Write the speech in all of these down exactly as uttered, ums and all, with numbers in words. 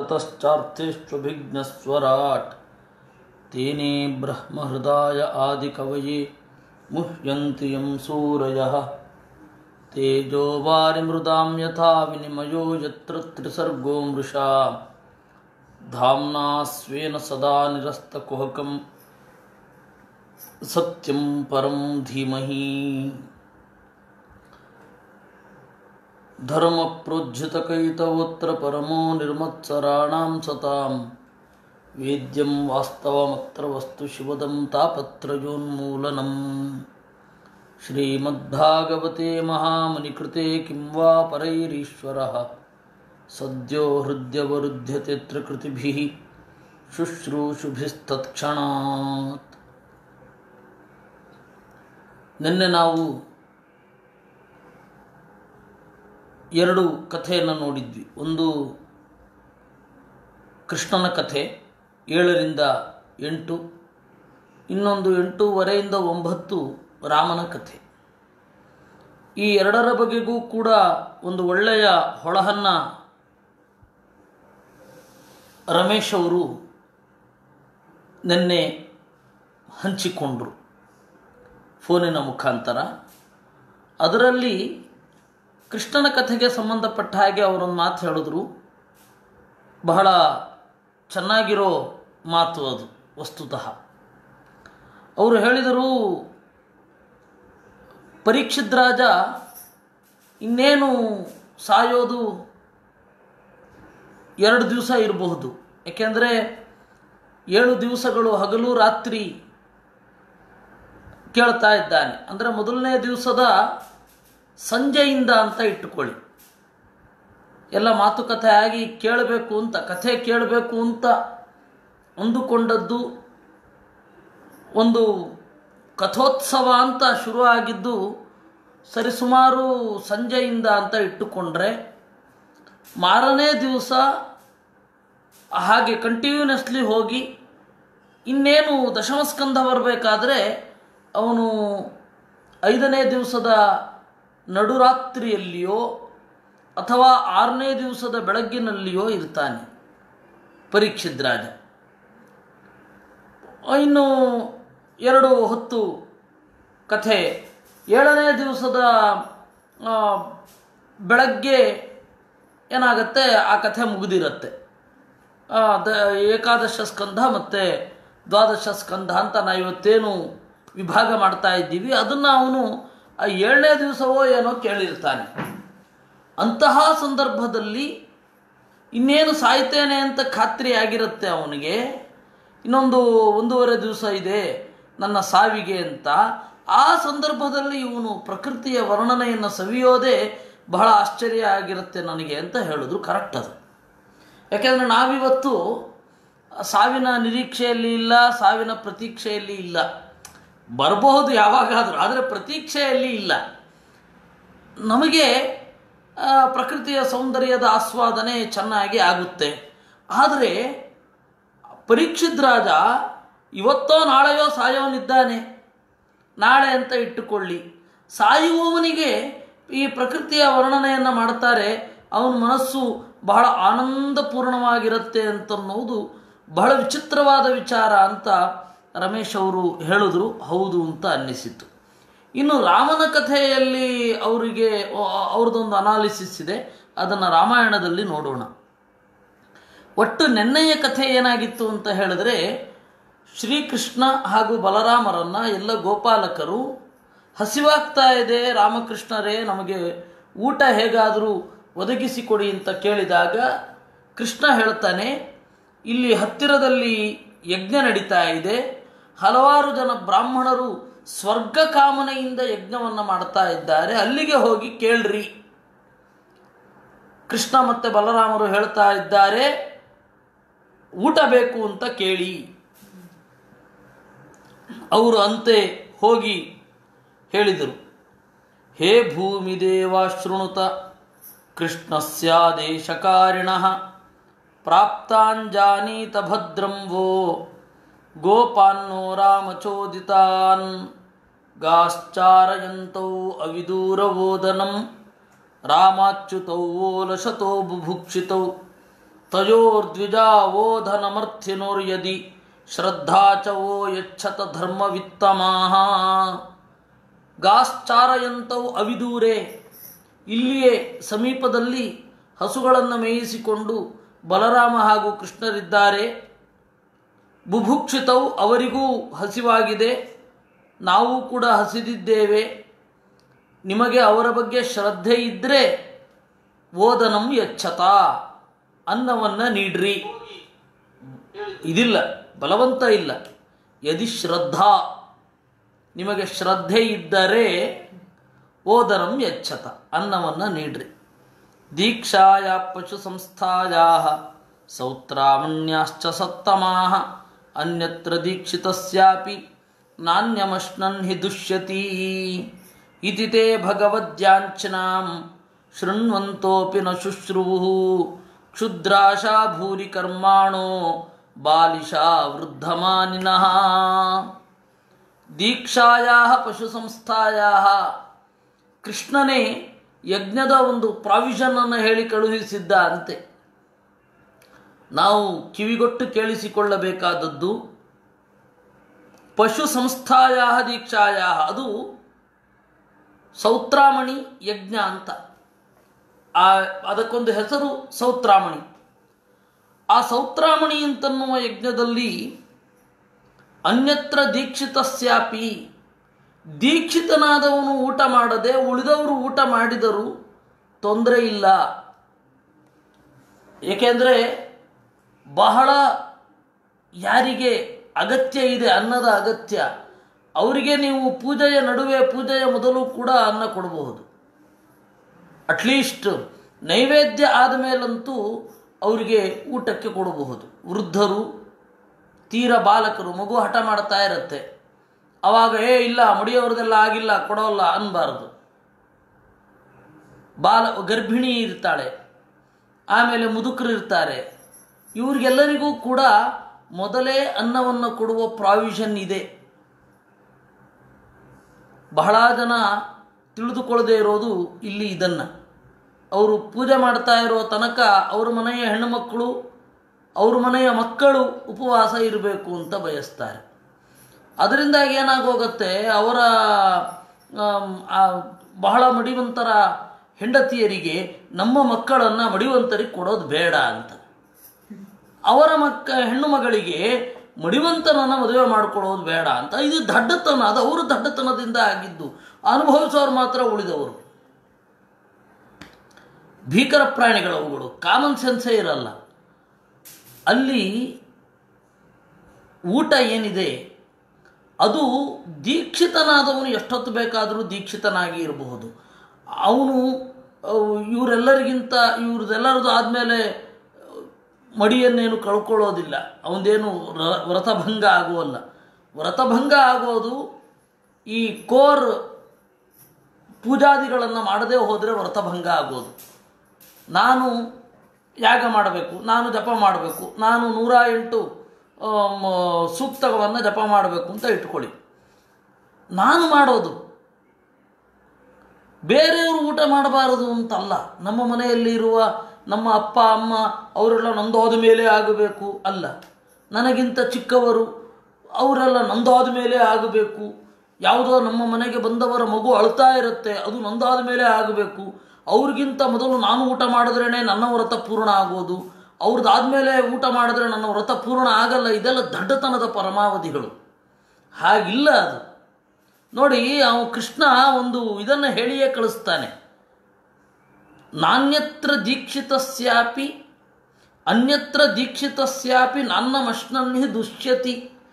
ततश्चार्थेष्वभिघ्नस्वराट् तेने ब्रह्महृदाय आदिकवये मुह्यन्ति यं सूरयः तेजो वारिमृदां यथा विनिमयो यत्र त्रिसर्गो मृषा धाम्ना स्वेन सदा निरस्तकुहकं सत्यं परं धीमहि धर्मप्रोज्झितकैतवोऽत्र परमो निर्मत्सराणां सतां वेद्यं वास्तवमत्र वस्तु शिवदं तापत्रयोन्मूलनम् श्रीमद्भागवते महामुनिकृते किं वा परैरीश्वरः सद्यो हृद्यवरुध्यते त्रिकृतिभिः ಶುಶ್ರೂಷುಭಿಸ್ತತ್ಕ್ಷಣಾತ್. ನಿನ್ನೆ ನಾವು ಎರಡು ಕಥೆಯನ್ನು ನೋಡಿದ್ವಿ. ಒಂದು ಕೃಷ್ಣನ ಕಥೆ ಏಳರಿಂದ ಎಂಟು, ಇನ್ನೊಂದು ಎಂಟೂವರೆಯಿಂದ ಒಂಬತ್ತು ರಾಮನ ಕಥೆ. ಈ ಎರಡರ ಬಗೆಗೂ ಕೂಡ ಒಂದು ಒಳ್ಳೆಯ ಹೊಳಹನ್ನು ರಮೇಶ್ ಅವರು ನಿನ್ನೆ ಹಂಚಿಕೊಂಡರು ಫೋನಿನ ಮುಖಾಂತರ. ಅದರಲ್ಲಿ ಕೃಷ್ಣನ ಕಥೆಗೆ ಸಂಬಂಧಪಟ್ಟ ಹಾಗೆ ಅವರೊಂದು ಮಾತು ಹೇಳಿದ್ರು. ಬಹಳ ಚೆನ್ನಾಗಿರೋ ಮಾತು ಅದು ವಸ್ತುತಃ. ಅವರು ಹೇಳಿದರು, ಪರೀಕ್ಷಿತ್ ರಾಜ ಇನ್ನೇನು ಸಾಯೋದು ಎರಡು ದಿವಸ ಇರಬಹುದು. ಏಕೆಂದರೆ ಏಳು ದಿವಸಗಳು ಹಗಲು ರಾತ್ರಿ ಕೇಳ್ತಾ ಇದ್ದಾನೆ. ಅಂದರೆ ಮೊದಲನೇ ದಿವಸದ ಸಂಜೆಯಿಂದ ಅಂತ ಇಟ್ಟುಕೊಳ್ಳಿ. ಎಲ್ಲ ಮಾತುಕತೆ ಆಗಿ ಕೇಳಬೇಕು ಅಂತ, ಕಥೆ ಕೇಳಬೇಕು ಅಂತ ಅಂದುಕೊಂಡದ್ದು, ಒಂದು ಕಥೋತ್ಸವ ಅಂತ ಶುರು ಆಗಿದ್ದು ಸರಿಸುಮಾರು ಸಂಜೆಯಿಂದ ಅಂತ ಇಟ್ಟುಕೊಂಡ್ರೆ, ಮಾರನೇ ದಿವಸ ಹಾಗೆ ಕಂಟಿನ್ಯೂಸ್ಲಿ ಹೋಗಿ ಇನ್ನೇನು ದಶಮಸ್ಕಂಧ ಬರಬೇಕಾದ್ರೆ ಅವನು ಐದನೇ ದಿವಸದ ನಡುರಾತ್ರಿಯಲ್ಲಿಯೋ ಅಥವಾ ಆರನೇ ದಿವಸದ ಬೆಳಗ್ಗಿನಲ್ಲಿಯೋ ಇರ್ತಾನೆ ಪರೀಕ್ಷಿತ್ ರಾಜ. ಇನ್ನು ಎರಡು ಹೊತ್ತು ಕಥೆ. ಏಳನೇ ದಿವಸದ ಬೆಳಗ್ಗೆ ಏನಾಗುತ್ತೆ, ಆ ಕಥೆ ಮುಗಿದಿರುತ್ತೆ. ದ ಏಕಾದಶ ಸ್ಕಂಧ ಮತ್ತು ದ್ವಾದಶ ಸ್ಕಂಧ ಅಂತ ನಾವು ಇವತ್ತೇನು ವಿಭಾಗ ಮಾಡ್ತಾ ಇದ್ದೀವಿ, ಅದನ್ನು ಅವನು ಆ ಏಳನೇ ದಿವಸವೋ ಏನೋ ಕೇಳಿರ್ತಾನೆ. ಅಂತಹ ಸಂದರ್ಭದಲ್ಲಿ ಇನ್ನೇನು ಸಾಯ್ತೇನೆ ಅಂತ ಖಾತ್ರಿ ಆಗಿರುತ್ತೆ ಅವನಿಗೆ. ಇನ್ನೊಂದು ಒಂದೂವರೆ ದಿವಸ ಇದೆ ನನ್ನ ಸಾವಿಗೆ ಅಂತ. ಆ ಸಂದರ್ಭದಲ್ಲಿ ಇವನು ಪ್ರಕೃತಿಯ ವರ್ಣನೆಯನ್ನು ಸವಿಯೋದೇ ಬಹಳ ಆಶ್ಚರ್ಯ ಆಗಿರುತ್ತೆ ನನಗೆ ಅಂತ ಹೇಳಿದ್ರು. ಕರೆಕ್ಟ್ ಅದು. ಯಾಕೆಂದರೆ ನಾವಿವತ್ತು ಸಾವಿನ ನಿರೀಕ್ಷೆಯಲ್ಲಿ ಇಲ್ಲ, ಸಾವಿನ ಪ್ರತೀಕ್ಷೆಯಲ್ಲಿ ಇಲ್ಲ. ಬರಬಹುದು ಯಾವಾಗಾದರೂ, ಆದರೆ ಪ್ರತೀಕ್ಷೆಯಲ್ಲಿ ಇಲ್ಲ. ನಮಗೆ ಪ್ರಕೃತಿಯ ಸೌಂದರ್ಯದ ಆಸ್ವಾದನೆ ಚೆನ್ನಾಗಿ ಆಗುತ್ತೆ. ಆದರೆ ಪರೀಕ್ಷಿತ್ ರಾಜ ಇವತ್ತೋ ನಾಳೆಯೋ ಸಾಯೋನಿದ್ದಾನೆ. ನಾಳೆ ಅಂತ ಇಟ್ಟುಕೊಳ್ಳಿ. ಸಾಯುವವನಿಗೆ ಈ ಪ್ರಕೃತಿಯ ವರ್ಣನೆಯನ್ನು ಮಾಡ್ತಾರೆ, ಅವನ ಮನಸ್ಸು ಬಹಳ ಆನಂದಪೂರ್ಣವಾಗಿರುತ್ತೆ ಅಂತನ್ನೋದು ಬಹಳ ವಿಚಿತ್ರವಾದ ವಿಚಾರ ಅಂತ ರಮೇಶ್ ಅವರು ಹೇಳಿದ್ರು. ಹೌದು ಅಂತ ಅನ್ನಿಸಿತು. ಇನ್ನು ರಾಮನ ಕಥೆಯಲ್ಲಿ ಅವರಿಗೆ ಅವ್ರದ್ದೊಂದು ಅನಾಲಿಸಿಸ್ ಇದೆ, ಅದನ್ನು ರಾಮಾಯಣದಲ್ಲಿ ನೋಡೋಣ. ಒಟ್ಟು ನೆನ್ನೆಯ ಕಥೆ ಏನಾಗಿತ್ತು ಅಂತ ಹೇಳಿದ್ರೆ, ಶ್ರೀಕೃಷ್ಣ ಹಾಗೂ ಬಲರಾಮರನ್ನು ಎಲ್ಲ ಗೋಪಾಲಕರು ಹಸಿವಾಗ್ತಾ ಇದೆ ರಾಮಕೃಷ್ಣರೇ, ನಮಗೆ ಊಟ ಹೇಗಾದರೂ ಒದಗಿಸಿಕೊಡಿ ಅಂತ ಕೇಳಿದಾಗ ಕೃಷ್ಣ ಹೇಳ್ತಾನೆ, ಇಲ್ಲಿ ಹತ್ತಿರದಲ್ಲಿ ಯಜ್ಞ ನಡೀತಾ ಇದೆ, ಹಲವಾರು ಜನ ಬ್ರಾಹ್ಮಣರು ಸ್ವರ್ಗ ಕಾಮನೆಯಿಂದ ಯಜ್ಞವನ್ನು ಮಾಡ್ತಾ ಇದ್ದಾರೆ, ಅಲ್ಲಿಗೆ ಹೋಗಿ ಕೇಳ್ರಿ. ಕೃಷ್ಣ ಮತ್ತು ಬಲರಾಮರು ಹೇಳ್ತಾ ಇದ್ದಾರೆ, ಊಟ ಬೇಕು ಅಂತ ಕೇಳಿ. ಅವರು ಅಂತೆ ಹೋಗಿ ಹೇಳಿದರು. ಹೇ ಭೂಮಿ ದೇವ ಶೃಣುತ ಕೃಷ್ಣಸ್ಯಾದೇಶಕಾರಿಣಃ ಪ್ರಾಪ್ತಾಂಜಾನೀತ ಭದ್ರಂ ವೋ ಗೋಪಾನ್ನೋ ರಾಮಚೋದಿತಾನ್ ಗಾಶ್ಚಾರಯಂತೌ ಅವಿದೂರವೋದನಂ ರಾಮಾಚ್ಯುತೌ ಓಲಶತೋ ಬುಭುಕ್ಷಿತೌ ತಯೋರ್ದ್ವಿಜಾ ಓಧನಮರ್ಥಿನೋರ್ಯದಿ ಶ್ರದ್ಧಾ ಚ ವೋ ಯಚ್ಛತ ಧರ್ಮವಿತ್ತಮಾಹ ಗಾಶ್ಚಾರಯಂತೌ ಅವಿದೂರೆ. ಇಲ್ಲಿಯೇ ಸಮೀಪದಲ್ಲಿ ಹಸುಗಳನ್ನು ಮೇಯಿಸಿಕೊಂಡು ಬಲರಾಮ ಹಾಗೂ ಕೃಷ್ಣರಿದ್ದಾರೆ. ಬುಭುಕ್ಷಿತವು ಅವರಿಗೂ ಹಸಿವಾಗಿದೆ, ನಾವು ಕೂಡ ಹಸಿದಿದ್ದೇವೆ. ನಿಮಗೆ ಅವರ ಬಗ್ಗೆ ಶ್ರದ್ಧೆ ಇದ್ದರೆ ಓದನಂ ಯಚ್ಛತ, ಅನ್ನವನ್ನು ನೀಡ್ರಿ. ಇದಿಲ್ಲ, ಬಲವಂತ ಇಲ್ಲ. ಯದಿ ಶ್ರದ್ಧಾ, ನಿಮಗೆ ಶ್ರದ್ಧೆ ಇದ್ದರೆ ಓದನಂ ಯಚ್ಛತ, ಅನ್ನವನ್ನು ನೀಡ್ರಿ. ದೀಕ್ಷಾಯ ಪಶು ಸಂಸ್ಥಾಯಾ ಸೌತ್ರಾಮಣ್ಯಾಶ್ಚ ಸತ್ತಮಾಹ ಅನ್ಯತ್ರ ದೀಕ್ಷಿತಸ್ಯಾಪಿ ನಾನ್ಯಮಶ್ನನ್ ಹಿ ದುಷ್ಯತಿ ಇತಿ ತೇ ಭಗವದ್ಯಾಂಚನಾಂ ಶೃಣ್ವಂತೋಪಿ ನ ಶುಶ್ರುವುಃ ಕ್ಷುದ್ರಾಶಾ ಭೂರಿ ಕರ್ಮಾಣೋ ಬಾಲಿಶಾ ವೃದ್ಧಮಾನಿನಃ. ದೀಕ್ಷಾಯಾಹ ಪಶು ಸಂಸ್ಥಾಯಾಹ, ಕೃಷ್ಣನೇ ಯಜ್ಞದ ಒಂದು ಪ್ರಾವಿಷನನ್ನು ಹೇಳಿ ಕಳುಹಿಸಿದ್ದ ಅಂತೆ. ನಾವು ಕಿವಿಗೊಟ್ಟು ಕೇಳಿಸಿಕೊಳ್ಳಬೇಕಾದದ್ದು ಪಶು ಸಂಸ್ಥಾಯಾ ದೀಕ್ಷಾಯಾ, ಅದು ಸೌತ್ರಾಮಣಿ ಯಜ್ಞ ಅಂತ. ಆ ಅದಕ್ಕೊಂದು ಹೆಸರು ಸೌತ್ರಾಮಣಿ. ಆ ಸೌತ್ರಾಮಣಿ ಅಂತನ್ನುವ ಯಜ್ಞದಲ್ಲಿ ಅನ್ಯತ್ರ ದೀಕ್ಷಿತಸ್ಯಾಪಿ, ದೀಕ್ಷಿತನಾದವನು ಊಟ ಮಾಡದೆ ಉಳಿದವರು ಊಟ ಮಾಡಿದರೂ ತೊಂದರೆ ಇಲ್ಲ. ಏಕೆಂದರೆ ಬಹಳ ಯಾರಿಗೆ ಅಗತ್ಯ ಇದೆ ಅನ್ನದ ಅಗತ್ಯ, ಅವರಿಗೆ ನೀವು ಪೂಜೆಯ ನಡುವೆ ಪೂಜೆಯ ಮೊದಲು ಕೂಡ ಅನ್ನ ಕೊಡಬಹುದು. ಅಟ್ಲೀಸ್ಟ್ ನೈವೇದ್ಯ ಆದಮೇಲಂತೂ ಅವರಿಗೆ ಊಟಕ್ಕೆ ಕೊಡಬಹುದು. ವೃದ್ಧರು, ತೀರ ಬಾಲಕರು, ಮಗು ಹಠ ಮಾಡ್ತಾ ಇರುತ್ತೆ, ಅವಾಗ ಏ ಇಲ್ಲ ಮುಡಿಯೋರ್ದೆಲ್ಲ ಆಗಿಲ್ಲ ಕೊಡೋಲ್ಲ ಅನ್ನಬಾರದು. ಬಾಲ ಗರ್ಭಿಣಿ ಇರ್ತಾಳೆ, ಆಮೇಲೆ ಮುದುಕರು ಇರ್ತಾರೆ, ಇವ್ರಿಗೆಲ್ಲರಿಗೂ ಕೂಡ ಮೊದಲೇ ಅನ್ನವನ್ನು ಕೊಡುವ ಪ್ರಾವಿಷನ್ ಇದೆ. ಬಹಳ ಜನ ತಿಳಿದುಕೊಳ್ಳದೆ ಇರೋದು ಇಲ್ಲಿ ಇದನ್ನು. ಅವರು ಪೂಜೆ ಮಾಡ್ತಾ ಇರೋ ತನಕ ಅವ್ರ ಮನೆಯ ಹೆಣ್ಣುಮಕ್ಕಳು, ಅವ್ರ ಮನೆಯ ಮಕ್ಕಳು ಉಪವಾಸ ಇರಬೇಕು ಅಂತ ಬಯಸ್ತಾರೆ. ಅದರಿಂದಾಗಿ ಏನಾಗೋಗುತ್ತೆ, ಅವರ ಬಹಳ ಮಡಿವಂತರ ಹೆಂಡತಿಯರಿಗೆ ನಮ್ಮ ಮಕ್ಕಳನ್ನು ಮಡಿವಂತರಿಗೆ ಕೊಡೋದು ಬೇಡ ಅಂತ, ಅವರ ಮಕ್ಕ ಹೆಣ್ಣು ಮಗಳಿಗೆ ಮಡಿವಂತನನ್ನು ಮದುವೆ ಮಾಡಿಕೊಡೋದು ಬೇಡ ಅಂತ. ಇದು ದಡ್ಡತನ, ಅದು ಅವರು ದಡ್ಡತನದಿಂದ ಆಗಿದ್ದು. ಅನುಭವಿಸೋರು ಮಾತ್ರ ಉಳಿದವರು. ಭೀಕರ ಪ್ರಾಣಿಗಳವುಗಳು, ಕಾಮನ್ ಸೆನ್ಸೇ ಇರಲ್ಲ. ಅಲ್ಲಿ ಊಟ ಏನಿದೆ ಅದು ದೀಕ್ಷಿತನಾದವನು ಎಷ್ಟೊತ್ತು ಬೇಕಾದರೂ ದೀಕ್ಷಿತನಾಗಿ ಇರಬಹುದು. ಅವನು ಇವರೆಲ್ಲರಿಗಿಂತ ಇವ್ರದ್ದೆಲ್ಲರದು ಆದಮೇಲೆ ಮಡಿಯನ್ನೇನು ಕಳ್ಕೊಳ್ಳೋದಿಲ್ಲ, ಅವನದೇನು ವ್ರತಭಂಗ ಆಗುವಲ್ಲ. ವ್ರತಭಂಗ ಆಗೋದು ಈ ಕೋರ್ ಪೂಜಾದಿಗಳನ್ನು ಮಾಡದೇ ಹೋದರೆ ವ್ರತಭಂಗ ಆಗೋದು. ನಾನು ಯಾಗ ಮಾಡಬೇಕು, ನಾನು ಜಪ ಮಾಡಬೇಕು, ನಾನು ನೂರ ಎಂಟು ಸೂಕ್ತಗಳನ್ನು ಜಪ ಮಾಡಬೇಕು ಅಂತ ಇಟ್ಕೊಳ್ಳಿ. ನಾನು ಮಾಡೋದು, ಬೇರೆಯವರು ಊಟ ಮಾಡಬಾರದು ಅಂತಲ್ಲ. ನಮ್ಮ ಮನೆಯಲ್ಲಿ ಇರುವ ನಮ್ಮ ಅಪ್ಪ ಅಮ್ಮ ಅವರೆಲ್ಲ ನಂದೋದ ಮೇಲೆ ಆಗಬೇಕು ಅಲ್ಲ, ನನಗಿಂತ ಚಿಕ್ಕವರು ಅವರೆಲ್ಲ ನಂದಾದ ಮೇಲೆ ಆಗಬೇಕು. ಯಾವುದೋ ನಮ್ಮ ಮನೆಗೆ ಬಂದವರ ಮಗು ಅಳ್ತಾ ಇರುತ್ತೆ, ಅದು ನಂದಾದ ಮೇಲೆ ಆಗಬೇಕು. ಅವ್ರಿಗಿಂತ ಮೊದಲು ನಾನು ಊಟ ಮಾಡಿದ್ರೇ ನನ್ನ ವ್ರತ ಪೂರ್ಣ ಆಗೋದು, ಅವ್ರದ್ದಾದ್ಮೇಲೆ ಊಟ ಮಾಡಿದ್ರೆ ನನ್ನ ವ್ರತ ಪೂರ್ಣ ಆಗಲ್ಲ. ಇದೆಲ್ಲ ದಡ್ಡತನದ ಪರಮಾವಧಿಗಳು. ಹಾಗಿಲ್ಲ ಅದು. ನೋಡಿ, ಅವನು ಕೃಷ್ಣ ಒಂದು ಇದನ್ನು ಹೇಳಿಯೇ ಕಳಿಸ್ತಾನೆ. ನಾನ್ಯತ್ರ ದೀಕ್ಷಿತಸ್ಯಾಪಿ ಅನ್ಯತ್ರ ದೀಕ್ಷಿತಸ್ಯಾಪಿ ನಾನ್ನಮಶ್ನನ್ಹಿ ದುಷ್ಯತಿ.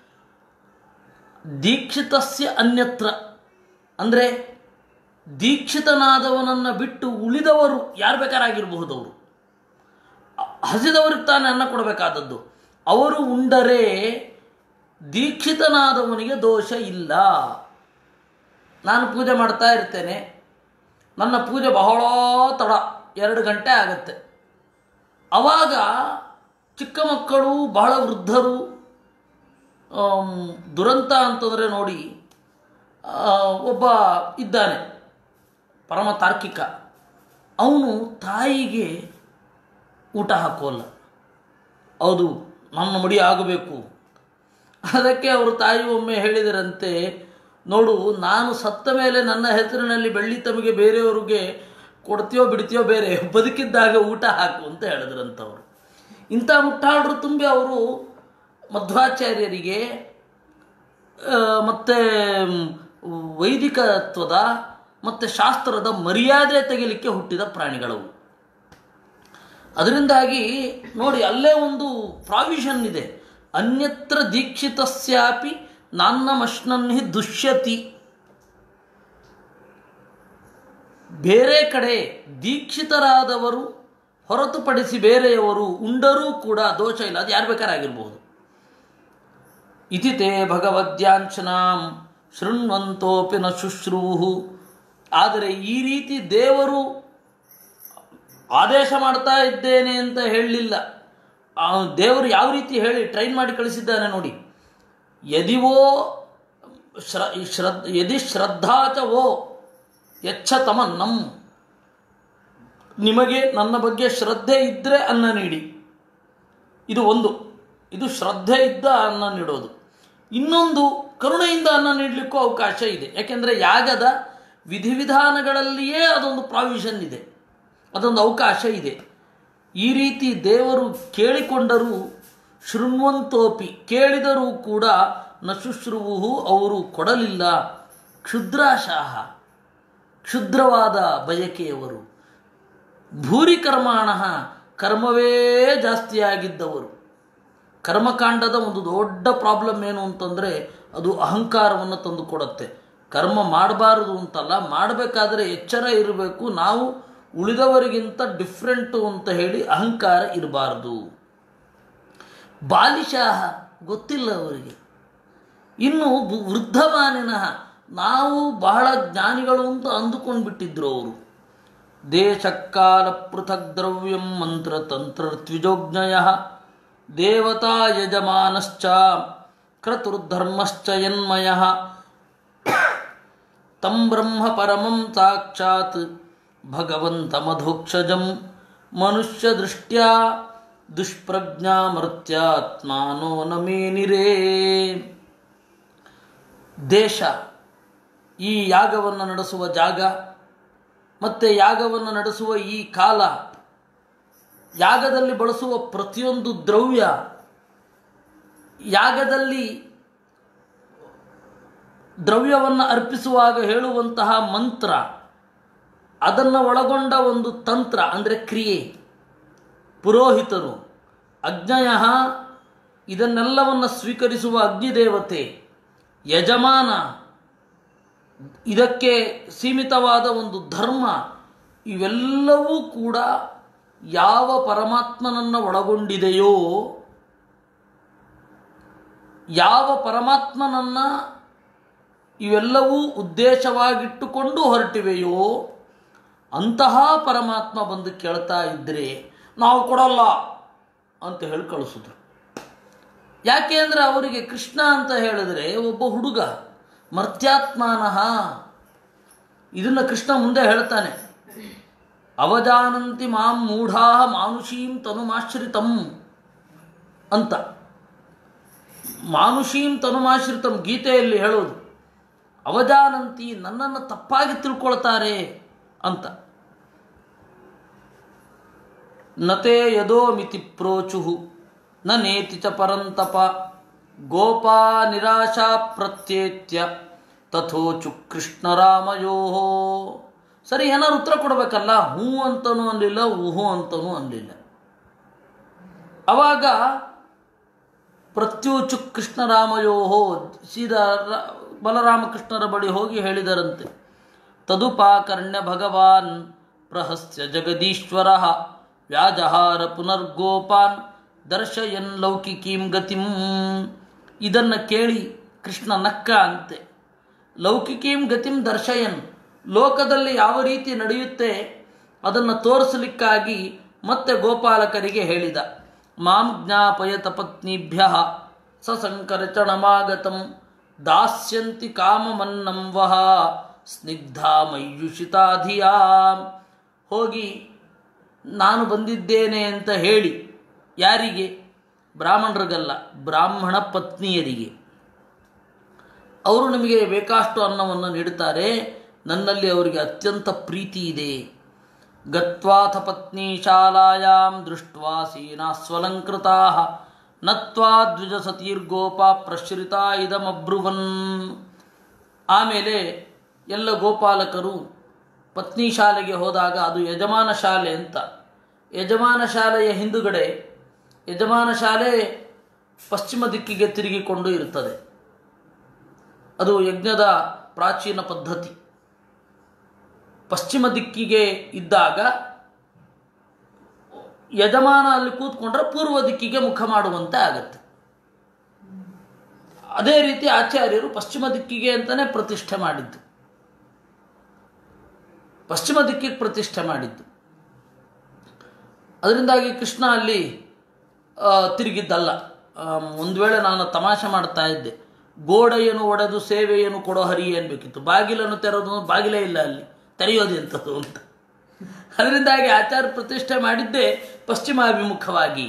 ದೀಕ್ಷಿತಸ್ಯ ಅನ್ಯತ್ರ ಅಂದರೆ ದೀಕ್ಷಿತನಾದವನನ್ನು ಬಿಟ್ಟು ಉಳಿದವರು ಯಾರು ಬೇಕಾರಾಗಿರಬಹುದು. ಅವರು ಹಸಿದವ್ರಿಗೆ ತಾನೇ ಅನ್ನ ಕೊಡಬೇಕಾದದ್ದು. ಅವರು ಉಂಡರೆ ದೀಕ್ಷಿತನಾದವನಿಗೆ ದೋಷ ಇಲ್ಲ. ನಾನು ಪೂಜೆ ಮಾಡ್ತಾ ಇರ್ತೇನೆ, ನನ್ನ ಪೂಜೆ ಬಹಳ ತಡ, ಎರಡು ಗಂಟೆ ಆಗತ್ತೆ. ಆವಾಗ ಚಿಕ್ಕ ಮಕ್ಕಳು, ಬಹಳ ವೃದ್ಧರು, ದುರಂತ ಅಂತಂದರೆ ನೋಡಿ, ಒಬ್ಬ ಇದ್ದಾನೆ ಪರಮ ತಾರ್ಕಿಕ, ಅವನು ತಾಯಿಗೆ ಊಟ ಹಾಕೋಲ್ಲ. ಹೌದು ನನ್ನ ಮಡಿ ಆಗಬೇಕು. ಅದಕ್ಕೆ ಅವರು ತಾಯಿ ಒಮ್ಮೆ ಹೇಳಿದರಂತೆ, ನೋಡು ನಾನು ಸತ್ತ ಮೇಲೆ ನನ್ನ ಹೆಸರಿನಲ್ಲಿ ಬೆಳ್ಳಿ ತಮಗೆ ಬೇರೆಯವ್ರಿಗೆ ಕೊಡ್ತೀಯೋ ಬಿಡ್ತೀಯೋ ಬೇರೆ, ಬದುಕಿದ್ದಾಗ ಊಟ ಹಾಕು ಅಂತ ಹೇಳಿದ್ರಂಥವ್ರು. ಇಂಥ ಮುಟ್ಟಾಳರು ತುಂಬಿ ಅವರು ಮಧ್ವಾಚಾರ್ಯರಿಗೆ ಮತ್ತು ವೈದಿಕತ್ವದ ಮತ್ತು ಶಾಸ್ತ್ರದ ಮರ್ಯಾದೆ ತೆಗಿಲಿಕ್ಕೆ ಹುಟ್ಟಿದ ಪ್ರಾಣಿಗಳವು. ಅದರಿಂದಾಗಿ ನೋಡಿ ಅಲ್ಲೇ ಒಂದು ಪ್ರಾವಿಷನ್ ಇದೆ, ಅನ್ಯತ್ರ ದೀಕ್ಷಿತಸ್ಯಾಪಿ ನಾನ್ನಮಶ್ನನ್ಹಿ ದುಷ್ಯತಿ. ಬೇರೆ ಕಡೆ ದೀಕ್ಷಿತರಾದವರು ಹೊರತುಪಡಿಸಿ ಬೇರೆಯವರು ಉಂಡರೂ ಕೂಡ ದೋಷ ಇಲ್ಲ, ಅದು ಯಾರು ಬೇಕಾರಾಗಿರ್ಬೋದು. ಇತಿ ತೇ ಭಗವದ್ಯಾಂಚನಾಂ ಶೃಣ್ವಂತೋಪಿ ನ ಶುಶ್ರೂಹು. ಆದರೆ ಈ ರೀತಿ ದೇವರು ಆದೇಶ ಮಾಡ್ತಾ ಇದ್ದೇನೆ ಅಂತ ಹೇಳಲಿಲ್ಲ. ದೇವರು ಯಾವ ರೀತಿ ಹೇಳಿ ಟ್ರೈನ್ ಮಾಡಿ ಕಳಿಸಿದ್ದಾನೆ ನೋಡಿ. ಯದಿವೋ ಶ್ರ ಶ್ರದ್ ಯದಿ ಶ್ರದ್ಧಾಚ ವೋ ಯಚ್ಛ ತಮನ್ನಂ. ನಿಮಗೆ ನನ್ನ ಬಗ್ಗೆ ಶ್ರದ್ಧೆ ಇದ್ದರೆ ಅನ್ನ ನೀಡಿ. ಇದು ಒಂದು, ಇದು ಶ್ರದ್ಧೆ ಇದ್ದ ಅನ್ನ ನೀಡೋದು. ಇನ್ನೊಂದು, ಕರುಣೆಯಿಂದ ಅನ್ನ ನೀಡಲಿಕ್ಕೂ ಅವಕಾಶ ಇದೆ. ಯಾಕೆಂದರೆ ಯಾಗದ ವಿಧಿವಿಧಾನಗಳಲ್ಲಿಯೇ ಅದೊಂದು ಪ್ರಾವಿಷನ್ ಇದೆ, ಅದೊಂದು ಅವಕಾಶ ಇದೆ. ಈ ರೀತಿ ದೇವರು ಕೇಳಿಕೊಂಡರೂ ಶೃಣ್ವಂತೋಪಿ, ಕೇಳಿದರೂ ಕೂಡ ನ ಶುಶ್ರೂಹು, ಅವರು ಕೊಡಲಿಲ್ಲ. ಕ್ಷುದ್ರಾಶಾಹ, ಕ್ಷುದ್ರವಾದ ಬಯಕೆಯವರು. ಭೂರಿ ಕರ್ಮಾಣ, ಕರ್ಮವೇ ಜಾಸ್ತಿಯಾಗಿದ್ದವರು. ಕರ್ಮಕಾಂಡದ ಒಂದು ದೊಡ್ಡ ಪ್ರಾಬ್ಲಮ್ ಏನು ಅಂತಂದರೆ ಅದು ಅಹಂಕಾರವನ್ನು ತಂದು ಕೊಡುತ್ತೆ. ಕರ್ಮ ಮಾಡಬಾರದು ಅಂತಲ್ಲ, ಮಾಡಬೇಕಾದ್ರೆ ಎಚ್ಚರ ಇರಬೇಕು, ನಾವು ಉಳಿದವರಿಗಿಂತ ಡಿಫ್ರೆಂಟು ಅಂತ ಹೇಳಿ ಅಹಂಕಾರ ಇರಬಾರ್ದು. ಬಾಲಿಶಾಹ, ಗೊತ್ತಿಲ್ಲ ಅವರಿಗೆ. ಇನ್ನು ವೃದ್ಧಮಾನಿನಃ, ನಾವು ಬಹಳ ಜ್ಞಾನಿಗಳು ಅಂತ ಅಂದುಕೊಂಡು ಬಿಟ್ಟಿದ್ರು ಅವರು. ದೇಶಕಾಲ ಪೃಥಕ್ ದ್ರವ್ಯಂ ಮಂತ್ರ ತಂತ್ರ ತ್ವಿಜೋಜ್ಞಯ ದೇವತಾ ಯಜಮಾನಶ್ಚ ಕ್ರತುರ್ಧರ್ಮಶ್ಚ ಯನ್ಮಯ ತಂ ಬ್ರಹ್ಮ ಪರಮಂ ಸಾಕ್ಷಾತ್ ಭಗವಂತಮಧೋಕ್ಷಜಂ ಮನುಷ್ಯ ದೃಷ್ಟ್ಯಾ ದುಷ್ಪ್ರಜ್ಞಾ ಮರ್ತ್ಯಾತ್ಮಾನೋ ನಮೇನಿರೇ. ದೇಶ, ಈ ಯಾಗವನ್ನು ನಡೆಸುವ ಜಾಗ ಮತ್ತು ಯಾಗವನ್ನು ನಡೆಸುವ ಈ ಕಾಲ, ಯಾಗದಲ್ಲಿ ಬಳಸುವ ಪ್ರತಿಯೊಂದು ದ್ರವ್ಯ, ಯಾಗದಲ್ಲಿ ದ್ರವ್ಯವನ್ನು ಅರ್ಪಿಸುವಾಗ ಹೇಳುವಂತಹ ಮಂತ್ರ, ಅದನ್ನು ಒಳಗೊಂಡ ಒಂದು ತಂತ್ರ ಅಂದರೆ ಕ್ರಿಯೆ, ಪುರೋಹಿತರು, ಅಗ್ನಯ, ಇದನ್ನೆಲ್ಲವನ್ನು ಸ್ವೀಕರಿಸುವ ಅಗ್ನಿದೇವತೆ, ಯಜಮಾನ, ಇದಕ್ಕೆ ಸೀಮಿತವಾದ ಒಂದು ಧರ್ಮ, ಇವೆಲ್ಲವೂ ಕೂಡ ಯಾವ ಪರಮಾತ್ಮನನ್ನು ಒಳಗೊಂಡಿದೆಯೋ, ಯಾವ ಪರಮಾತ್ಮನನ್ನು ಇವೆಲ್ಲವೂ ಉದ್ದೇಶವಾಗಿಟ್ಟುಕೊಂಡು ಹೊರಟಿವೆಯೋ ಅಂತಹ ಪರಮಾತ್ಮ ಬಂದು ಕೇಳ್ತಾ ಇದ್ದರೆ ನಾವು ಕೊಡಲ್ಲ ಅಂತ ಹೇಳಿ ಕಳಿಸಿದ್ರು. ಯಾಕೆ ಅಂದರೆ ಅವರಿಗೆ ಕೃಷ್ಣ ಅಂತ ಹೇಳಿದ್ರೆ ಒಬ್ಬ ಹುಡುಗ, ಮರ್ತ್ಯಾತ್ಮಾನಃ. ಇದನ್ನು ಕೃಷ್ಣ ಮುಂದೆ ಹೇಳ್ತಾನೆ, ಅವಜಾನಂತಿ ಮಾಂ ಮೂಢಾ ಮಾನುಷೀಂ ತನುಮಾಶ್ರಿತಂ ಅಂತ. ಮಾನುಷೀಂ ತನುಮಾಶ್ರಿತಂ ಗೀತೆಯಲ್ಲಿ ಹೇಳೋದು. ಅವಜಾನಂತಿ, ನನ್ನನ್ನು ತಪ್ಪಾಗಿ ತಿಳ್ಕೊಳ್ತಾರೆ ಅಂತ. ನತೇ ಯದೋ ಮಿತಿ ಪ್ರೋಚುಹು ನ ನೇತಿ ಚ ಪರಂತಪ ಗೋಪಾ ನಿರಾಶಾ ಪ್ರತ್ಯೇತ್ಯ ತಥೋಚು ಕೃಷ್ಣರಾಮಯೋ. ಸರಿ, ಏನಾದ್ರು ಉತ್ತರ ಕೊಡಬೇಕಲ್ಲ, ಹೂ ಅಂತನೂ ಅನ್ನಲಿಲ್ಲ, ಊಹು ಅಂತನೂ ಅನ್ನಲಿಲ್ಲ. ಅವಾಗ ಪ್ರತ್ಯೂಚು ಕೃಷ್ಣರಾಮಯೋ, ಸೀದಾ ಬಲರಾಮಕೃಷ್ಣರ ಬಳಿ ಹೋಗಿ ಹೇಳಿದರಂತೆ. ತದುಪಾಕರ್ಣ್ಯ ಭಗವಾನ್ ಪ್ರಹಸ್ಯ ಜಗದೀಶ್ವರ ವ್ಯಾಜಹಾರ ಪುನರ್ಗೋಪಾನ್ ದರ್ಶಯನ್ ಲೌಕಿಕೀಂ ಗತಿಂ. ಇದನ್ನು ಕೇಳಿ ಕೃಷ್ಣ ನಕ್ಕ ಅಂತೆ. ಲೌಕಿಕೀಂ ಗತಿಂ ದರ್ಶಯನ್, ಲೋಕದಲ್ಲಿ ಯಾವ ರೀತಿ ನಡೆಯುತ್ತೆ ಅದನ್ನು ತೋರಿಸಲಿಕ್ಕಾಗಿ ಮತ್ತೆ ಗೋಪಾಲಕರಿಗೆ ಹೇಳಿದ. ಮಾಂ ಜ್ಞಾಪಯತ ಪತ್ನಿಭ್ಯ ಸಸಂಕರ್ಷಣಮಾಗತಂ ದಾಸ್ಯಂತಿ ಕಾಮಮನ್ನಂ ವಹ ಸ್ನಿಗ್ಧಾ ಮೈಯುಷಿತಾಧಿಯಾ. ಹೋಗಿ ನಾನು ಬಂದಿದ್ದೇನೆ ಅಂತ ಹೇಳಿ, ಯಾರಿಗೆ? ಬ್ರಾಹ್ಮಣರಿಗಲ್ಲ, ಬ್ರಾಹ್ಮಣ ಪತ್ನಿಯರಿಗೆ. ಅವರು ನಿಮಗೆ ಬೇಕಾಷ್ಟು ಅನ್ನವನ್ನು ನೀಡುತ್ತಾರೆ. ನನ್ನಲ್ಲಿ ಅವರಿಗೆ ಅತ್ಯಂತ ಪ್ರೀತಿ ಇದೆ. ಗತ್ವಾಥ ಪತ್ನಿ ಶಾಲಾಯಾಂ ದೃಷ್ಟ್ವಾ ಸೀನಾ ಸ್ವಲಂಕೃತಾ ನತ್ವಾ ದ್ವಿಜ ಸತೀರ್ಗೋಪ ಪ್ರಶ್ರಿತಾ ಇದಮಬ್ರುವನ್. ಆಮೇಲೆ ಎಲ್ಲ ಗೋಪಾಲಕರು ಪತ್ನಿ ಶಾಲೆಗೆ ಹೋದಾಗ, ಅದು ಯಜಮಾನ ಶಾಲೆ ಅಂತ, ಯಜಮಾನ ಶಾಲೆಯ ಹಿಂದುಗಡೆ ಯಜಮಾನ ಶಾಲೆ ಪಶ್ಚಿಮ ದಿಕ್ಕಿಗೆ ತಿರುಗಿಕೊಂಡು ಇರುತ್ತದೆ. ಅದು ಯಜ್ಞದ ಪ್ರಾಚೀನ ಪದ್ಧತಿ. ಪಶ್ಚಿಮ ದಿಕ್ಕಿಗೆ ಇದ್ದಾಗ ಯಜಮಾನ ಅಲ್ಲಿ ಕೂತ್ಕೊಂಡ್ರೆ ಪೂರ್ವ ದಿಕ್ಕಿಗೆ ಮುಖ ಮಾಡುವಂತೆ ಆಗತ್ತೆ. ಅದೇ ರೀತಿ ಆಚಾರ್ಯರು ಪಶ್ಚಿಮ ದಿಕ್ಕಿಗೆ ಅಂತಲೇ ಪ್ರತಿಷ್ಠೆ ಮಾಡಿದ್ದು, ಪಶ್ಚಿಮ ದಿಕ್ಕಿಗೆ ಪ್ರತಿಷ್ಠೆ ಮಾಡಿದ್ದು. ಅದರಿಂದಾಗಿ ಕೃಷ್ಣ ಅಲ್ಲಿ ತಿರುಗಿದ್ದಲ್ಲ. ಒಂದು ವೇಳೆ ನಾನು ತಮಾಷೆ ಮಾಡ್ತಾ ಇದ್ದೆ, ಗೋಡೆಯನ್ನು ಒಡೆದು ಸೇವೆಯನ್ನು ಕೊಡೋ ಹರಿ ಅನ್ಬೇಕಿತ್ತು, ಬಾಗಿಲನ್ನು ತೆರೆದು ಬಾಗಿಲೇ ಇಲ್ಲ ಅಲ್ಲಿ, ತೆರೆಯೋದೆಂಥದ್ದು ಅಂತ. ಅದರಿಂದಾಗಿ ಆಚಾರ್ಯ ಪ್ರತಿಷ್ಠೆ ಮಾಡಿದ್ದೇ ಪಶ್ಚಿಮಾಭಿಮುಖವಾಗಿ.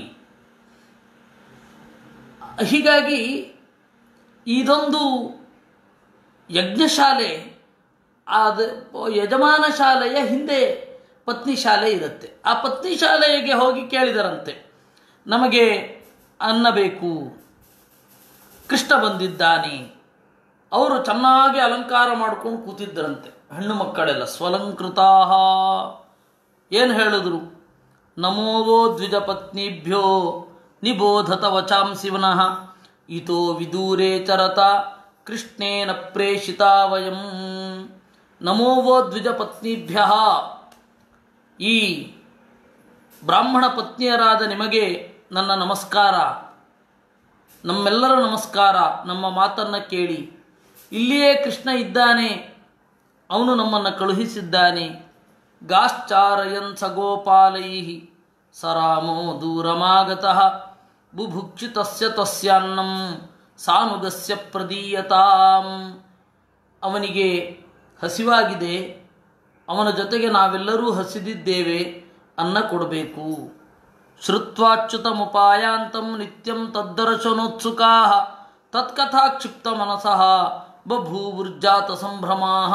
ಹೀಗಾಗಿ ಇದೊಂದು ಯಜ್ಞಶಾಲೆ, ಅದು ಯಜಮಾನ ಶಾಲೆಯ ಹಿಂದೆ ಪತ್ನಿ ಶಾಲೆ ಇರುತ್ತೆ. ಆ ಪತ್ನಿ ಶಾಲೆಗೆ ಹೋಗಿ ಕೇಳಿದರಂತೆ, ನಮಗೆ ಅನ್ನ ಬೇಕು, ಕೃಷ್ಣ ಬಂದಿದ್ದಾನೆ. ಅವರು ಚೆನ್ನಾಗಿ ಅಲಂಕಾರ ಮಾಡ್ಕೊಂಡು ಕೂತಿದ್ದರಂತೆ, ಹೆಣ್ಣು ಮಕ್ಕಳೆಲ್ಲ ಸ್ವಲಂಕೃತಾ. ಏನು ಹೇಳಿದ್ರು? ನಮೋವೋ ದ್ವಿಜಪತ್ನಿಭ್ಯೋ ನಿಬೋಧತ ವಚಾಂಸಿ ವನಃ ಇತೋ ವಿದೂರೇ ಚರತ ಕೃಷ್ಣೇನ ಪ್ರೇಷಿತಾ ವಯಂ. ನಮೋವೋ ದ್ವಿಜಪತ್ನಿಭ್ಯ, ಈ ಬ್ರಾಹ್ಮಣ ಪತ್ನಿಯರಾದ ನಿಮಗೆ ನನ್ನ ನಮಸ್ಕಾರ, ನಮ್ಮೆಲ್ಲರ ನಮಸ್ಕಾರ. ನಮ್ಮ ಮಾತನ್ನು ಕೇಳಿ, ಇಲ್ಲಿಯೇ ಕೃಷ್ಣ ಇದ್ದಾನೆ, ಅವನು ನಮ್ಮನ್ನು ಕಳುಹಿಸಿದ್ದಾನೆ. ಗಾಶ್ಚಾರಯನ್ ಸಗೋಪಾಲೈ ಸರಾಮೋ ದೂರಮಾಗತಃ ಬುಭುಕ್ಷಿತಸ್ಯ ತಸ್ಯಾನ್ನಂ ಸಾನುಗಸ್ಯ ಪ್ರದೀಯತಾಂ. ಅವನಿಗೆ ಹಸಿವಾಗಿದೆ, ಅವನ ಜೊತೆಗೆ ನಾವೆಲ್ಲರೂ ಹಸಿದಿದ್ದೇವೆ, ಅನ್ನ ಕೊಡಬೇಕು. ಶ್ರುತ್ವಾಚ್ಯುತಮುಪಾಯಾಂತಂ ನಿತ್ಯಂ ತದ್ದರ್ಶನೋತ್ಸುಕಾ ತತ್ಕಥಾ ಕ್ಷಿಪ್ತ ಮನಸಃ ಬಭೂವೃಜ್ಜಾತ ಸಂಭ್ರಮಾಃ.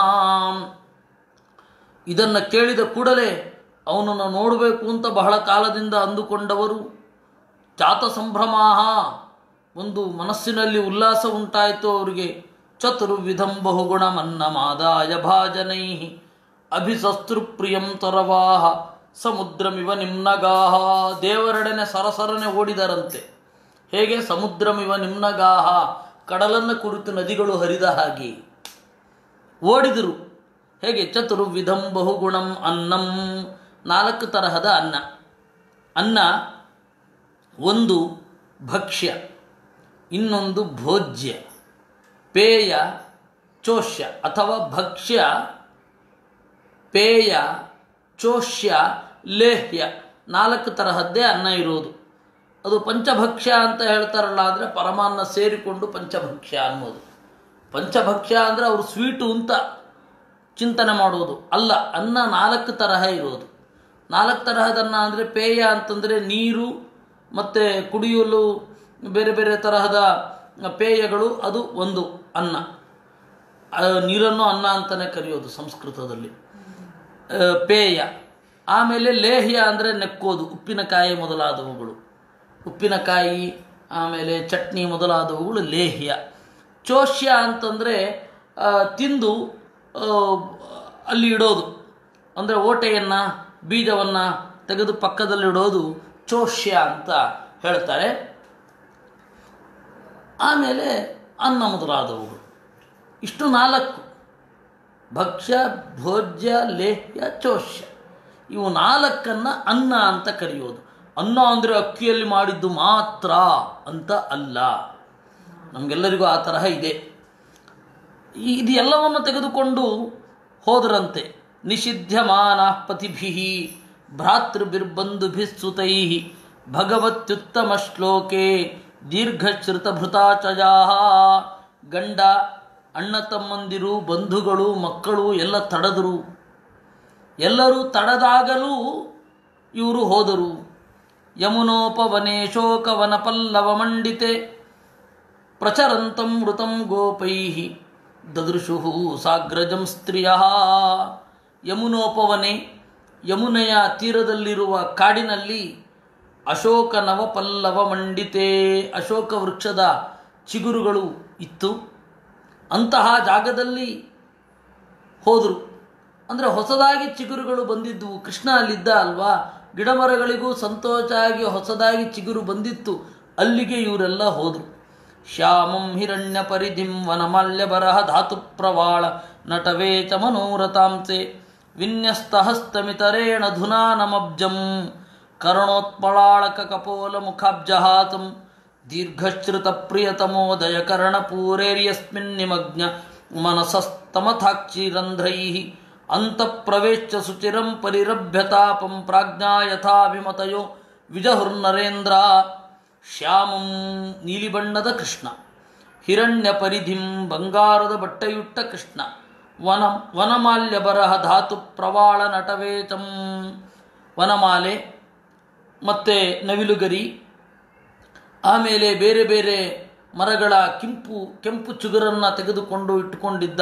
ಇದನ್ನು ಕೇಳಿದ ಕೂಡಲೇ ಅವನನ್ನು ನೋಡಬೇಕು ಅಂತ ಬಹಳ ಕಾಲದಿಂದ ಅಂದುಕೊಂಡವರು ಜಾತ ಸಂಭ್ರಮಾಃ, ಒಂದು ಮನಸ್ಸಿನಲ್ಲಿ ಉಲ್ಲಾಸ ಉಂಟಾಯಿತು ಅವರಿಗೆ. ಚತುರ್ವಿಧಂ ಬಹುಗುಣಮನ್ನಮಾದಾಯ ಭಾಜನೈ ಅಭಿಸಸ್ತೃಪ್ರಿಯಂ ತೊರವಾಹ ಸಮುದ್ರಮಿವ ನಿಮ್ನಗಾಹ. ದೇವರೆಡೆನೆ ಸರಸರನೆ ಓಡಿದರಂತೆ. ಹೇಗೆ? ಸಮುದ್ರಮಿವ ನಿಮ್ನಗಾಹ, ಕಡಲನ್ನು ಕುರಿತು ನದಿಗಳು ಹರಿದ ಹಾಗೆ ಓಡಿದರು. ಹೇಗೆ? ಚತುರ್ವಿಧಂ ಬಹುಗುಣಂ ಅನ್ನಂ, ನಾಲ್ಕು ತರಹದ ಅನ್ನ. ಅನ್ನ ಒಂದು ಭಕ್ಷ್ಯ, ಇನ್ನೊಂದು ಭೋಜ್ಯ, ಪೇಯ, ಚೋಷ್ಯ. ಅಥವಾ ಭಕ್ಷ್ಯ, ಪೇಯ, ಚೋಷ್ಯ, ಲೇಹ್ಯ, ನಾಲ್ಕು ತರಹದ್ದೇ ಅನ್ನ ಇರೋದು. ಅದು ಪಂಚಭಕ್ಷ್ಯ ಅಂತ ಹೇಳ್ತಾರಲ್ಲ, ಆದರೆ ಪರಮಾನ್ನ ಸೇರಿಕೊಂಡು ಪಂಚಭಕ್ಷ್ಯ ಅನ್ನೋದು. ಪಂಚಭಕ್ಷ್ಯ ಅಂದರೆ ಅವರು ಸ್ವೀಟು ಅಂತ ಚಿಂತನೆ ಮಾಡೋದು ಅಲ್ಲ. ಅನ್ನ ನಾಲ್ಕು ತರಹ ಇರೋದು. ನಾಲ್ಕು ತರಹದನ್ನ ಅಂದರೆ ಪೇಯ ಅಂತಂದರೆ ನೀರು ಮತ್ತು ಕುಡಿಯಲು ಬೇರೆ ಬೇರೆ ತರಹದ ಪೇಯಗಳು, ಅದು ಒಂದು ಅನ್ನ. ನೀರನ್ನು ಅನ್ನ ಅಂತಲೇ ಕರೆಯೋದು ಸಂಸ್ಕೃತದಲ್ಲಿ, ಪೇಯ. ಆಮೇಲೆ ಲೇಹ್ಯ ಅಂದರೆ ನೆಕ್ಕೋದು, ಉಪ್ಪಿನಕಾಯಿ ಮೊದಲಾದವುಗಳು, ಉಪ್ಪಿನಕಾಯಿ ಆಮೇಲೆ ಚಟ್ನಿ ಮೊದಲಾದವುಗಳು ಲೇಹ್ಯ. ಚೋಷ್ಯ ಅಂತಂದರೆ ತಿಂದು ಅಲ್ಲಿ ಇಡೋದು, ಅಂದರೆ ಓಟೆಯನ್ನು ಬೀಜವನ್ನು ತೆಗೆದು ಪಕ್ಕದಲ್ಲಿಡೋದು ಚೋಷ್ಯ ಅಂತ ಹೇಳ್ತಾರೆ. ಆಮೇಲೆ ಅನ್ನ ಮೊದಲಾದವುಗಳು, ಇಷ್ಟು ನಾಲ್ಕು: ಭಕ್ಷ್ಯ, ಭೋಜ್ಯ, ಲೇಹ್ಯ, ಚೋಷ್ಯ. ಇವು ನಾಲ್ಕನ್ನು ಅನ್ನ ಅಂತ ಕರೆಯೋದು. ಅನ್ನ ಅಂದರೆ ಅಕ್ಕಿಯಲ್ಲಿ ಮಾಡಿದ್ದು ಮಾತ್ರ ಅಂತ ಅಲ್ಲ. ನಮಗೆಲ್ಲರಿಗೂ ಆ ತರಹ ಇದೆ. ಇದು ಎಲ್ಲವನ್ನು ತೆಗೆದುಕೊಂಡು ಹೋದರಂತೆ. ನಿಷಿಧ್ಯಮಾನ ಪತಿಭಿಃ ಭ್ರಾತೃಭಿರ್ಬಂಧುಭಿಃ ಭಗವತ್ಯುತ್ತಮ ಶ್ಲೋಕೆ ದೀರ್ಘಶ್ರುತಭೃತಾಚಜಾಃ. ಗಂಡ, ಅಣ್ಣ ತಮ್ಮಂದಿರು, ಬಂಧುಗಳು, ಮಕ್ಕಳು ಎಲ್ಲ ತಡೆದರು. ಎಲ್ಲರೂ ತಡೆದಾಗಲೂ ಇವರು ಹೋದರು. ಯಮುನೋಪವನೆ ಶೋಕವನಪಲ್ಲವಮಂಡಿತೆ ಪ್ರಚರಂತಂ ಮೃತಂ ಗೋಪೈಃ ದದೃಶುಃ ಸಾಗ್ರಜಂ ಸ್ತ್ರಿಯಃ. ಯಮುನೋಪವನೆ, ಯಮುನೆಯ ತೀರದಲ್ಲಿರುವ ಕಾಡಿನಲ್ಲಿ ಅಶೋಕ ನವಪಲ್ಲವ ಮಂಡಿತೆ, ಅಶೋಕ ವೃಕ್ಷದ ಚಿಗುರುಗಳು ಇತ್ತು. ಅಂತಹ ಜಾಗದಲ್ಲಿ ಹೋದರು. ಅಂದರೆ ಹೊಸದಾಗಿ ಚಿಗುರುಗಳು ಬಂದಿದ್ದವು. ಕೃಷ್ಣ ಅಲ್ಲಿದ್ದ ಅಲ್ವಾ, ಗಿಡಮರಗಳಿಗೂ ಸಂತೋಷ ಆಗಿ ಹೊಸದಾಗಿ ಚಿಗುರು ಬಂದಿತ್ತು. ಅಲ್ಲಿಗೆ ಇವರೆಲ್ಲ ಹೋದರು. ಶ್ಯಾಮಂ ಹಿರಣ್ಯ ಪರಿಧಿಂ ವನಮಾಲ್ಯ ಬರಹ ಧಾತು ಪ್ರವಾಳ ನಟವೇಚ ಮನೋರಥಾಂಸೆ ವಿನ್ಯಸ್ತಹಸ್ತಮಿತರೇಣ ಧುನಾನಮಬ್ಜಂ ಕರ್ಣೋತ್ಪಳಾಳಕ ಕಪೋಲ ಮುಖಾಬ್ಜಹಾತಂ ದೀರ್ಘಶ್ರುತ ಪ್ರಿಯತಮೋದಯ ಕರ್ಣಪೂರೇರ್ಯಸ್ಮಿನ್ ನಿಮಗ್ನ ಮನಸಸ್ತಮಥಾಕ್ಷಿರಂಧ್ರೈಃ ಅಂತಃಪ್ರವೇಶ್ಯ ಸುಚಿರಂ ಪರಿರಭ್ಯತಾಪಂ ಪ್ರಾಜ್ಞಾ ಯಥಾಭಿಮತಯೋ ವಿಜಹುರ್ನರೇಂದ್ರ. ಶ್ಯಾಮಂ ನೀಲಿ ಬಣ್ಣದ ಕೃಷ್ಣ, ಹಿರಣ್ಯ ಪರಿಧಿಂ ಬಂಗಾರದ ಬಟ್ಟೆಯುಟ್ಟ ಕೃಷ್ಣ, ವನ ವನಮಾಲ್ಯ ಬರಹ ಧಾತು ಪ್ರವಾಳ ನಟವೇಚಂ ವನಮಾಲೆ ಮತ್ತು ನವಿಲುಗರಿ, ಆಮೇಲೆ ಬೇರೆ ಬೇರೆ ಮರಗಳ ಕೆಂಪು ಕೆಂಪು ಚಿಗುರನ್ನು ತೆಗೆದುಕೊಂಡು ಇಟ್ಟುಕೊಂಡಿದ್ದ.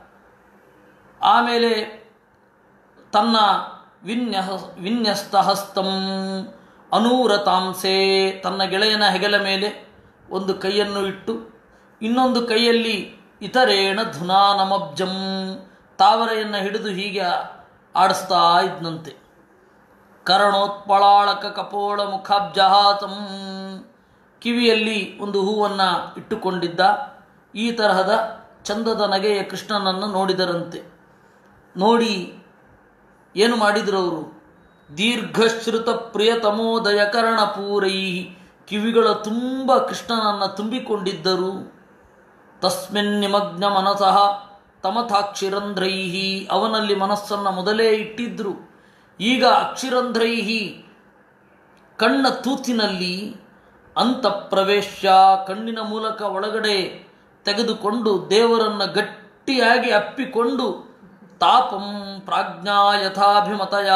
ಆಮೇಲೆ ತನ್ನ ವಿನ್ಯ ವಿನ್ಯಸ್ತಹಸ್ತಂ ಅನೂರತಾಂಸೆ, ತನ್ನ ಗೆಳೆಯನ ಹೆಗಲ ಮೇಲೆ ಒಂದು ಕೈಯನ್ನು ಇಟ್ಟು ಇನ್ನೊಂದು ಕೈಯಲ್ಲಿ ಇತರೇಣ ಧುನಾನಮಬ್ಜಂ ತಾವರೆಯನ್ನು ಹಿಡಿದು ಹೀಗೆ ಆಡಿಸ್ತಾ ಇದ್ದಂತೆ. ಕರ್ಣೋತ್ಪಳಾಳಕ ಕಪೋಳ ಮುಖಾಬ್ಜಹಾತಂ, ಕಿವಿಯಲ್ಲಿ ಒಂದು ಹೂವನ್ನು ಇಟ್ಟುಕೊಂಡಿದ್ದ. ಈ ತರಹದ ಚಂದದ ನಗೆಯ ಕೃಷ್ಣನನ್ನು ನೋಡಿದರಂತೆ. ನೋಡಿ ಏನು ಮಾಡಿದರು ಅವರು? ದೀರ್ಘಶ್ರುತ ಪ್ರಿಯತಮೋದಯ ಕರ್ಣಪೂರೈ, ಕಿವಿಗಳ ತುಂಬ ಕೃಷ್ಣನನ್ನು ತುಂಬಿಕೊಂಡಿದ್ದರು. ತಸ್ಮಿನ್ ನಿಮಗ್ನ ಮನಸಃ ತಮಥಾಕ್ಷಿರಂಧ್ರೈಹಿ, ಅವನಲ್ಲಿ ಮನಸ್ಸನ್ನು ಮೊದಲೇ ಇಟ್ಟಿದ್ದರು. ಈಗ ಅಕ್ಷಿರಂಧ್ರೈಹಿ ಕಣ್ಣ ತೂತಿನಲ್ಲಿ ಅಂತಃಪ್ರವೇಶ, ಕಣ್ಣಿನ ಮೂಲಕ ಒಳಗಡೆ ತೆಗೆದುಕೊಂಡು ದೇವರನ್ನು ಗಟ್ಟಿಯಾಗಿ ಅಪ್ಪಿಕೊಂಡು ತಾಪಂ ಪ್ರಾಜ್ಞಾ ಯಥಾಭಿಮತಯ,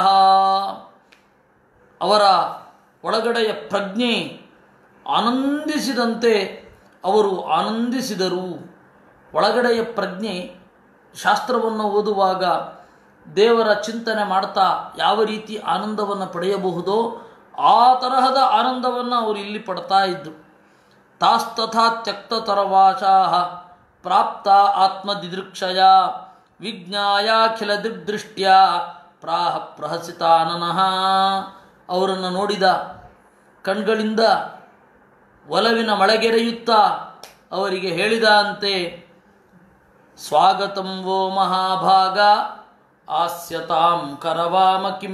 ಅವರ ಒಳಗಡೆಯ ಪ್ರಜ್ಞೆ ಆನಂದಿಸಿದಂತೆ ಅವರು ಆನಂದಿಸಿದರು. ಒಳಗಡೆಯ ಪ್ರಜ್ಞೆ ಶಾಸ್ತ್ರವನ್ನು ಓದುವಾಗ ದೇವರ ಚಿಂತನೆ ಮಾಡ್ತಾ ಯಾವ ರೀತಿ ಆನಂದವನ್ನು ಪಡೆಯಬಹುದೋ ಆ ತರಹದ ಆನಂದವನ್ನು ಅವರು ಇಲ್ಲಿ ಪಡ್ತಾ ಇದ್ದರು. ತಾಸ್ತಥಾ ತ್ಯಕ್ತತರವಾಚಾ ಪ್ರಾಪ್ತ ಆತ್ಮದಿದೃಕ್ಷಯ ವಿಜ್ಞಾಯಾಖಿಲ ದಿಗ್ದೃಷ್ಟ್ಯ ಪ್ರಾಹ ಪ್ರಹಸಿತಾನನಃ. ಅವರನ್ನು ನೋಡಿದ ಕಣ್ಗಳಿಂದ ಒಲವಿನ ಮಳೆಗೆರೆಯುತ್ತಾ ಅವರಿಗೆ ಹೇಳಿದ ಅಂತೆ, ಸ್ವಾಗತಂ ವೋ ಮಹಾಭಾಗ ಆಸ್ಯತಾಂ ಕರವಾಮ ಕಿಂ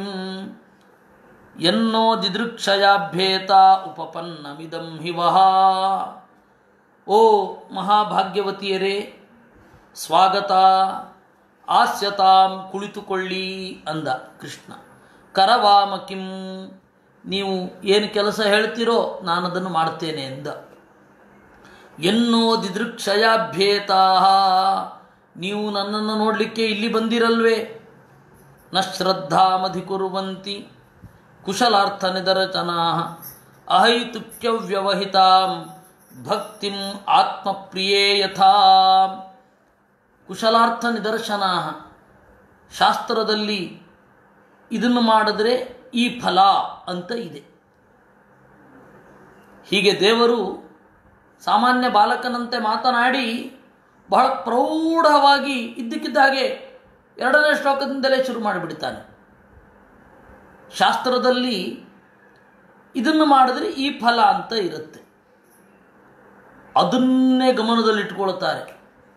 ಎನ್ನೋ ದಿದೃಕ್ಷಯಾಭ್ಯೇತ ಉಪಪನ್ನಮಿದಂ ಹಿವಹ. ಓ ಮಹಾಭಾಗ್ಯವತಿಯರೇ, ಸ್ವಾಗತ, ಆಸ್ಯತಾಂ ಕುಳಿತುಕೊಳ್ಳಿ ಅಂದ ಕೃಷ್ಣ. ಕರವಾಮ ಕಿಂ, ನೀವು ಏನು ಕೆಲಸ ಹೇಳ್ತೀರೋ ನಾನು ಅದನ್ನು ಮಾಡ್ತೇನೆ ಎಂದ. ಎನ್ನೋ ದಿದೃಕ್ಷಯಾಭ್ಯೇತಾ, ನೀವು ನನ್ನನ್ನು ನೋಡಲಿಕ್ಕೆ ಇಲ್ಲಿ ಬಂದಿರಲ್ವೇ? ನ ಶ್ರದ್ಧಾಮಧಿಕುರ್ವಂತಿ ಕುಶಲಾರ್ಥ ನಿದರಚನಾ ಅಹೈತುಕ್ಯ ವ್ಯವಹಿತಾಂ ಭಕ್ತಿಂ ಆತ್ಮಪ್ರಿಯೇ ಯಥಾ. ಕುಶಲಾರ್ಥ ನಿದರ್ಶನ, ಶಾಸ್ತ್ರದಲ್ಲಿ ಇದನ್ನು ಮಾಡಿದ್ರೆ ಈ ಫಲ ಅಂತ ಇದೆ. ಹೀಗೆ ದೇವರು ಸಾಮಾನ್ಯ ಬಾಲಕನಂತೆ ಮಾತನಾಡಿ ಬಹಳ ಪ್ರೌಢವಾಗಿ ಇದ್ದಕ್ಕಿದ್ದಾಗೆ ಎರಡನೇ ಶ್ಲೋಕದಿಂದಲೇ ಶುರು ಮಾಡಿಬಿಡ್ತಾನೆ. ಶಾಸ್ತ್ರದಲ್ಲಿ ಇದನ್ನು ಮಾಡಿದ್ರೆ ಈ ಫಲ ಅಂತ ಇರುತ್ತೆ, ಅದನ್ನೇ ಗಮನದಲ್ಲಿಟ್ಕೊಳ್ತಾರೆ.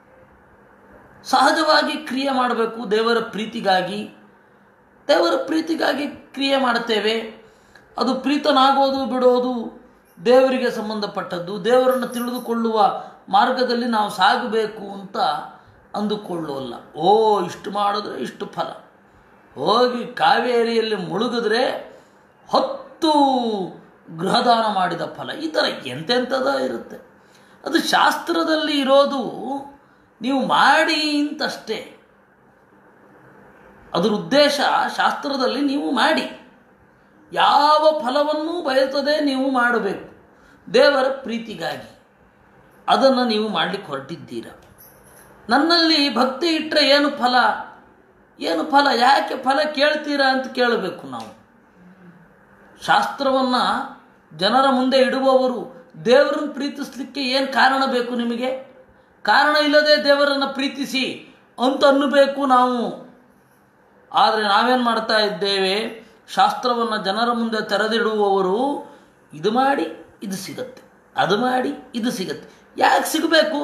ಸಹಜವಾಗಿ ಕ್ರಿಯೆ ಮಾಡಬೇಕು ದೇವರ ಪ್ರೀತಿಗಾಗಿ. ದೇವರ ಪ್ರೀತಿಗಾಗಿ ಕ್ರಿಯೆ ಮಾಡುತ್ತೇವೆ, ಅದು ಪ್ರೀತನಾಗೋದು ಬಿಡೋದು ದೇವರಿಗೆ ಸಂಬಂಧಪಟ್ಟದ್ದು. ದೇವರನ್ನು ತಿಳಿದುಕೊಳ್ಳುವ ಮಾರ್ಗದಲ್ಲಿ ನಾವು ಸಾಗಬೇಕು ಅಂತ ಅಂದುಕೊಳ್ಳೋಲ್ಲ. ಓ ಇಷ್ಟು ಮಾಡಿದ್ರೆ ಇಷ್ಟು ಫಲ, ಹೋಗಿ ಕಾವೇರಿಯಲ್ಲಿ ಮುಳುಗಿದ್ರೆ ಹತ್ತು ಗೃಹದಾನ ಮಾಡಿದ ಫಲ, ಈ ಥರ ಎಂತೆಂಥದ ಇರುತ್ತೆ. ಅದು ಶಾಸ್ತ್ರದಲ್ಲಿ ಇರೋದು ನೀವು ಮಾಡಿ ಅಂತಷ್ಟೇ. ಅದರ ಉದ್ದೇಶ ಶಾಸ್ತ್ರದಲ್ಲಿ ನೀವು ಮಾಡಿ, ಯಾವ ಫಲವನ್ನೂ ಬಯಸದೆ ನೀವು ಮಾಡಬೇಕು, ದೇವರ ಪ್ರೀತಿಗಾಗಿ ಅದನ್ನು ನೀವು ಮಾಡಲಿಕ್ಕೆ ಹೊರಟಿದ್ದೀರ. ನನ್ನಲ್ಲಿ ಭಕ್ತಿ ಇಟ್ಟರೆ ಏನು ಫಲ, ಏನು ಫಲ, ಯಾಕೆ ಫಲ ಕೇಳ್ತೀರಾ ಅಂತ ಕೇಳಬೇಕು ನಾವು. ಶಾಸ್ತ್ರವನ್ನು ಜನರ ಮುಂದೆ ಇಡುವವರು ದೇವರನ್ನು ಪ್ರೀತಿಸಲಿಕ್ಕೆ ಏನು ಕಾರಣ ಬೇಕು ನಿಮಗೆ? ಕಾರಣ ಇಲ್ಲದೆ ದೇವರನ್ನು ಪ್ರೀತಿಸಿ ಅಂತ ಅನ್ನಬೇಕು ನಾವು. ಆದರೆ ನಾವೇನು ಮಾಡ್ತಾ ಇದ್ದೇವೆ, ಶಾಸ್ತ್ರವನ್ನು ಜನರ ಮುಂದೆ ತೆರೆದಿಡುವವರು ಇದು ಮಾಡಿ ಇದು ಸಿಗತ್ತೆ, ಅದು ಮಾಡಿ ಇದು ಸಿಗತ್ತೆ. ಯಾಕೆ ಸಿಗಬೇಕು?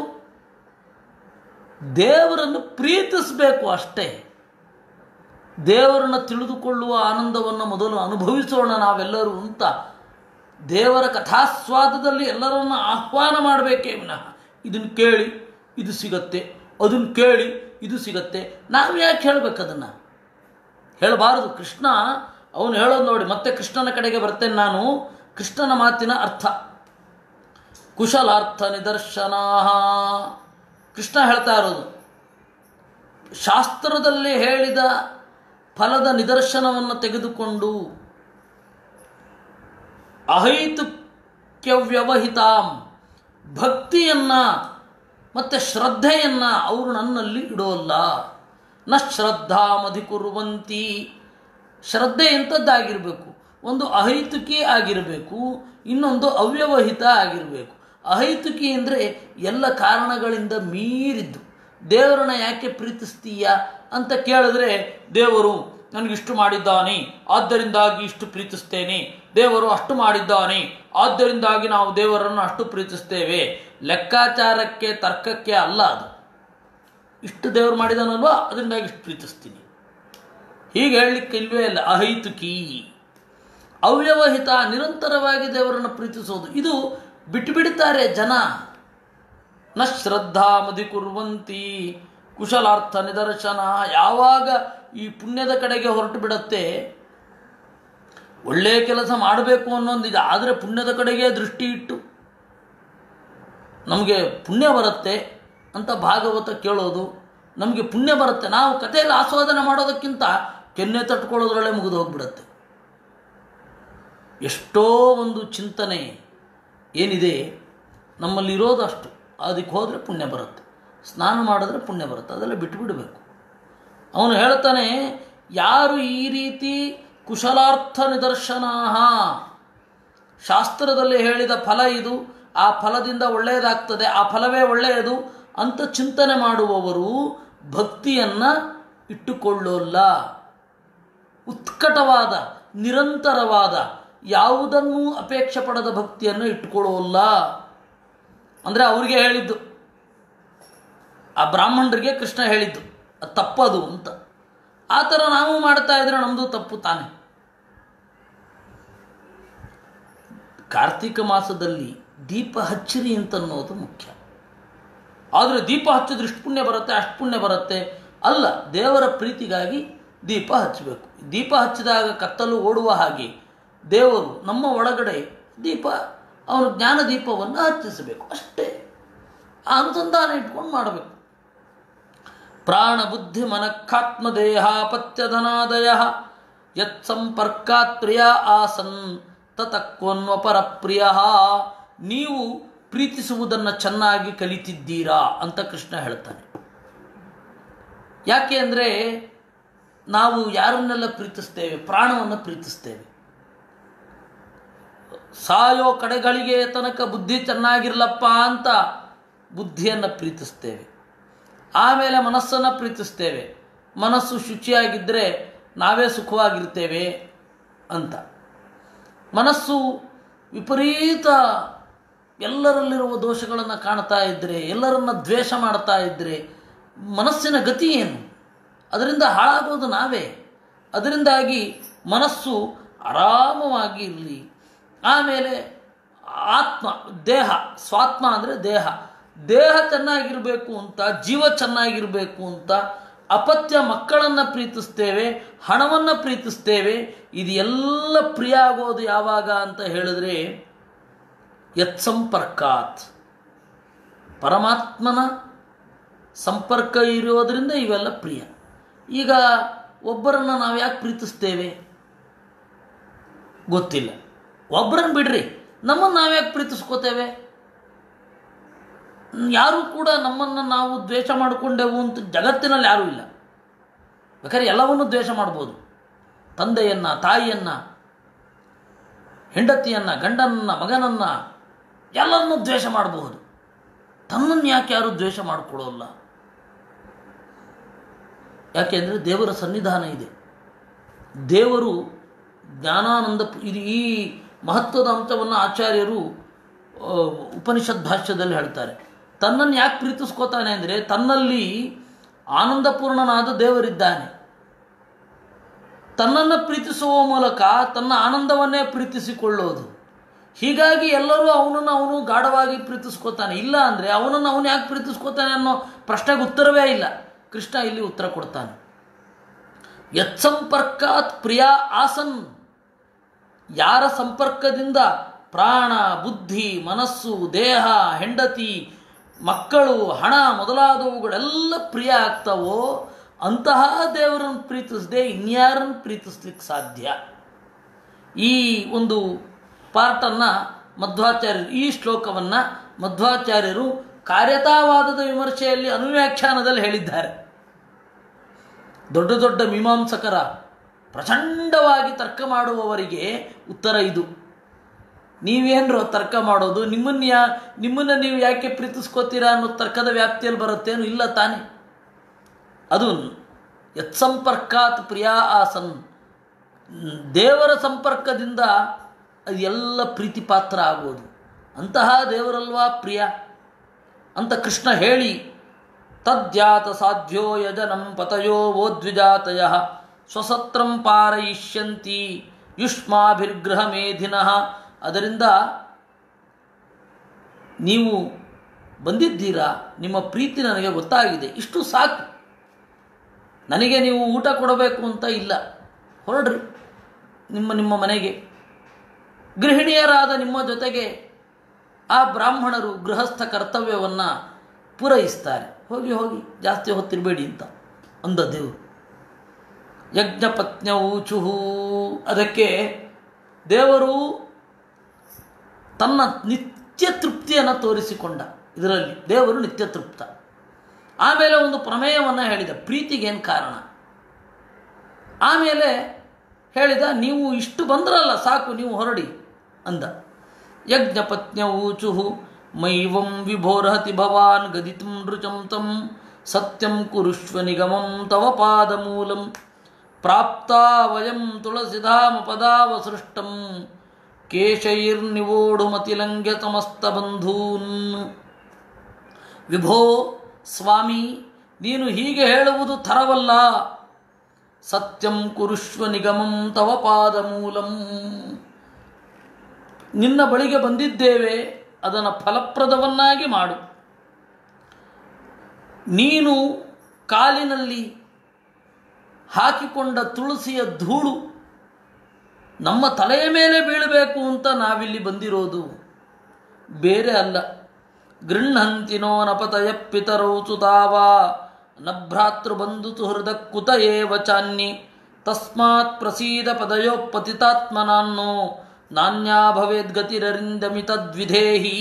ದೇವರನ್ನು ಪ್ರೀತಿಸಬೇಕು ಅಷ್ಟೇ. ದೇವರನ್ನು ತಿಳಿದುಕೊಳ್ಳುವ ಆನಂದವನ್ನು ಮೊದಲು ಅನುಭವಿಸೋಣ ನಾವೆಲ್ಲರೂ ಅಂತ ದೇವರ ಕಥಾಸ್ವಾದದಲ್ಲಿ ಎಲ್ಲರನ್ನ ಆಹ್ವಾನ ಮಾಡಬೇಕೇ ವಿನಃ ಇದನ್ನು ಕೇಳಿ ಇದು ಸಿಗತ್ತೆ, ಅದನ್ನು ಕೇಳಿ ಇದು ಸಿಗತ್ತೆ ನಾವು ಯಾಕೆ ಹೇಳಬೇಕು? ಅದನ್ನು ಹೇಳಬಾರದು. ಕೃಷ್ಣ ಅವನು ಹೇಳೋದು ನೋಡಿ, ಮತ್ತೆ ಕೃಷ್ಣನ ಕಡೆಗೆ ಬರ್ತೇನೆ ನಾನು. ಕೃಷ್ಣನ ಮಾತಿನ ಅರ್ಥ ಕುಶಲಾರ್ಥ ನಿದರ್ಶನ. ಕೃಷ್ಣ ಹೇಳ್ತಾ ಇರೋದು, ಶಾಸ್ತ್ರದಲ್ಲಿ ಹೇಳಿದ ಫಲದ ನಿದರ್ಶನವನ್ನು ತೆಗೆದುಕೊಂಡು ಅಹೈತುಕ್ಯವ್ಯವಹಿತಾಂ ಭಕ್ತಿಯನ್ನು ಮತ್ತು ಶ್ರದ್ಧೆಯನ್ನು ಅವರು ನನ್ನಲ್ಲಿ ಇಡೋಲ್ಲ. ನ ಶ್ರದ್ಧಾಮಧಿಕುರ್ವಂತಿ, ಶ್ರದ್ಧೆ ಎಂಥದ್ದಾಗಿರಬೇಕು, ಒಂದು ಅಹೈತುಕಿ ಆಗಿರಬೇಕು, ಇನ್ನೊಂದು ಅವ್ಯವಹಿತ ಆಗಿರಬೇಕು. ಅಹೈತುಕಿ ಅಂದರೆ ಎಲ್ಲ ಕಾರಣಗಳಿಂದ ಮೀರಿದ್ದು. ದೇವರನ್ನ ಯಾಕೆ ಪ್ರೀತಿಸ್ತೀಯ ಅಂತ ಕೇಳಿದ್ರೆ, ದೇವರು ನನಗಿಷ್ಟು ಮಾಡಿದ್ದಾನೆ ಆದ್ದರಿಂದಾಗಿ ಇಷ್ಟು ಪ್ರೀತಿಸ್ತೇನೆ, ದೇವರು ಅಷ್ಟು ಮಾಡಿದ್ದಾನೆ ಆದ್ದರಿಂದಾಗಿ ನಾವು ದೇವರನ್ನು ಅಷ್ಟು ಪ್ರೀತಿಸ್ತೇವೆ. ಲೆಕ್ಕಾಚಾರಕ್ಕೆ ತರ್ಕಕ್ಕೆ ಅಲ್ಲ ಅದು. ಇಷ್ಟು ದೇವರು ಮಾಡಿದಾನಲ್ವಾ ಅದರಿಂದಾಗಿ ಇಷ್ಟು ಪ್ರೀತಿಸ್ತೀನಿ ಹೀಗೆ ಹೇಳಲಿಕ್ಕೆ ಇಲ್ವೇ ಇಲ್ಲ. ಅಹೈತುಕಿ. ಅವ್ಯವಹಿತ, ನಿರಂತರವಾಗಿ ದೇವರನ್ನು ಪ್ರೀತಿಸೋದು, ಇದು ಬಿಟ್ಟುಬಿಡ್ತಾರೆ ಜನ. ನ ಶ್ರದ್ಧಾ ಮಧಿಕುರ್ವಂತಿ ಕುಶಲಾರ್ಥ ನಿದರ್ಶನ. ಯಾವಾಗ ಈ ಪುಣ್ಯದ ಕಡೆಗೆ ಹೊರಟು ಬಿಡುತ್ತೆ, ಒಳ್ಳೆಯ ಕೆಲಸ ಮಾಡಬೇಕು ಅನ್ನೋದಿದೆ, ಆದರೆ ಪುಣ್ಯದ ಕಡೆಗೆ ದೃಷ್ಟಿ ಇಟ್ಟು ನಮಗೆ ಪುಣ್ಯ ಬರುತ್ತೆ ಅಂತ ಭಾಗವತ ಕೇಳೋದು, ನಮಗೆ ಪುಣ್ಯ ಬರುತ್ತೆ, ನಾವು ಕಥೆಯಲ್ಲಿ ಆಸ್ವಾದನೆ ಮಾಡೋದಕ್ಕಿಂತ ಕೆನ್ನೆ ತಟ್ಕೊಳ್ಳೋದ್ರಲ್ಲೇ ಮುಗಿದು ಹೋಗ್ಬಿಡುತ್ತೆ. ಎಷ್ಟೋ ಒಂದು ಚಿಂತನೆ ಏನಿದೆ ನಮ್ಮಲ್ಲಿರೋದು ಅಷ್ಟು, ಅದಕ್ಕೆ ಹೋದರೆ ಪುಣ್ಯ ಬರುತ್ತೆ, ಸ್ನಾನ ಮಾಡಿದ್ರೆ ಪುಣ್ಯ ಬರುತ್ತೆ, ಅದೆಲ್ಲ ಬಿಟ್ಟುಬಿಡಬೇಕು. ಅವನು ಹೇಳ್ತಾನೆ, ಯಾರು ಈ ರೀತಿ ಕುಶಲಾರ್ಥ ನಿದರ್ಶನ, ಶಾಸ್ತ್ರದಲ್ಲಿ ಹೇಳಿದ ಫಲ ಇದು, ಆ ಫಲದಿಂದ ಒಳ್ಳೆಯದಾಗ್ತದೆ, ಆ ಫಲವೇ ಒಳ್ಳೆಯದು ಅಂತ ಚಿಂತನೆ ಮಾಡುವವರು ಭಕ್ತಿಯನ್ನು ಇಟ್ಟುಕೊಳ್ಳೋಲ್ಲ. ಉತ್ಕಟವಾದ ನಿರಂತರವಾದ ಯಾವುದನ್ನೂ ಅಪೇಕ್ಷೆ ಪಡದ ಭಕ್ತಿಯನ್ನು ಇಟ್ಟುಕೊಳ್ಳೋಲ್ಲ. ಅಂದರೆ ಅವರಿಗೆ ಹೇಳಿದ್ದು, ಆ ಬ್ರಾಹ್ಮಣರಿಗೆ ಕೃಷ್ಣ ಹೇಳಿದ್ದು ಅದು ತಪ್ಪದು ಅಂತ. ಆ ಥರ ನಾವು ಮಾಡ್ತಾ ಇದ್ರೆ ನಮ್ಮದು ತಪ್ಪು ತಾನೆ. ಕಾರ್ತಿಕ ಮಾಸದಲ್ಲಿ ದೀಪ ಹಚ್ಚಿರಿ ಅಂತನ್ನೋದು ಮುಖ್ಯ. ಆದರೆ ದೀಪ ಹಚ್ಚಿದ್ರೆ ಇಷ್ಟು ಪುಣ್ಯ ಬರುತ್ತೆ ಅಷ್ಟು ಪುಣ್ಯ ಬರುತ್ತೆ ಅಲ್ಲ, ದೇವರ ಪ್ರೀತಿಗಾಗಿ ದೀಪ ಹಚ್ಚಬೇಕು. ದೀಪ ಹಚ್ಚಿದಾಗ ಕತ್ತಲು ಓಡುವ ಹಾಗೆ ದೇವರು ನಮ್ಮ ಒಳಗಡೆ ದೀಪ, ಅವನು ಜ್ಞಾನ ದೀಪವನ್ನು ಹಚ್ಚಿಸಬೇಕು ಅಷ್ಟೇ. ಆ ಅನುಸಂಧಾನ ಇಟ್ಕೊಂಡು ಮಾಡಬೇಕು. ಪ್ರಾಣ ಬುದ್ಧಿ ಮನಃಾತ್ಮ ದೇಹಾಪತ್ಯಧನಾದಯ ಯತ್ ಸಂಪರ್ಕಾತ್ ಪ್ರಿಯ ಆಸನ್ ತತಕ್ವನ್ವಪರ ಪ್ರಿಯ. ನೀವು ಪ್ರೀತಿಸುವುದನ್ನು ಚೆನ್ನಾಗಿ ಕಲಿತಿದ್ದೀರಾ ಅಂತ ಕೃಷ್ಣ ಹೇಳ್ತಾನೆ. ಯಾಕೆ ಅಂದರೆ ನಾವು ಯಾರನ್ನೆಲ್ಲ ಪ್ರೀತಿಸ್ತೇವೆ, ಪ್ರಾಣವನ್ನು ಪ್ರೀತಿಸ್ತೇವೆ. ಸಾಯೋ ಕಡೆಗಳಿಗೆ ತನಕ ಬುದ್ಧಿ ಚೆನ್ನಾಗಿರ್ಲಪ್ಪ ಅಂತ ಬುದ್ಧಿಯನ್ನು ಪ್ರೀತಿಸ್ತೇವೆ. ಆಮೇಲೆ ಮನಸ್ಸನ್ನು ಪ್ರೀತಿಸ್ತೇವೆ. ಮನಸ್ಸು ಶುಚಿಯಾಗಿದ್ದರೆ ನಾವೇ ಸುಖವಾಗಿರ್ತೇವೆ ಅಂತ. ಮನಸ್ಸು ವಿಪರೀತ ಎಲ್ಲರಲ್ಲಿರುವ ದೋಷಗಳನ್ನು ಕಾಣ್ತಾ ಇದ್ದರೆ, ಎಲ್ಲರನ್ನ ದ್ವೇಷ ಮಾಡ್ತಾ ಇದ್ದರೆ ಮನಸ್ಸಿನ ಗತಿ ಏನು? ಅದರಿಂದ ಹಾಳಾಗೋದು ನಾವೇ. ಅದರಿಂದಾಗಿ ಮನಸ್ಸು ಆರಾಮವಾಗಿ ಇರಲಿ. ಆಮೇಲೆ ಆತ್ಮ, ದೇಹ, ಸ್ವಾತ್ಮ ಅಂದರೆ ದೇಹ, ದೇಹ ಚೆನ್ನಾಗಿರಬೇಕು ಅಂತ, ಜೀವ ಚೆನ್ನಾಗಿರಬೇಕು ಅಂತ ಅಪತ್ಯ ಮಕ್ಕಳನ್ನು ಪ್ರೀತಿಸ್ತೇವೆ, ಹಣವನ್ನು ಪ್ರೀತಿಸ್ತೇವೆ. ಇದು ಎಲ್ಲ ಪ್ರಿಯ ಆಗೋದು ಯಾವಾಗ ಅಂತ ಹೇಳಿದ್ರೆ ಯತ್ ಸಂಪರ್ಕಾತ್, ಪರಮಾತ್ಮನ ಸಂಪರ್ಕ ಇರೋದರಿಂದ ಇವೆಲ್ಲ ಪ್ರಿಯ. ಈಗ ಒಬ್ಬರನ್ನು ನಾವು ಯಾಕೆ ಪ್ರೀತಿಸ್ತೇವೆ? ಗೊತ್ತಿಲ್ಲ. ಒಬ್ಬರನ್ನು ಬಿಡ್ರಿ, ನಮ್ಮನ್ನು ನಾವ್ಯಾಕೆ ಪ್ರೀತಿಸ್ಕೋತೇವೆ? ಯಾರೂ ಕೂಡ ನಮ್ಮನ್ನು ನಾವು ದ್ವೇಷ ಮಾಡಿಕೊಂಡೆವು ಅಂತ ಜಗತ್ತಿನಲ್ಲಿ ಯಾರೂ ಇಲ್ಲ. ಬೇಕಾದ್ರೆ ಎಲ್ಲವನ್ನೂ ದ್ವೇಷ ಮಾಡ್ಬೋದು. ತಂದೆಯನ್ನು, ತಾಯಿಯನ್ನು, ಹೆಂಡತಿಯನ್ನು, ಗಂಡನನ್ನು, ಮಗನನ್ನು ಎಲ್ಲರನ್ನೂ ದ್ವೇಷ ಮಾಡಬಹುದು. ತನ್ನನ್ನು ಯಾಕೆ ಯಾರೂ ದ್ವೇಷ ಮಾಡಿಕೊಳ್ಳೋಲ್ಲ? ಯಾಕೆಂದರೆ ದೇವರ ಸನ್ನಿಧಾನ ಇದೆ. ದೇವರು ಜ್ಞಾನಾನಂದ, ಇದು ಈ ಮಹತ್ವದ ಅಂಶವನ್ನು ಆಚಾರ್ಯರು ಉಪನಿಷತ್ ಭಾಷ್ಯದಲ್ಲಿ ಹೇಳ್ತಾರೆ. ತನ್ನನ್ನು ಯಾಕೆ ಪ್ರೀತಿಸ್ಕೋತಾನೆ ಅಂದರೆ ತನ್ನಲ್ಲಿ ಆನಂದಪೂರ್ಣನಾದ ದೇವರಿದ್ದಾನೆ. ತನ್ನನ್ನು ಪ್ರೀತಿಸುವ ಮೂಲಕ ತನ್ನ ಆನಂದವನ್ನೇ ಪ್ರೀತಿಸಿಕೊಳ್ಳೋದು. ಹೀಗಾಗಿ ಎಲ್ಲರೂ ಅವನನ್ನು ಅವನು ಗಾಢವಾಗಿ ಪ್ರೀತಿಸ್ಕೋತಾನೆ. ಇಲ್ಲ ಅಂದರೆ ಅವನನ್ನು ಅವನು ಯಾಕೆ ಪ್ರೀತಿಸ್ಕೋತಾನೆ ಅನ್ನೋ ಪ್ರಶ್ನೆಗೆ ಉತ್ತರವೇ ಇಲ್ಲ. ಕೃಷ್ಣ ಇಲ್ಲಿ ಉತ್ತರ ಕೊಡ್ತಾನೆ. ಯತ್ಸಂಪರ್ಕಾತ್ ಪ್ರಿಯ ಆಸನ್, ಯಾರ ಸಂಪರ್ಕದಿಂದ ಪ್ರಾಣ, ಬುದ್ಧಿ, ಮನಸ್ಸು, ದೇಹ, ಹೆಂಡತಿ, ಮಕ್ಕಳು, ಹಣ ಮೊದಲಾದವುಗಳೆಲ್ಲ ಪ್ರಿಯ ಆಗ್ತಾವೋ ಅಂತಹ ದೇವರನ್ನು ಪ್ರೀತಿಸದೆ ಇನ್ಯಾರನ್ನು ಪ್ರೀತಿಸ್ಲಿಕ್ಕೆ ಸಾಧ್ಯ? ಈ ಒಂದು ಪಾರ್ಟನ್ನು ಮಧ್ವಾಚಾರ್ಯರು, ಈ ಶ್ಲೋಕವನ್ನು ಮಧ್ವಾಚಾರ್ಯರು ಕಾರ್ಯತಾವಾದದ ವಿಮರ್ಶೆಯಲ್ಲಿ ಅನುವ್ಯಾಖ್ಯಾನದಲ್ಲಿ ಹೇಳಿದ್ದಾರೆ. ದೊಡ್ಡ ದೊಡ್ಡ ಮೀಮಾಂಸಕರ ಪ್ರಚಂಡವಾಗಿ ತರ್ಕ ಮಾಡುವವರಿಗೆ ಉತ್ತರ ಇದು. ನೀವೇನರು ತರ್ಕ ಮಾಡೋದು? ನಿಮ್ಮನ್ನು ಯಾ ನಿಮ್ಮನ್ನು ನೀವು ಯಾಕೆ ಪ್ರೀತಿಸ್ಕೋತೀರಾ ಅನ್ನೋ ತರ್ಕದ ವ್ಯಾಪ್ತಿಯಲ್ಲಿ ಬರುತ್ತೇನು? ಇಲ್ಲ ತಾನೆ. ಅದು ಯತ್ಸಂಪರ್ಕಾತ್ ಪ್ರಿಯ ಆಸನ್, ದೇವರ ಸಂಪರ್ಕದಿಂದ ಎಲ್ಲ ಪ್ರೀತಿ ಪಾತ್ರ ಆಗೋದು. ಅಂತಹ ದೇವರಲ್ವಾ ಪ್ರಿಯ ಅಂತ ಕೃಷ್ಣ ಹೇಳಿ, ತದ್ಯಾತ ಸಾಧ್ಯ ಯಜನಂ ಪತಯೋ ವೋದ್ವಿಜಾತಯ ಸ್ವಸತ್ರಂ ಪಾರಯಿಷ್ಯಂತಿ ಯುಷ್ಮಾಭಿರ್ಗೃಹ ಮೇಧಿನಃ. ಅದರಿಂದ ನೀವು ಬಂದಿದ್ದೀರಾ, ನಿಮ್ಮ ಪ್ರೀತಿ ನನಗೆ ಗೊತ್ತಾಗಿದೆ, ಇಷ್ಟು ಸಾಕು. ನನಗೆ ನೀವು ಊಟ ಕೊಡಬೇಕು ಅಂತ ಇಲ್ಲ, ಹೊರಡ್ರಿ ನಿಮ್ಮ ನಿಮ್ಮ ಮನೆಗೆ. ಗೃಹಿಣಿಯರಾದ ನಿಮ್ಮ ಜೊತೆಗೆ ಆ ಬ್ರಾಹ್ಮಣರು ಗೃಹಸ್ಥ ಕರ್ತವ್ಯವನ್ನು ಪೂರೈಸ್ತಾರೆ. ಹೋಗಿ ಹೋಗಿ ಜಾಸ್ತಿ ಹೊತ್ತಿರಬೇಡಿ ಅಂತ ಅಂದ ದೇವರು. ಯಜ್ಞಪತ್ನ್ಯ ಊಚುಹು, ಅದಕ್ಕೆ ದೇವರು ತನ್ನ ನಿತ್ಯ ತೃಪ್ತಿಯನ್ನು ತೋರಿಸಿಕೊಂಡ. ಇದರಲ್ಲಿ ದೇವರು ನಿತ್ಯ ತೃಪ್ತ. ಆಮೇಲೆ ಒಂದು ಪ್ರಮೇಯವನ್ನು ಹೇಳಿದ, ಪ್ರೀತಿಗೇನು ಕಾರಣ. ಆಮೇಲೆ ಹೇಳಿದ, ನೀವು ಇಷ್ಟು ಬಂದ್ರಲ್ಲ ಸಾಕು, ನೀವು ಹೊರಡಿ ಅಂದ. ಯಜ್ಞಪತ್ನ್ಯ ಊಚುಹು ಮೈವಂ ವಿಭೋರ್ಹತಿ ಭವಾನ್ ಗದಿತುಂ ನೃಚಂ ತಂ ಸತ್ಯಂ ಕುರುಷ್ವ ನಿಗಮಂ ತವ ಪಾದಮೂಲಂ ಪ್ರಾಪ್ತಾ ವಯಂ ತುಳಸಿಧಾಮ ಪದಾವ ಸೃಷ್ಟಂ ಕೇಶೈರ್ನಿವೋಢುಮತಿಲಂಘ್ಯ ಸಮಸ್ತ ಬಂಧೂನ್. ವಿಭೋ ಸ್ವಾಮಿ, ನೀನು ಹೀಗೆ ಹೇಳುವುದು ಥರವಲ್ಲ. ಸತ್ಯಂ ಕುರುಷ್ವ ನಿಗಮಂ ತವ ಪಾದಮೂಲಂ, ನಿನ್ನ ಬಳಿಗೆ ಬಂದಿದ್ದೇವೆ, ಅದನ್ನು ಫಲಪ್ರದವನ್ನಾಗಿ ಮಾಡು. ನೀನು ಕಾಲಿನಲ್ಲಿ ಹಾಕಿಕೊಂಡ ತುಳಸಿಯ ಧೂಳು ನಮ್ಮ ತಲೆಯ ಮೇಲೆ ಬೀಳಬೇಕು ಅಂತ ನಾವಿಲ್ಲಿ ಬಂದಿರೋದು, ಬೇರೆ ಅಲ್ಲ. ಗೃಹಂತಿನೋ ನಪತಯ ಪಿತರೌ ಸುತಾವ ನ ಭ್ರಾತೃ ಬಂಧು ಸುಹೃದ ಕುತ ಏವ ಚಾನ್ಯೆ ತಸ್ಮಾತ್ ಪ್ರಸೀದ ಪದಯೋ ಪತಿತಾತ್ಮನಾನ್ನೋ ನಾನ್ಯಾ ಭವೇದ್ಗತಿರರಿಂದಮಿ ತದ್ವಿಧೇಹಿ.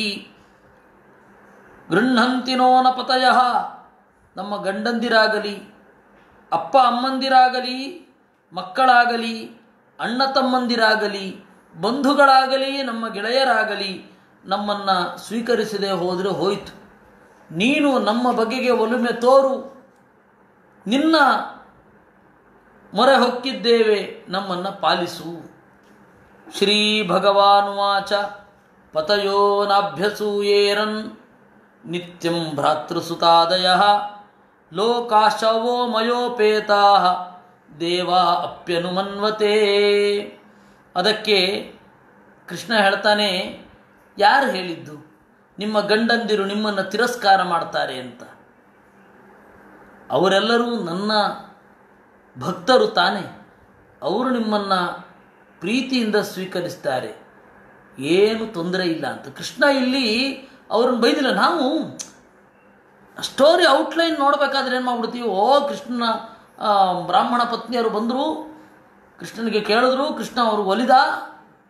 ಗೃಹಂತಿನೋ ನಪತಯ, ನಮ್ಮ ಗಂಡಂದಿರಾಗಲಿ, ಅಪ್ಪ ಅಮ್ಮಂದಿರಾಗಲಿ, ಮಕ್ಕಳಾಗಲಿ, ಅಣ್ಣ ತಮ್ಮಂದಿರಾಗಲಿ, ಬಂಧುಗಳಾಗಲಿ, ನಮ್ಮ ಗೆಳೆಯರಾಗಲಿ ನಮ್ಮನ್ನು ಸ್ವೀಕರಿಸದೆ ಹೋದರೆ ಹೋಯಿತು. ನೀನು ನಮ್ಮ ಬಗೆಗೆ ಒಲುಮೆ ತೋರು, ನಿನ್ನ ಮೊರೆ ಹೊಕ್ಕಿದ್ದೇವೆ, ನಮ್ಮನ್ನು ಪಾಲಿಸು. ಶ್ರೀ ಭಗವಾನುವಾಚ ಪತಯೋ ನಾಭ್ಯಸೂಯೇರನ್ ನಿತ್ಯಂ ಭ್ರಾತೃಸುತಾದಯ ಲೋಕಾಶವೋ ಮಯೋಪೇತಾ ದೇವಾ ಅಪ್ಯನುಮನ್ವತೆ. ಅದಕ್ಕೆ ಕೃಷ್ಣ ಹೇಳ್ತಾನೆ, ಯಾರು ಹೇಳಿದ್ದು ನಿಮ್ಮ ಗಂಡಂದಿರು ನಿಮ್ಮನ್ನು ತಿರಸ್ಕಾರ ಮಾಡ್ತಾರೆ ಅಂತ? ಅವರೆಲ್ಲರೂ ನನ್ನ ಭಕ್ತರು ತಾನೆ, ಅವರು ನಿಮ್ಮನ್ನು ಪ್ರೀತಿಯಿಂದ ಸ್ವೀಕರಿಸ್ತಾರೆ, ಏನು ತೊಂದರೆ ಇಲ್ಲ ಅಂತ ಕೃಷ್ಣ ಇಲ್ಲಿ ಅವ್ರನ್ನ ಬೈದಿಲ್ಲ. ನಾವು ಸ್ಟೋರಿ ಔಟ್ಲೈನ್ ನೋಡಬೇಕಾದ್ರೆ ಏನು ಮಾಡ್ಬಿಡ್ತೀವಿ, ಓ ಕೃಷ್ಣನ ಬ್ರಾಹ್ಮಣ ಪತ್ನಿಯರು ಬಂದರು, ಕೃಷ್ಣನಿಗೆ ಕೇಳಿದ್ರು, ಕೃಷ್ಣ ಅವರು ಒಲಿದ,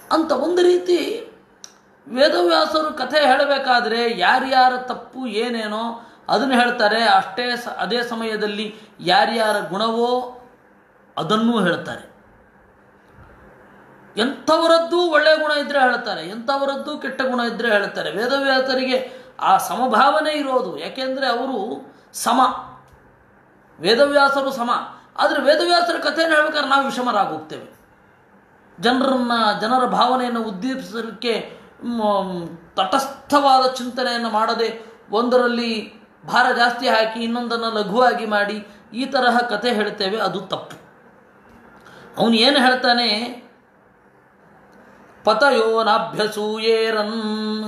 ಅಂತ ಒಂದು ರೀತಿ ವೇದವ್ಯಾಸರು ಕಥೆ ಹೇಳಬೇಕಾದ್ರೆ ಯಾರ್ಯಾರ ತಪ್ಪು ಏನೇನೋ ಅದನ್ನು ಹೇಳ್ತಾರೆ. ಅಷ್ಟೇ ಸ ಅದೇ ಸಮಯದಲ್ಲಿ ಯಾರ್ಯಾರ ಗುಣವೋ ಅದನ್ನೂ ಹೇಳ್ತಾರೆ. ಎಂಥವರದ್ದು ಒಳ್ಳೆಯ ಗುಣ ಇದ್ದರೆ ಹೇಳ್ತಾರೆ, ಎಂಥವರದ್ದು ಕೆಟ್ಟ ಗುಣ ಇದ್ದರೆ ಹೇಳ್ತಾರೆ. ವೇದವ್ಯಾಸರಿಗೆ ಆ ಸಮಭಾವನೆ ಇರೋದು. ಯಾಕೆಂದರೆ ಅವರು ಸಮ, ವೇದವ್ಯಾಸರು ಸಮ. ಆದರೆ ವೇದವ್ಯಾಸರ ಕಥೆಯನ್ನು ಹೇಳ್ಬೇಕಾದ್ರೆ ನಾವು ವಿಷಮರಾಗೋಗ್ತೇವೆ. ಜನರನ್ನು ಜನರ ಭಾವನೆಯನ್ನು ಉದ್ದೀಪಿಸಲಿಕ್ಕೆ ತಟಸ್ಥವಾದ ಚಿಂತನೆಯನ್ನು ಮಾಡದೆ ಒಂದರಲ್ಲಿ ಭಾರ ಜಾಸ್ತಿ ಹಾಕಿ ಇನ್ನೊಂದನ್ನು ಲಘುವಾಗಿ ಮಾಡಿ ಈ ತರಹ ಕಥೆ ಹೇಳ್ತೇವೆ, ಅದು ತಪ್ಪು. ಅವನು ಏನು ಹೇಳ್ತಾನೆ, ಪತಯೋನಾಭ್ಯಸೂಯೇರನ್,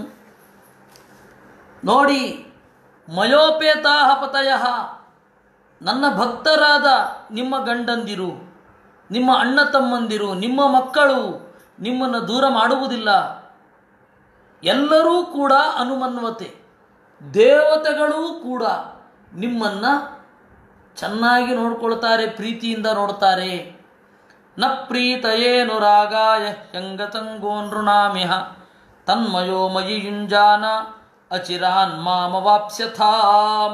ನೋಡಿ ಮಯೋಪೇತಾಹ ಪತಯ, ನನ್ನ ಭಕ್ತರಾದ ನಿಮ್ಮ ಗಂಡಂದಿರು, ನಿಮ್ಮ ಅಣ್ಣ ತಮ್ಮಂದಿರು, ನಿಮ್ಮ ಮಕ್ಕಳು ನಿಮ್ಮನ್ನು ದೂರ ಮಾಡುವುದಿಲ್ಲ. ಎಲ್ಲರೂ ಕೂಡ ಅನುಮನ್ವತೆ, ದೇವತೆಗಳೂ ಕೂಡ ನಿಮ್ಮನ್ನು ಚೆನ್ನಾಗಿ ನೋಡ್ಕೊಳ್ತಾರೆ, ಪ್ರೀತಿಯಿಂದ ನೋಡ್ತಾರೆ. ನ ಪ್ರೀತಯೇನು ರಾಗಾಯ ಯಂಗತಂಗೋ ನೃಣಾಮಿಹ ತನ್ಮಯೋ ಮಯಿ ಯುಂಜಾನ ಅಚಿರಾನ್ ಮಾಮವಾಪ್ಸ್ಯಥಾಂ.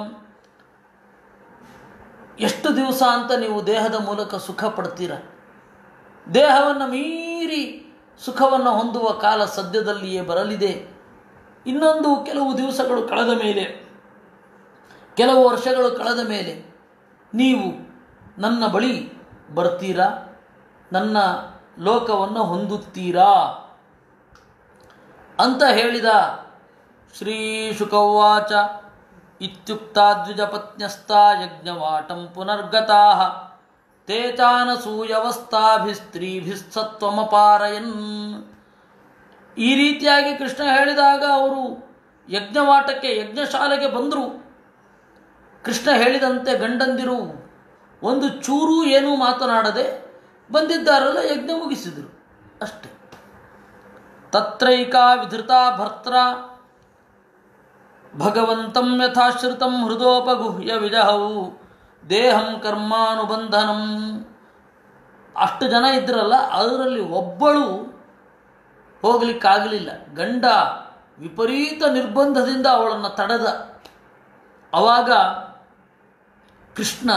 ಎಷ್ಟು ದಿವಸ ಅಂತ ನೀವು ದೇಹದ ಮೂಲಕ ಸುಖ ಪಡ್ತೀರ? ದೇಹವನ್ನು ಮೀರಿ ಸುಖವನ್ನು ಹೊಂದುವ ಕಾಲ ಸದ್ಯದಲ್ಲಿಯೇ ಬರಲಿದೆ. ಇನ್ನೊಂದು ಕೆಲವು ದಿವಸಗಳು ಕಳೆದ ಮೇಲೆ, ಕೆಲವು ವರ್ಷಗಳು ಕಳೆದ ಮೇಲೆ ನೀವು ನನ್ನ ಬಳಿ ಬರ್ತೀರಾ, ನನ್ನ ಲೋಕವನ್ನು ಹೊಂದುತ್ತೀರಾ ಅಂತ ಹೇಳಿದ. ಶ್ರೀ ಶುಕೌವಾಚ ಇತ್ಯುಕ್ತ ದ್ವಿಜಪತ್ನ್ಯಸ್ತ ಯಜ್ಞವಾಟಂ ಪುನರ್ಗತಾಃ ತೇ ಚಾನಸೂಯವಸ್ತಾಭಿಸ್ತ್ರೀಭಿಸ್ಸತ್ವಮಪಾರಯನ್. ಈ ರೀತಿಯಾಗಿ ಕೃಷ್ಣ ಹೇಳಿದಾಗ ಅವರು ಯಜ್ಞವಾಟಕ್ಕೆ ಯಜ್ಞಶಾಲೆಗೆ ಬಂದರು. ಕೃಷ್ಣ ಹೇಳಿದಂತೆ ಗಂಡಂದಿರು ಒಂದು ಚೂರು ಏನೂ ಮಾತನಾಡದೆ ಬಂದಿದ್ದಾರಲ್ಲ, ಯಜ್ಞ ಮುಗಿಸಿದರು ಅಷ್ಟೆ. ತತ್ರೈಕಾ ವಿಧೃತಾ ಭರ್ತ್ರ ಭಗವಂತಂ ಯಥಾಶ್ರಿತಂ ಹೃದೋಪಗುಹ್ಯ ವಿಜಹವು ದೇಹಂ ಕರ್ಮಾನುಬಂಧನಂ. ಅಷ್ಟು ಜನ ಇದ್ರಲ್ಲ, ಅದರಲ್ಲಿ ಒಬ್ಬಳು ಹೋಗ್ಲಿಕ್ಕಾಗಲಿಲ್ಲ. ಗಂಡ ವಿಪರೀತ ನಿರ್ಬಂಧದಿಂದ ಅವಳನ್ನು ತಡೆದ. ಆವಾಗ ಕೃಷ್ಣ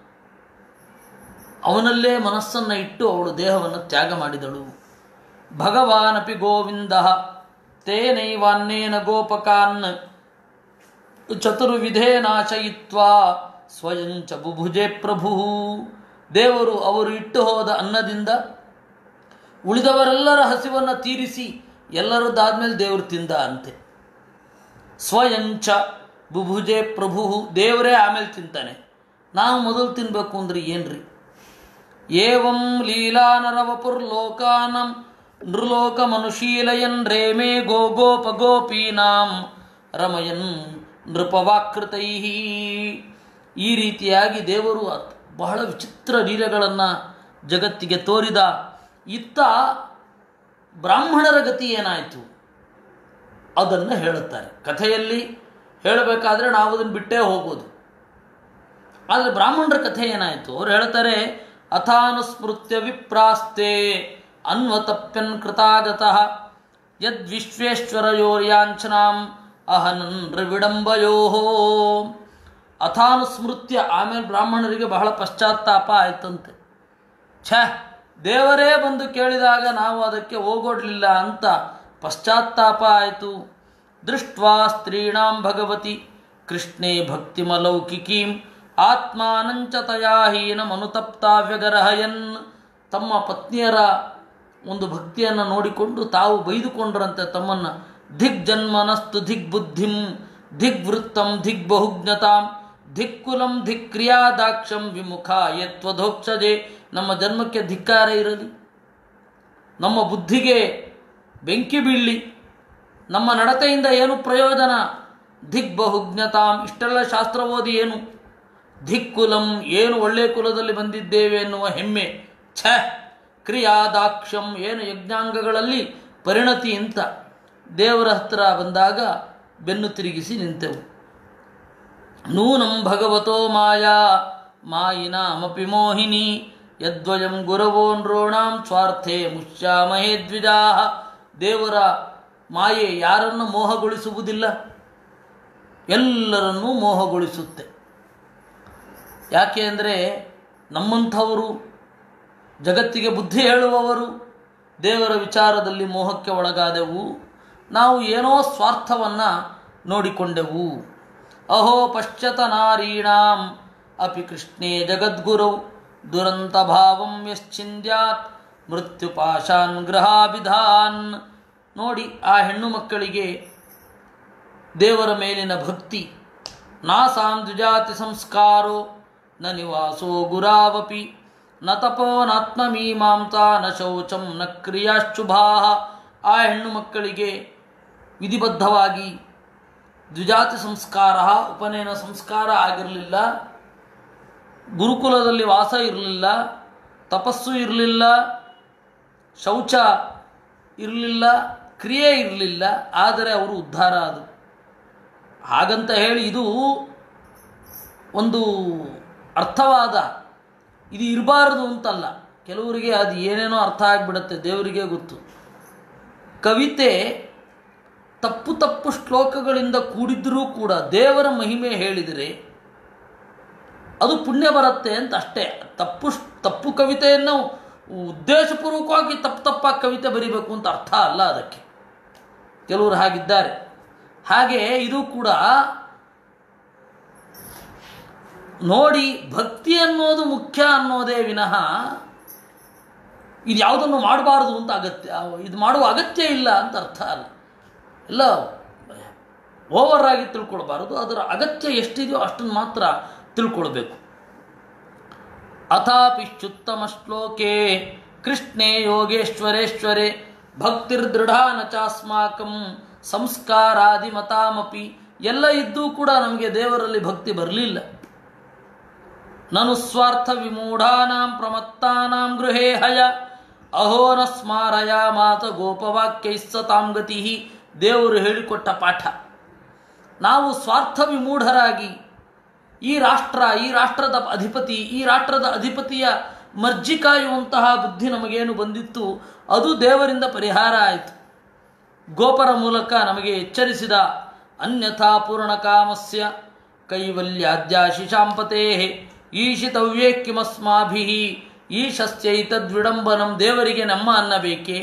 ಅವನಲ್ಲೇ ಮನಸ್ಸನ್ನು ಇಟ್ಟು ಅವಳು ದೇಹವನ್ನು ತ್ಯಾಗ ಮಾಡಿದಳು. ಭಗವಾನಪಿ ಗೋವಿಂದ ತೇನೈವಾನ್ನೇನ ಗೋಪಕಾನ್ ಚತುರ್ವಿಧೇ ನಾಶಯಿತ್ವಾ ಸ್ವಯಂಚ ಬುಭುಜೆ ಪ್ರಭು. ದೇವರು ಅವರು ಇಟ್ಟು ಹೋದ ಅನ್ನದಿಂದ ಉಳಿದವರೆಲ್ಲರ ಹಸಿವನ್ನು ತೀರಿಸಿ ಎಲ್ಲರದ್ದಾದ್ಮೇಲೆ ದೇವರು ತಿಂದ ಅಂತೆ. ಸ್ವಯಂಚ ಬುಭುಜೆ ಪ್ರಭು, ದೇವರೇ ಆಮೇಲೆ ತಿಂತಾನೆ. ನಾವು ಮೊದಲು ತಿನ್ನಬೇಕು ಅಂದ್ರೆ ಏನ್ರಿ? ಏವಂ ಲೀಲಾನರವಪುರ್ಲೋಕಾನಂ ನೃಲೋಕ ಮನುಶೀಲಯನ್ ರೇಮೇ ಗೋ ಗೋಪ ಗೋಪೀನಾಂ ರಮಯನ್ ನೃಪವಾಕೃತೈ. ಈ ರೀತಿಯಾಗಿ ದೇವರು ಬಹಳ ವಿಚಿತ್ರ ಲೀಲೆಗಳನ್ನು ಜಗತ್ತಿಗೆ ತೋರಿದ. ಇತ್ತ ಬ್ರಾಹ್ಮಣರ ಗತಿ ಏನಾಯಿತು ಅದನ್ನು ಹೇಳುತ್ತಾರೆ. ಕಥೆಯಲ್ಲಿ ಹೇಳಬೇಕಾದ್ರೆ ನಾವು ಅದನ್ನು ಬಿಟ್ಟೇ ಹೋಗೋದು. ಆದರೆ ಬ್ರಾಹ್ಮಣರ ಕಥೆ ಏನಾಯಿತು ಅವ್ರು ಹೇಳ್ತಾರೆ, ಅಥಾನುಸ್ಮೃತ್ಯ ವಿಪ್ರಾಸ್ತೆ ಅನ್ವತಪ್ಯನ್ ಕೃತಾಗತಃ ಯದ್ವಿಶ್ವೇಶ್ವರಯೋರ್ಯಾಂಚನಾಂ ಅಹನನ್ ವಿಡಂಬಯೋ. ಅಥಾನುಸ್ಮೃತ್ಯ, ಆಮೇಲೆ ಬ್ರಾಹ್ಮಣರಿಗೆ ಬಹಳ ಪಶ್ಚಾತ್ತಾಪ ಆಯ್ತಂತೆ. ಛ, ದೇವರೇ ಬಂದು ಕೇಳಿದಾಗ ನಾವು ಅದಕ್ಕೆ ಹೋಗೋಡ್ಲಿಲ್ಲ ಅಂತ ಪಶ್ಚಾತ್ತಾಪ ಆಯಿತು. ದೃಷ್ಟ್ವಾ ಸ್ತ್ರೀಣಾಂ ಭಗವತಿ ಕೃಷ್ಣೇ ಭಕ್ತಿಮಲೌಕಿಕೀಂ ಆತ್ಮಾನಂಚ ತಯಾ ಹೀನಮನುತಪ್ತಾವ್ಯಗರಹಯನ್. ತಮ್ಮ ಪತ್ನಿಯರ ಒಂದು ಭಕ್ತಿಯನ್ನು ನೋಡಿಕೊಂಡು ತಾವು ಬೈದುಕೊಂಡ್ರಂತೆ ತಮ್ಮನ್ನು. ದಿಗ್ಜನ್ಮನಸ್ತು ದಿಗ್ಬುದ್ಧಿಂ ದಿಗ್ವೃತ್ತಂ ದಿಗ್ಬಹುಜ್ಞತಾಂ ದಿಕ್ಕುಲಂ ಧಿಕ್ರಿಯಾದಾಕ್ಷಂ ವಿಮುಖ ಯತ್ವಧೋಕ್ಷಜೆ. ನಮ್ಮ ಜನ್ಮಕ್ಕೆ ಧಿಕ್ಕಾರ ಇರಲಿ, ನಮ್ಮ ಬುದ್ಧಿಗೆ ಬೆಂಕಿ ಬೀಳಲಿ, ನಮ್ಮ ನಡತೆಯಿಂದ ಏನು ಪ್ರಯೋಜನ? ದಿಗ್ಬಹುಜ್ಞತಾಂ, ಇಷ್ಟೆಲ್ಲ ಶಾಸ್ತ್ರ ಓದಿ ಏನು? ಧಿಕ್ಕುಲಂ, ಏನು ಒಳ್ಳೆಯ ಕುಲದಲ್ಲಿ ಬಂದಿದ್ದೇವೆ ಎನ್ನುವ ಹೆಮ್ಮೆ. ಛ, ಕ್ರಿಯಾದಾಕ್ಷಂ, ಏನು ಯಜ್ಞಾಂಗಗಳಲ್ಲಿ ಪರಿಣತಿ ಅಂತ. ದೇವರ ಹತ್ರ ಬಂದಾಗ ಬೆನ್ನು ತಿರುಗಿಸಿ ನಿಂತೆವು. ನೂನಂ ಭಗವತೋ ಮಾಯಾ ಮಾಯಿನಾಮಪಿ ಮೋಹಿನಿ ಯದ್ವಯಂ ಗುರವೋ ನೃಣಾಂ ಸ್ವಾರ್ಥೆ ಮುಷ್ಯಾಮಹೇ ದ್ವಿಜಾ. ದೇವರ ಮಾಯೆ ಯಾರನ್ನು ಮೋಹಗೊಳಿಸುವುದಿಲ್ಲ, ಎಲ್ಲರನ್ನೂ ಮೋಹಗೊಳಿಸುತ್ತೆ. ಯಾಕೆ ಅಂದರೆ ನಮ್ಮಂಥವರು ಜಗತ್ತಿಗೆ ಬುದ್ಧಿ ಹೇಳುವವರು ದೇವರ ವಿಚಾರದಲ್ಲಿ ಮೋಹಕ್ಕೆ ಒಳಗಾದೆವು. ನಾವು ಏನೋ ಸ್ವಾರ್ಥವನ್ನು ನೋಡಿಕೊಂಡೆವು. ಅಹೋ ಪಶ್ಯತ ನಾರೀಣಾಂ ಅಪಿ ಕೃಷ್ಣೇ ಜಗದ್ಗುರೌ ದುರಂತ ಭಾವಂ ಯಶ್ಚಿಂದ್ಯಾತ್ ಮೃತ್ಯುಪಾಶಾನ್ ಗೃಹಾಭಿಧಾನ್. ನೋಡಿ, ಆ ಹೆಣ್ಣು ಮಕ್ಕಳಿಗೆ ದೇವರ ಮೇಲಿನ ಭಕ್ತಿ. ನಾಸಾಂ ದ್ವಿಜಾತಿ ಸಂಸ್ಕಾರೋ ನ ನಿವಾಸೋ ಗುರಾವಪಿ ನ ತಪೋ ನಾತ್ಮಮೀಮಾಂಸಾ ನ ಶೌಚಂ ನ ಕ್ರಿಯಾಶುಭಾ. ಆ ಹೆಣ್ಣು ಮಕ್ಕಳಿಗೆ ವಿಧಿಬದ್ಧವಾಗಿ ದ್ವಿಜಾತಿ ಸಂಸ್ಕಾರ, ಉಪನಯನ ಸಂಸ್ಕಾರ ಆಗಿರಲಿಲ್ಲ, ಗುರುಕುಲದಲ್ಲಿ ವಾಸ ಇರಲಿಲ್ಲ, ತಪಸ್ಸು ಇರಲಿಲ್ಲ, ಶೌಚ ಇರಲಿಲ್ಲ, ಕ್ರಿಯೆ ಇರಲಿಲ್ಲ. ಆದರೆ ಅವರು ಉದ್ಧಾರ ಆದರು. ಹಾಗಂತ ಹೇಳಿ ಇದು ಒಂದು ಅರ್ಥವಾದ, ಇದು ಇರಬಾರದು ಅಂತಲ್ಲ. ಕೆಲವರಿಗೆ ಅದು ಏನೇನೋ ಅರ್ಥ ಆಗಿಬಿಡುತ್ತೆ, ದೇವರಿಗೆ ಗೊತ್ತು. ಕವಿತೆ ತಪ್ಪು ತಪ್ಪು ಶ್ಲೋಕಗಳಿಂದ ಕೂಡಿದ್ದರೂ ಕೂಡ ದೇವರ ಮಹಿಮೆ ಹೇಳಿದರೆ ಅದು ಪುಣ್ಯ ಬರುತ್ತೆ ಅಂತ ಅಷ್ಟೇ. ತಪ್ಪು ತಪ್ಪು ಕವಿತೆಯನ್ನು ಉದ್ದೇಶಪೂರ್ವಕವಾಗಿ ತಪ್ಪು ತಪ್ಪಾಗಿ ಕವಿತೆ ಬರೀಬೇಕು ಅಂತ ಅರ್ಥ ಅಲ್ಲ ಅದಕ್ಕೆ. ಕೆಲವರು ಹಾಗಿದ್ದಾರೆ. ಹಾಗೆ ಇದು ಕೂಡ ನೋಡಿ, ಭಕ್ತಿ ಅನ್ನೋದು ಮುಖ್ಯ ಅನ್ನೋದೇ ವಿನಃ ಇದು ಯಾವುದನ್ನು ಮಾಡಬಾರ್ದು ಅಂತ ಅಗತ್ಯ, ಇದು ಮಾಡುವ ಅಗತ್ಯ ಇಲ್ಲ ಅಂತ ಅರ್ಥ ಅಲ್ಲ. ಎಲ್ಲ ಓವರ್ ಆಗಿ ತಿಳ್ಕೊಳ್ಬಾರದು, ಅದರ ಅಗತ್ಯ ಎಷ್ಟಿದೆಯೋ ಅಷ್ಟನ್ನು ಮಾತ್ರ ತಿಳ್ಕೊಳ್ಬೇಕು. ಅಥಾಪಿಶ್ಚುತ್ತಮ ಶ್ಲೋಕೆ ಕೃಷ್ಣೇ ಯೋಗೇಶ್ವರೇಶ್ವರೇ ಭಕ್ತಿರ್ದೃಢ ನ ಚಾಸ್ಮಾಕಂ ಸಂಸ್ಕಾರಾದಿ ಮತಾಮಪಿ. ಎಲ್ಲ ಇದ್ದೂ ಕೂಡ ನಮಗೆ ದೇವರಲ್ಲಿ ಭಕ್ತಿ ಬರಲಿಲ್ಲ. ನನು ಸ್ವಾರ್ಥ ವಿಮೂಢಾನಾಂ ಪ್ರಮತ್ತಾನಾಂ ಗೃಹೇ ಹಯ ಅಹೋ ನ ಸ್ಮಾರಯ ಮಾತ ಗೋಪವಾಕ್ಯೈಸ್ಸತಾಂ ಗತಿ. ದೇವರು ಹೇಳಿಕೊಟ್ಟ ಪಾಠ. ನಾವು ಸ್ವಾರ್ಥ ವಿಮೂಢರಾಗಿ ಈ ರಾಷ್ಟ್ರ, ಈ ರಾಷ್ಟ್ರದ ಅಧಿಪತಿ, ಈ ರಾಷ್ಟ್ರದ ಅಧಿಪತಿಯ ಮರ್ಜಿ ಕಾಯುವಂತಹ ಬುದ್ಧಿ ನಮಗೇನು ಬಂದಿತ್ತು ಅದು ದೇವರಿಂದ ಪರಿಹಾರ ಆಯಿತು. ಗೋಪರ ಮೂಲಕ ನಮಗೆ ಎಚ್ಚರಿಸಿದ ಅನ್ಯಥಾ ಪೂರ್ಣಕಾಮಸ್ಯ ಕೈವಲ್ಯಾದ್ಯಾಶಿಶಾಂಪತೇ ಈಶಿತವ್ಯೇ ಕಿಮಸ್ಮಾಭಿ ಈಶಸ್ಯೈತದ್ವಿಡಂಬನಂ. ದೇವರಿಗೆ ನಮ್ಮ ಅನ್ನ ಬೇಕೆ?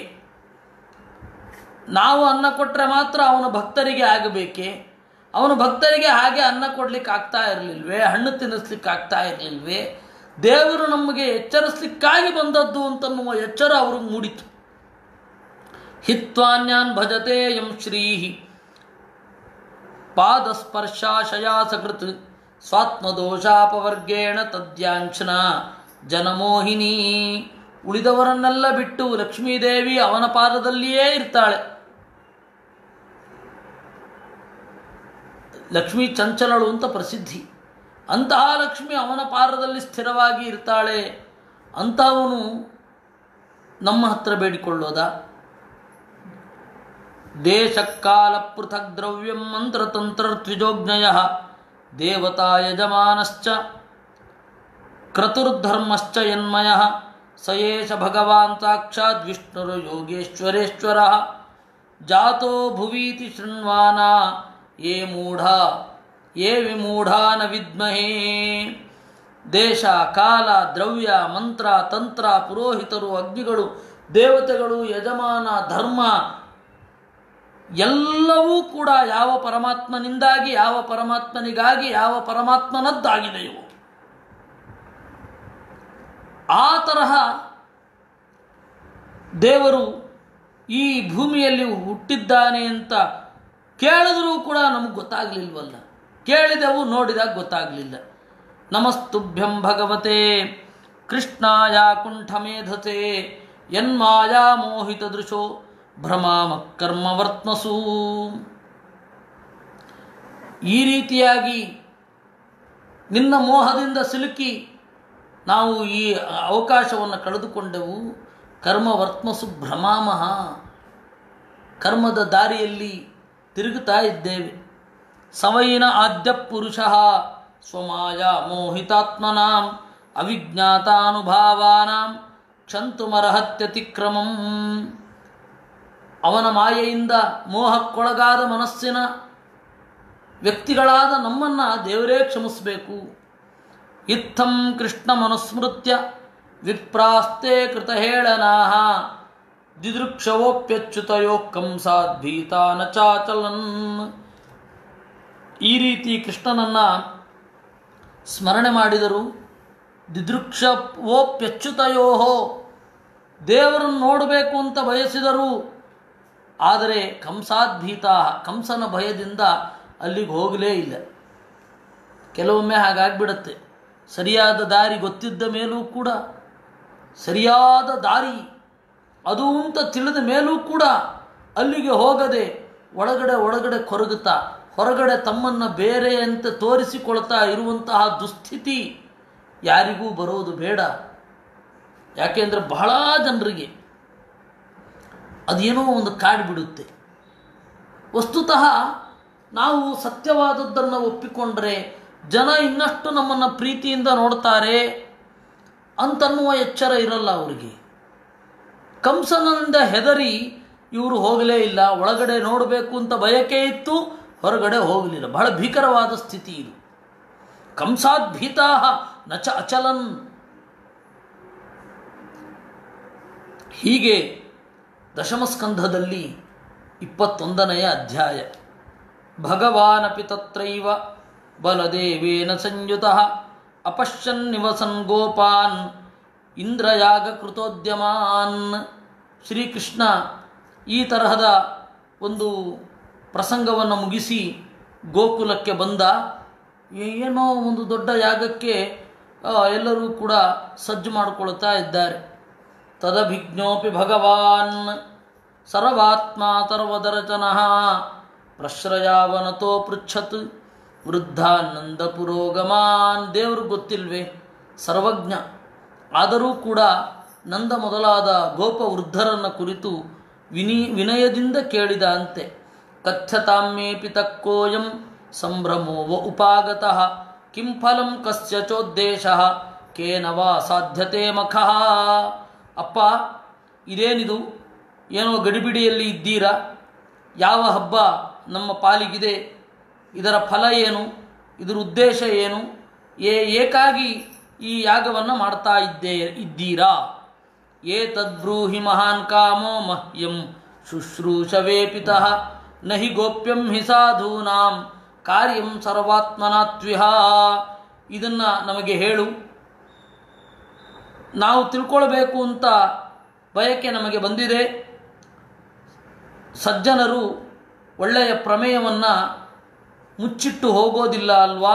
ನಾವು ಅನ್ನ ಕೊಟ್ಟರೆ ಮಾತ್ರ ಅವನ ಭಕ್ತರಿಗೆ ಆಗಬೇಕೆ? ಅವನು ಭಕ್ತರಿಗೆ ಹಾಗೆ ಅನ್ನ ಕೊಡ್ಲಿಕ್ಕೆ ಆಗ್ತಾ ಇರಲಿಲ್ವೇ? ಹಣ್ಣು ತಿನ್ನಿಸ್ಲಿಕ್ಕೆ ಆಗ್ತಾ ಇರಲಿಲ್ವೇ? ದೇವರು ನಮಗೆ ಎಚ್ಚರಿಸಲಿಕ್ಕಾಗಿ ಬಂದದ್ದು ಅಂತನ್ನುವ ಎಚ್ಚರ ಅವ್ರಿಗೆ ಮೂಡಿತು. ಹಿತ್ವಾನ್ಯಾನ್ ಭಜತೆ ಯಂ ಶ್ರೀ ಪಾದಸ್ಪರ್ಶಾಶಯಾ ಸಕೃತ್ ಸ್ವಾತ್ಮದೋಷಾಪವರ್ಗೇಣ ತದ್ಯಾಂಚನ ಜನಮೋಹಿನಿ. ಉಳಿದವರನ್ನೆಲ್ಲ ಬಿಟ್ಟು ಲಕ್ಷ್ಮೀದೇವಿ ಅವನ ಪಾದದಲ್ಲಿಯೇ ಇರ್ತಾಳೆ. ಲಕ್ಷ್ಮೀ ಚಂಚಲಳು ಅಂತ ಪ್ರಸಿದ್ಧಿ. ಅಂತಹ ಲಕ್ಷ್ಮಿ ಅವನ ಪಾದದಲ್ಲಿ ಸ್ಥಿರವಾಗಿ ಇರ್ತಾಳೆ. ಅಂಥವನು ನಮ್ಮ ಹತ್ರ ಬೇಡಿಕೊಳ್ಳೋದ? ದೇಶಕಾಲ ಪೃಥಕ್ ದ್ರವ್ಯಂ ಮಂತ್ರತಂತ್ರ ತ್ರಿಜೋಜ್ಞಯ ದೇವತಾ ಯಜಮಾನಶ್ಚ ಕ್ರತುರ್ಧರ್ಮಶ್ಚ ಯನ್ಮಯ ಸಯೇಷ ಭಗವಾನ್ ಸಾಕ್ಷಾತ್ ವಿಷ್ಣುರು ಯೋಗೇಶ್ವರೇಶ್ವರ ಜಾತೋ ಭುವೀತಿ ಶೃಣ್ವಾನ ಯೇ ಮೂಢ ಯೇ ವಿಮೂಢಾ ನ ವಿದ್ಮಹೇ. ದೇಶ, ಕಾಲ, ದ್ರವ್ಯ, ಮಂತ್ರ, ತಂತ್ರ, ಪುರೋಹಿತರು, ಅಗ್ನಿಗಳು, ದೇವತೆಗಳು, ಯಜಮಾನ, ಧರ್ಮ ಎಲ್ಲವೂ ಕೂಡ ಯಾವ ಪರಮಾತ್ಮನಿಂದಾಗಿ, ಯಾವ ಪರಮಾತ್ಮನಿಗಾಗಿ, ಯಾವ ಪರಮಾತ್ಮನದ್ದಾಗಿದೆಯೋ ಆ ತರಹ ದೇವರು ಈ ಭೂಮಿಯಲ್ಲಿ ಹುಟ್ಟಿದ್ದಾನೆ ಅಂತ ಕೇಳಿದ್ರೂ ಕೂಡ ನಮಗೆ ಗೊತ್ತಾಗಲಿಲ್ವಲ್ಲ. ಕೇಳಿದೆವು, ನೋಡಿದಾಗ ಗೊತ್ತಾಗಲಿಲ್ಲ. ನಮಸ್ತುಭ್ಯಂ ಭಗವತೆ ಕೃಷ್ಣಾಯ ಕುಂಠಮೇಧಸೆ ಯನ್ಮಾಯಾ ಮೋಹಿತ ದೃಶೋ ಭ್ರಮಾಮ ಕರ್ಮವರ್ತ್ಮಸು. ಈ ರೀತಿಯಾಗಿ ನಿನ್ನ ಮೋಹದಿಂದ ಸಿಲುಕಿ ನಾವು ಈ ಅವಕಾಶವನ್ನು ಕಳೆದುಕೊಂಡೆವು. ಕರ್ಮವರ್ತ್ಮಸು ಭ್ರಮಾಮಹ, ಕರ್ಮದ ದಾರಿಯಲ್ಲಿ ತಿರುಗುತ್ತಾ ಇದ್ದೇವೆ. ಸಮಯಿನ ಆದ್ಯ ಪುರುಷ ಸ್ವಮಾಯ ಮೋಹಿತಾತ್ಮನಾಂ ಅವಿಜ್ಞಾತಾನುಭಾವಾನಾಂ ಕ್ಷಂತುಮರ್ಹತ್ಯತಿಕ್ರಮಂ. ಅವನ ಮಾಯೆಯಿಂದ ಮೋಹಕ್ಕೊಳಗಾದ ಮನಸ್ಸಿನ ವ್ಯಕ್ತಿಗಳಾದ ನಮ್ಮನ್ನು ದೇವರೇ ಕ್ಷಮಿಸಬೇಕು. ಇತ್ತಂ ಕೃಷ್ಣ ಮನುಸ್ಮೃತ್ಯ ವಿಪ್ರಾಸ್ತೆ ಕೃತಹೇಳನಾಹ ದಿದೃಕ್ಷವೋಪ್ಯಚ್ಯುತಯೋ ಕಂಸಾದ್ಭೀತಾ ನ ಚಾಚಲನ್. ಈ ರೀತಿ ಕೃಷ್ಣನನ್ನು ಸ್ಮರಣೆ ಮಾಡಿದರು. ದಿದೃಕ್ಷವೋಪ್ಯಚ್ಯುತಯೋ, ದೇವರನ್ನು ನೋಡಬೇಕು ಅಂತ ಬಯಸಿದರು. ಆದರೆ ಕಂಸಾದ್ಭೀತಾ, ಕಂಸನ ಭಯದಿಂದ ಅಲ್ಲಿಗೆ ಹೋಗಲೇ ಇಲ್ಲ. ಕೆಲವೊಮ್ಮೆ ಹಾಗಾಗ್ಬಿಡತ್ತೆ. ಸರಿಯಾದ ದಾರಿ ಗೊತ್ತಿದ್ದ ಮೇಲೂ ಕೂಡ, ಸರಿಯಾದ ದಾರಿ ಅದು ಅಂತ ತಿಳಿದ ಮೇಲೂ ಕೂಡ ಅಲ್ಲಿಗೆ ಹೋಗದೆ ಒಳಗಡೆ ಒಳಗಡೆ ಕೊರಗುತ್ತಾ ಹೊರಗಡೆ ತಮ್ಮನ್ನು ಬೇರೆ ಅಂತ ತೋರಿಸಿಕೊಳ್ತಾ ಇರುವಂತಹ ದುಸ್ಥಿತಿ ಯಾರಿಗೂ ಬರೋದು ಬೇಡ. ಯಾಕೆಂದರೆ ಬಹಳ ಜನರಿಗೆ ಅದೇನೋ ಒಂದು ಕಾಡಿಬಿಡುತ್ತೆ. ವಸ್ತುತಃ ನಾವು ಸತ್ಯವಾದದ್ದನ್ನು ಒಪ್ಪಿಕೊಂಡ್ರೆ ಜನ ಇನ್ನಷ್ಟು ನಮ್ಮನ್ನು ಪ್ರೀತಿಯಿಂದ ನೋಡ್ತಾರೆ ಅಂತನ್ನುವ ಎಚ್ಚರ ಇರಲ್ಲ ಅವರಿಗೆ. ಕಂಸನಿಂದ ಹೆದರಿ ಇವರು ಹೋಗಲೇ ಇಲ್ಲ. ಒಳಗಡೆ ನೋಡಬೇಕು ಅಂತ ಬಯಕೆ ಇತ್ತು, ಹೊರಗಡೆ ಹೋಗಲಿಲ್ಲ. ಬಹಳ ಭೀಕರವಾದ ಸ್ಥಿತಿ ಇದು. ಕಂಸಾದ್ಭೀತಾ ನಚ ಅಚಲನ್. ಹೀಗೆ ದಶಮಸ್ಕಂಧದಲ್ಲಿ ಇಪ್ಪತ್ತೊಂದನೆಯ ಅಧ್ಯಾಯ. ಭಗವಾನಪಿ ತತ್ರೈವ ಬಲದೇವೇನ ಸಂಯುತಃ ಅಪಶ್ಯನ್ ನಿವಸನ್ ಗೋಪಾನ್ ಇಂದ್ರಯಾಗ ಕೃತೋದ್ಯಮಾನ್. ಶ್ರೀಕೃಷ್ಣ ಈ ತರಹದ ಒಂದು ಪ್ರಸಂಗವನ್ನು ಮುಗಿಸಿ ಗೋಕುಲಕ್ಕೆ ಬಂದ. ಏನೋ ಒಂದು ದೊಡ್ಡ ಯಾಗಕ್ಕೆ ಎಲ್ಲರೂ ಕೂಡ ಸಜ್ಜು ಮಾಡಿಕೊಳ್ತಾ ಇದ್ದಾರೆ. ತದಭಿಜ್ಞೋಪಿ ಭಗವಾನ್ ಸರ್ವಾತ್ಮ ಸರ್ವದರಚನಃ ಪ್ರಶ್ರಯಾವನತೋ ಪೃಚ್ಛತ್ ವೃದ್ಧಾನಂದ ಪುರೋಗಮಾನ್. ದೇವರು ಗೊತ್ತಿಲ್ವೇ, ಸರ್ವಜ್ಞ. ಆದರೂ ಕೂಡ ನಂದ ಮೊದಲಾದ ಗೋಪ ವೃದ್ಧರನ್ನು ಕುರಿತು ವಿನಿ ವಿನಯದಿಂದ ಕೇಳಿದ ಅಂತೆ. ಕಥ್ಯತಾಮ್ಯೇಪಿ ತಕ್ಕೋಯಂ ಸಂಭ್ರಮೋವ ಉಪಾಗತಃ ಕಿಂ ಫಲಂ ಕಸ್ಯ ಚೋದ್ದೇಶಃ ಕೇನ ವಾ ಸಾಧ್ಯತೆ ಮಖಃ. ಅಪ್ಪ, ಇದೇನಿದು? ಏನೋ ಗಡಿಬಿಡಿಯಲ್ಲಿ ಇದ್ದೀರಾ? ಯಾವ ಹಬ್ಬ ನಮ್ಮ ಪಾಲಿಗಿದೆ? ಇದರ ಫಲ ಏನು? ಇದರ ಉದ್ದೇಶ ಏನು? ಏ ಏಕಾಗಿ ಈ ಯಾಗವನ್ನು ಮಾಡ್ತಾ ಇದ್ದೇ ಇದ್ದೀರಾ? ಏತದ್ಬ್ರೂಹಿ ಮಹಾನ್ ಕಾಮೋ ಮಹ್ಯಂ ಶುಶ್ರೂಷವೇಪಿತಃ ನಹಿ ಗೋಪ್ಯಂ ಹಿ ಸಾಧೂನಾಂ ಕಾರ್ಯಂ ಸರ್ವಾತ್ಮನಾತ್ವಿಹ. ಇದನ್ನು ನಮಗೆ ಹೇಳು. ನಾವು ತಿಳ್ಕೊಳ್ಬೇಕು ಅಂತ ಬಯಕೆ ನಮಗೆ ಬಂದಿದೆ. ಸಜ್ಜನರು ಒಳ್ಳೆಯ ಪ್ರಮೇಯವನ್ನು ಮುಚ್ಚಿಟ್ಟು ಹೋಗೋದಿಲ್ಲ ಅಲ್ವಾ?